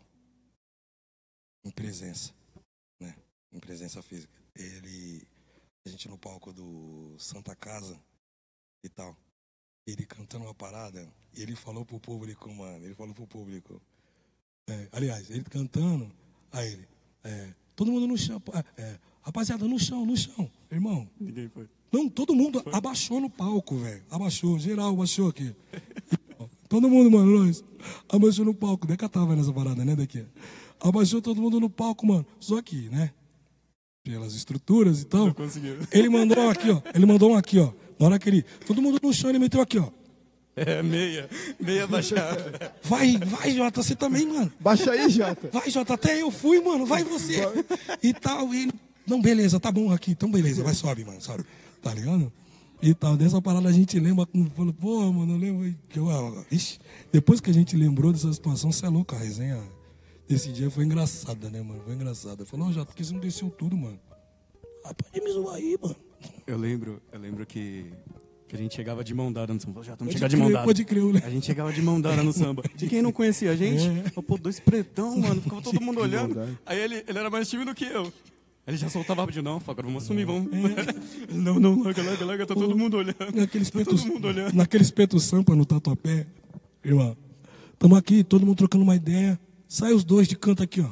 Em presença, né? Em presença física. Ele. A gente no palco do Santa Casa e tal. Ele cantando uma parada e ele falou pro público, mano. Ele falou pro público. É, aliás, ele cantando, aí ele. É, todo mundo no chão. É, é, rapaziada, no chão, no chão. Irmão. Ninguém foi. Não, todo mundo abaixou no palco, velho. Abaixou, geral abaixou aqui. Todo mundo, mano, nós. Abaixou no palco. Deca tava nessa parada, né, daqui? Abaixou todo mundo no palco, mano. Só que, né? Pelas estruturas e tal. Não conseguiu. Ele mandou um aqui, ó. Ele mandou um aqui, ó. Na hora que ele. Todo mundo no chão, ele meteu aqui, ó. É, meia. Meia baixada. Vai, vai, Jota, você também, mano. Baixa aí, Jota. Vai, Jota, até eu fui, mano, vai você. E tal, e ele, não, beleza, tá bom aqui, então beleza, vai, sobe, mano, sobe. Tá ligado? E tal, dessa parada a gente lembra, falou, pô, mano, eu lembro que eu, ixi, depois que a gente lembrou dessa situação, você é louco, a resenha desse dia foi engraçada, né, mano, foi engraçada. Falou, Jota, por que você não desceu tudo, mano? Ah, pode me zoar aí, mano. Eu lembro, eu lembro que... Que a gente chegava de mão dada no samba. Já estamos Pode chegando de crer, mão dada. pode crer, né? A gente chegava de mão dada no samba. E quem não conhecia a gente, É. eu, pô, dois pretão, mano. Ficava todo mundo Que olhando. maldade. Aí ele, ele era mais tímido que eu. Aí ele já soltava rápido, não, agora vamos assumir, vamos. Não, não, larga, larga, larga, tá todo mundo olhando. Naquele Tá espeto, todo mundo olhando. naquele espeto sampa no Tatuapé, irmão, tamo aqui, todo mundo trocando uma ideia, sai os dois de canto aqui, ó.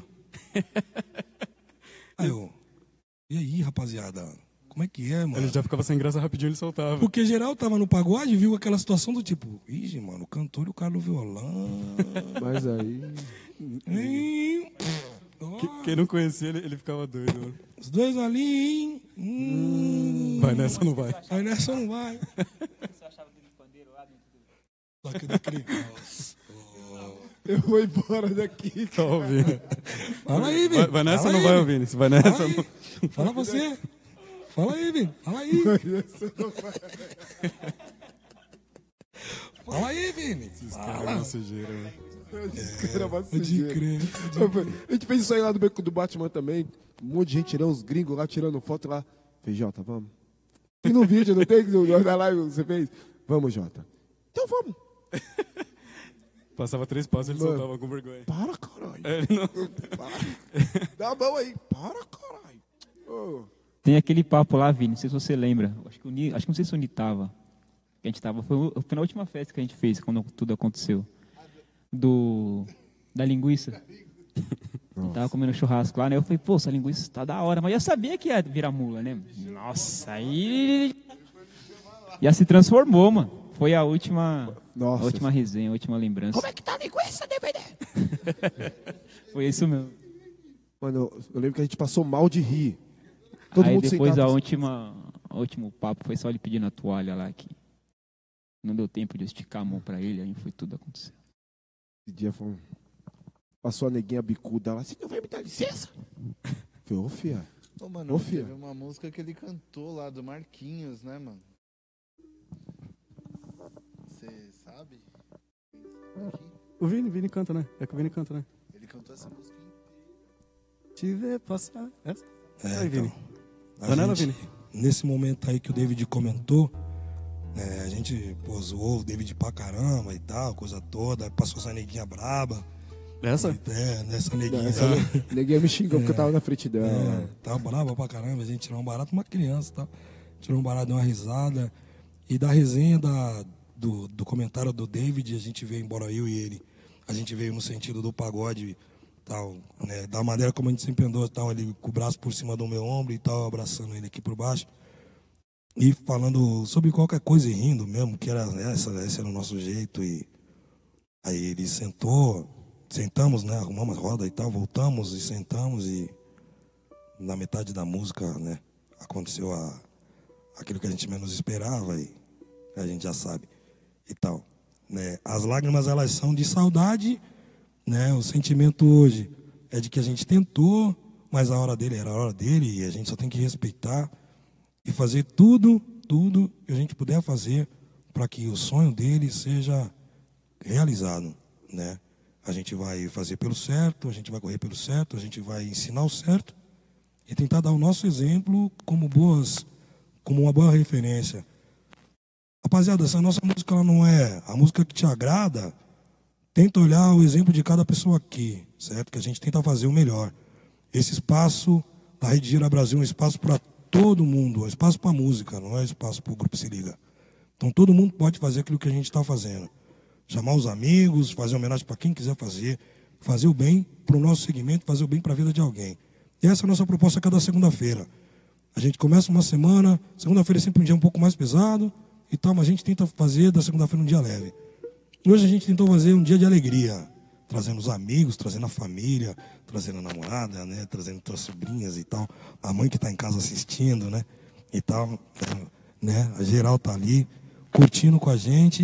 Aí eu, e aí, rapaziada, como é que é, mano? Ele já ficava sem graça rapidinho, ele soltava. Porque geral tava no pagode e viu aquela situação do tipo, ih, mano, o cantor e o cara do violão. Mas aí... Hein? Que- Quem não conhecia, ele, ele ficava doido, mano. Os dois ali, hein? Hum. Vai nessa ou não vai? Vai nessa ou não vai? Daquele, daquele... Nossa. Eu vou embora daqui. Tá ouvindo? Fala aí, Vini. Vai, vai nessa Fala ou não aí, vai, Vini. Vini? Vai nessa Fala ou aí. não... Fala você. Fala aí, Vini. Fala aí. Fala aí, Vini. Esses caras é uma sujeira, mano. Esses caras é uma Pode sujeira. crer. A gente fez isso aí lá do beco do Batman também. Um monte de gente tirando os gringos lá, tirando foto lá. Falei, Jota, vamos. E no vídeo, não tem? Na live você fez? Vamos, Jota. Então vamos. Passava três passos, ele Mano, soltava com vergonha. Para, caralho. É, ele não... Para. Dá a mão aí. Para, caralho. Ô. Tem aquele papo lá, Vini, não sei se você lembra. Acho que, o Ni, acho que não sei se o Ni tava. Que a gente tava. Foi, o- foi na última festa que a gente fez, quando tudo aconteceu. Do. Da linguiça. Tava comendo churrasco lá, né? Eu falei, pô, essa linguiça tá da hora. Mas eu sabia que ia virar mula, né? Nossa, aí. Já se transformou, mano. Foi a última. Nossa. A última resenha, a última lembrança. Como é que tá a linguiça, D V D? Foi isso mesmo. Mano, eu, eu lembro que a gente passou mal de rir. Todo Aí mundo depois sentado. a última, o último papo foi só ele pedindo a toalha lá, que não deu tempo de eu esticar a mão pra ele, aí foi tudo acontecendo. Esse dia foi um... Passou a neguinha bicuda lá. Você não vai me dar licença? Falei, ô, fia. Ô, mano, Ô, fia. teve uma música que ele cantou lá, do Marquinhos, né, mano? Você sabe? Aqui? O Vini, Vini canta, né? É que o Vini canta, né? Ele cantou essa música inteira. Te ver passar. Essa? É, Aí, Vini. a Vai nela, gente- Vini. Nesse momento aí que o David comentou, né, a gente pô, zoou o David pra caramba e tal, coisa toda, passou essa neguinha braba. Essa? É, nessa neguinha. Essa tá- neguinha me xingou porque eu tava na frente dela. É, tava brava pra caramba, a gente tirou um barato, uma criança e tal. Tirou um barato, deu uma risada. E da resenha da, do, do comentário do David, a gente veio embora, eu e ele. A gente veio no sentido do pagode, tal, né? Da maneira como a gente sempre andou, tal, ele com o braço por cima do meu ombro e tal, abraçando ele aqui por baixo. E falando sobre qualquer coisa e rindo mesmo, que era essa, esse era o nosso jeito. E aí ele sentou, sentamos, né? Arrumamos a roda e tal, voltamos e sentamos e na metade da música, né? Aconteceu a, aquilo que a gente menos esperava e a gente já sabe e tal. Né? As lágrimas, elas são de saudade, né? O sentimento hoje é de que a gente tentou, mas a hora dele era a hora dele e a gente só tem que respeitar e fazer tudo, tudo que a gente puder fazer para que o sonho dele seja realizado, né? A gente vai fazer pelo certo, a gente vai correr pelo certo, a gente vai ensinar o certo e tentar dar o nosso exemplo como boas, como uma boa referência. Rapaziada, essa nossa música ela não é a música que te agrada. Tenta olhar o exemplo de cada pessoa aqui, certo? Que a gente tenta fazer o melhor. Esse espaço da Rede Gira Brasil é um espaço para todo mundo, é um espaço para música, não é espaço para o Grupo Se Liga. Então todo mundo pode fazer aquilo que a gente está fazendo. Chamar os amigos, fazer homenagem para quem quiser fazer, fazer o bem para o nosso segmento, fazer o bem para a vida de alguém. E essa é a nossa proposta cada segunda-feira. A gente começa uma semana, segunda-feira é sempre um dia um pouco mais pesado e tal, mas a gente tenta fazer da segunda-feira um dia leve. E hoje a gente tentou fazer um dia de alegria, trazendo os amigos, trazendo a família, trazendo a namorada, né, trazendo as sobrinhas e tal, a mãe que está em casa assistindo, né, e tal, né, a geral tá ali curtindo com a gente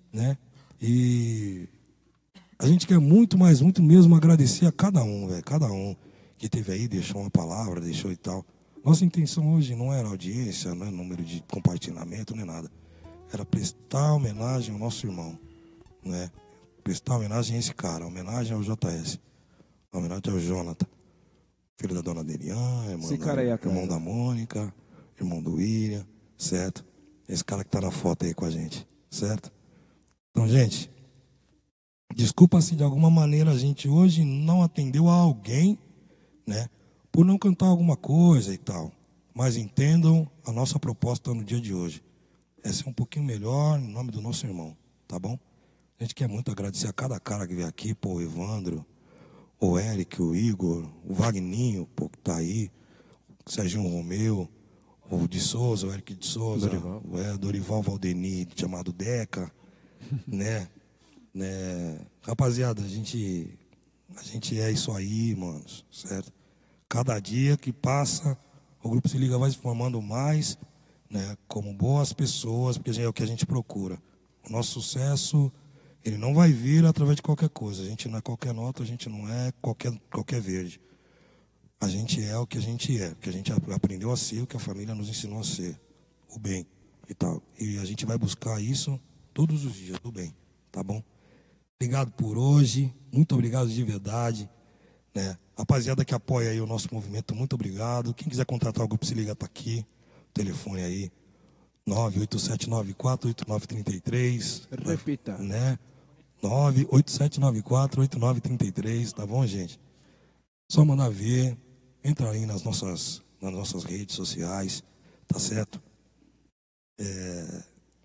né? E a gente quer muito, mais muito mesmo agradecer a cada um, velho, cada um que teve aí, deixou uma palavra, deixou e tal. Nossa intenção hoje não era audiência, não é número de compartilhamento, nem nada. Era prestar homenagem ao nosso irmão, né? Prestar homenagem a esse cara, homenagem ao J S, homenagem ao Jonathan, filho da dona Derian, irmão, esse cara da, aí, cara. irmão da Mônica, irmão do William, certo? Esse cara que tá na foto aí com a gente, certo? Então, gente, desculpa se de alguma maneira a gente hoje não atendeu a alguém, né? Por não cantar alguma coisa e tal. Mas entendam a nossa proposta no dia de hoje. É ser um pouquinho melhor em nome do nosso irmão, tá bom? A gente quer muito agradecer a cada cara que veio aqui, pô, o Evandro, o Eric, o Igor, o Vagninho, pô, que tá aí, o Serginho Romeu, o de Souza, o Eric de Souza, Dorival. o é, Dorival Valdeni, chamado Deca, né? né? Rapaziada, a gente, a gente é isso aí, manos, certo? Cada dia que passa, o Grupo Se Liga vai se formando mais, né? Como boas pessoas, porque é o que a gente procura. O nosso sucesso, ele não vai vir através de qualquer coisa. A gente não é qualquer nota, a gente não é qualquer, qualquer verde. A gente é o que a gente é, o que a gente aprendeu a ser, o que a família nos ensinou a ser, o bem e tal. E a gente vai buscar isso todos os dias, do bem, tá bom? Obrigado por hoje, muito obrigado de verdade, né? Rapaziada que apoia aí o nosso movimento, muito obrigado. Quem quiser contratar o Grupo Se Liga, tá aqui, o telefone aí, nove oito sete nove quatro oito nove três três. Repita. Né? nove oito sete nove quatro oito nove três três, tá bom, gente? Só mandar ver, entra aí nas nossas, nas nossas redes sociais, tá certo? É...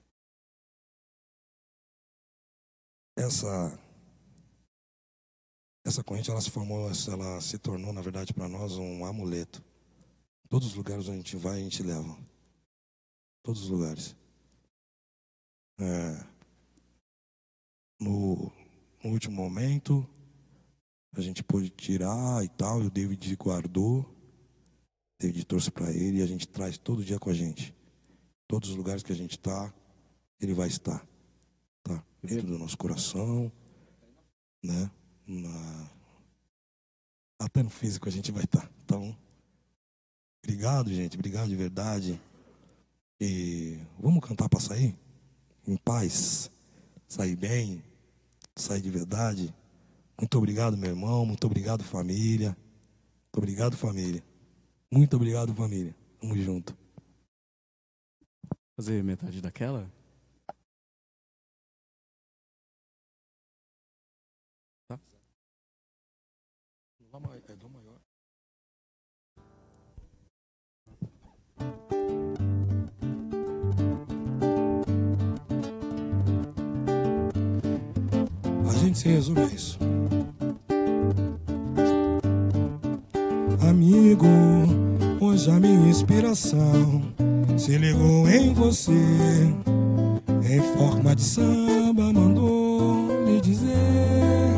Essa, essa corrente, ela se formou, ela se tornou, na verdade, para nós um amuleto. Todos os lugares onde a gente vai, a gente leva. Todos os lugares. É... No, no último momento, a gente pôde tirar e tal, e o David guardou. O David trouxe para ele e a gente traz todo dia com a gente. Todos os lugares que a gente está, ele vai estar. Tá? Dentro do nosso coração, né? Na... Até no físico a gente vai estar, tá bom? Obrigado, gente. Obrigado de verdade. E vamos cantar para sair? Em paz. Sair bem. Sair de verdade. Muito obrigado, meu irmão. Muito obrigado, família. Muito obrigado, família. Muito obrigado, família. Tamo junto. Fazer metade daquela? Tá? É do maior. A gente se resume a isso. Amigo, hoje a minha inspiração se ligou em você. Em forma de samba mandou lhe dizer: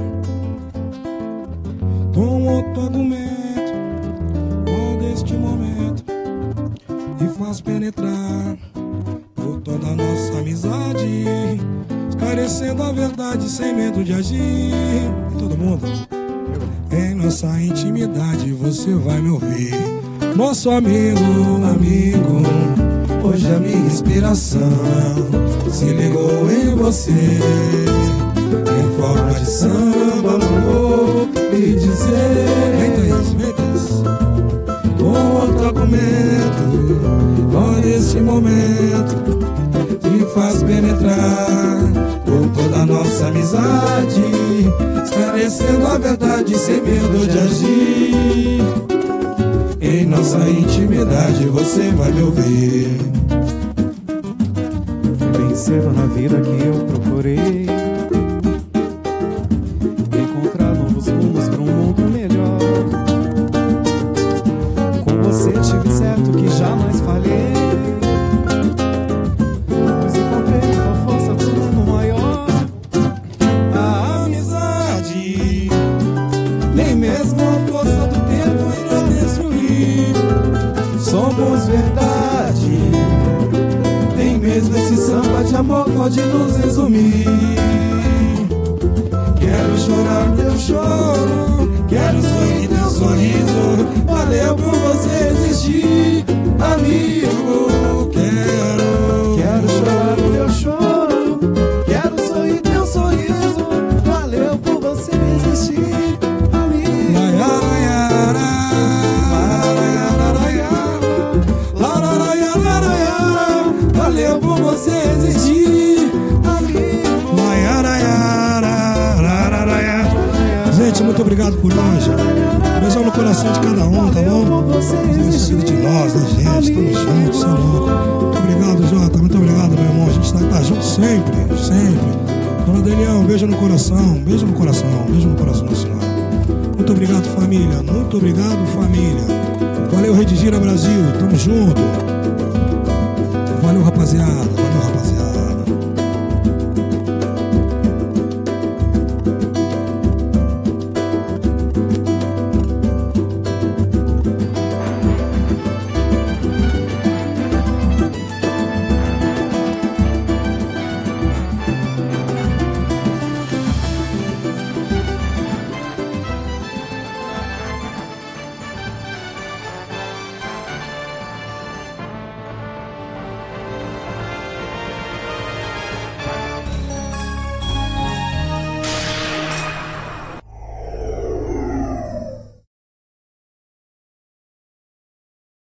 com outro argumento, todo este momento, e faz penetrar por toda a nossa amizade, esclarecendo a verdade sem medo de agir. E todo mundo, em nossa intimidade você vai me ouvir. Nosso amigo, amigo, hoje a minha inspiração se ligou em você. Em forma de samba mandou me dizer: eita isso, eita isso. Com outro argumento, olha este momento, e faz penetrar por toda a nossa amizade, esclarecendo a verdade sem medo de agir. Em nossa intimidade você vai me ouvir. Foi bem cedo na vida que eu procurei encontrar novos rumos para um mundo melhor. Com você tive certo que jamais falhei, pois encontrei tua força pro mundo maior. A amizade, nem mesmo a força do tempo irá destruir. somos verdade. Nem mesmo esse samba de amor pode nos resumir. Quero chorar teu choro, quero sorrir teu sorriso. Valeu por você existir, amigo. Quero, quero chorar teu choro, quero sorrir teu sorriso. Valeu por você existir, amigo. Valeu por você existir, amigo. Gente, muito obrigado por hoje. Beijão no coração de cada um, tá bom? Deus de nós, da gente, estamos juntos, seu louco. Muito obrigado, Jota, muito obrigado, meu irmão. A gente tá, tá junto sempre, sempre. Dona Daniel, um beijo no coração, um beijo no coração, um beijo no coração da senhora. Muito obrigado, família, muito obrigado, família. Valeu, Rede Gira Brasil, tamo junto. Valeu, rapaziada, valeu, rapaziada.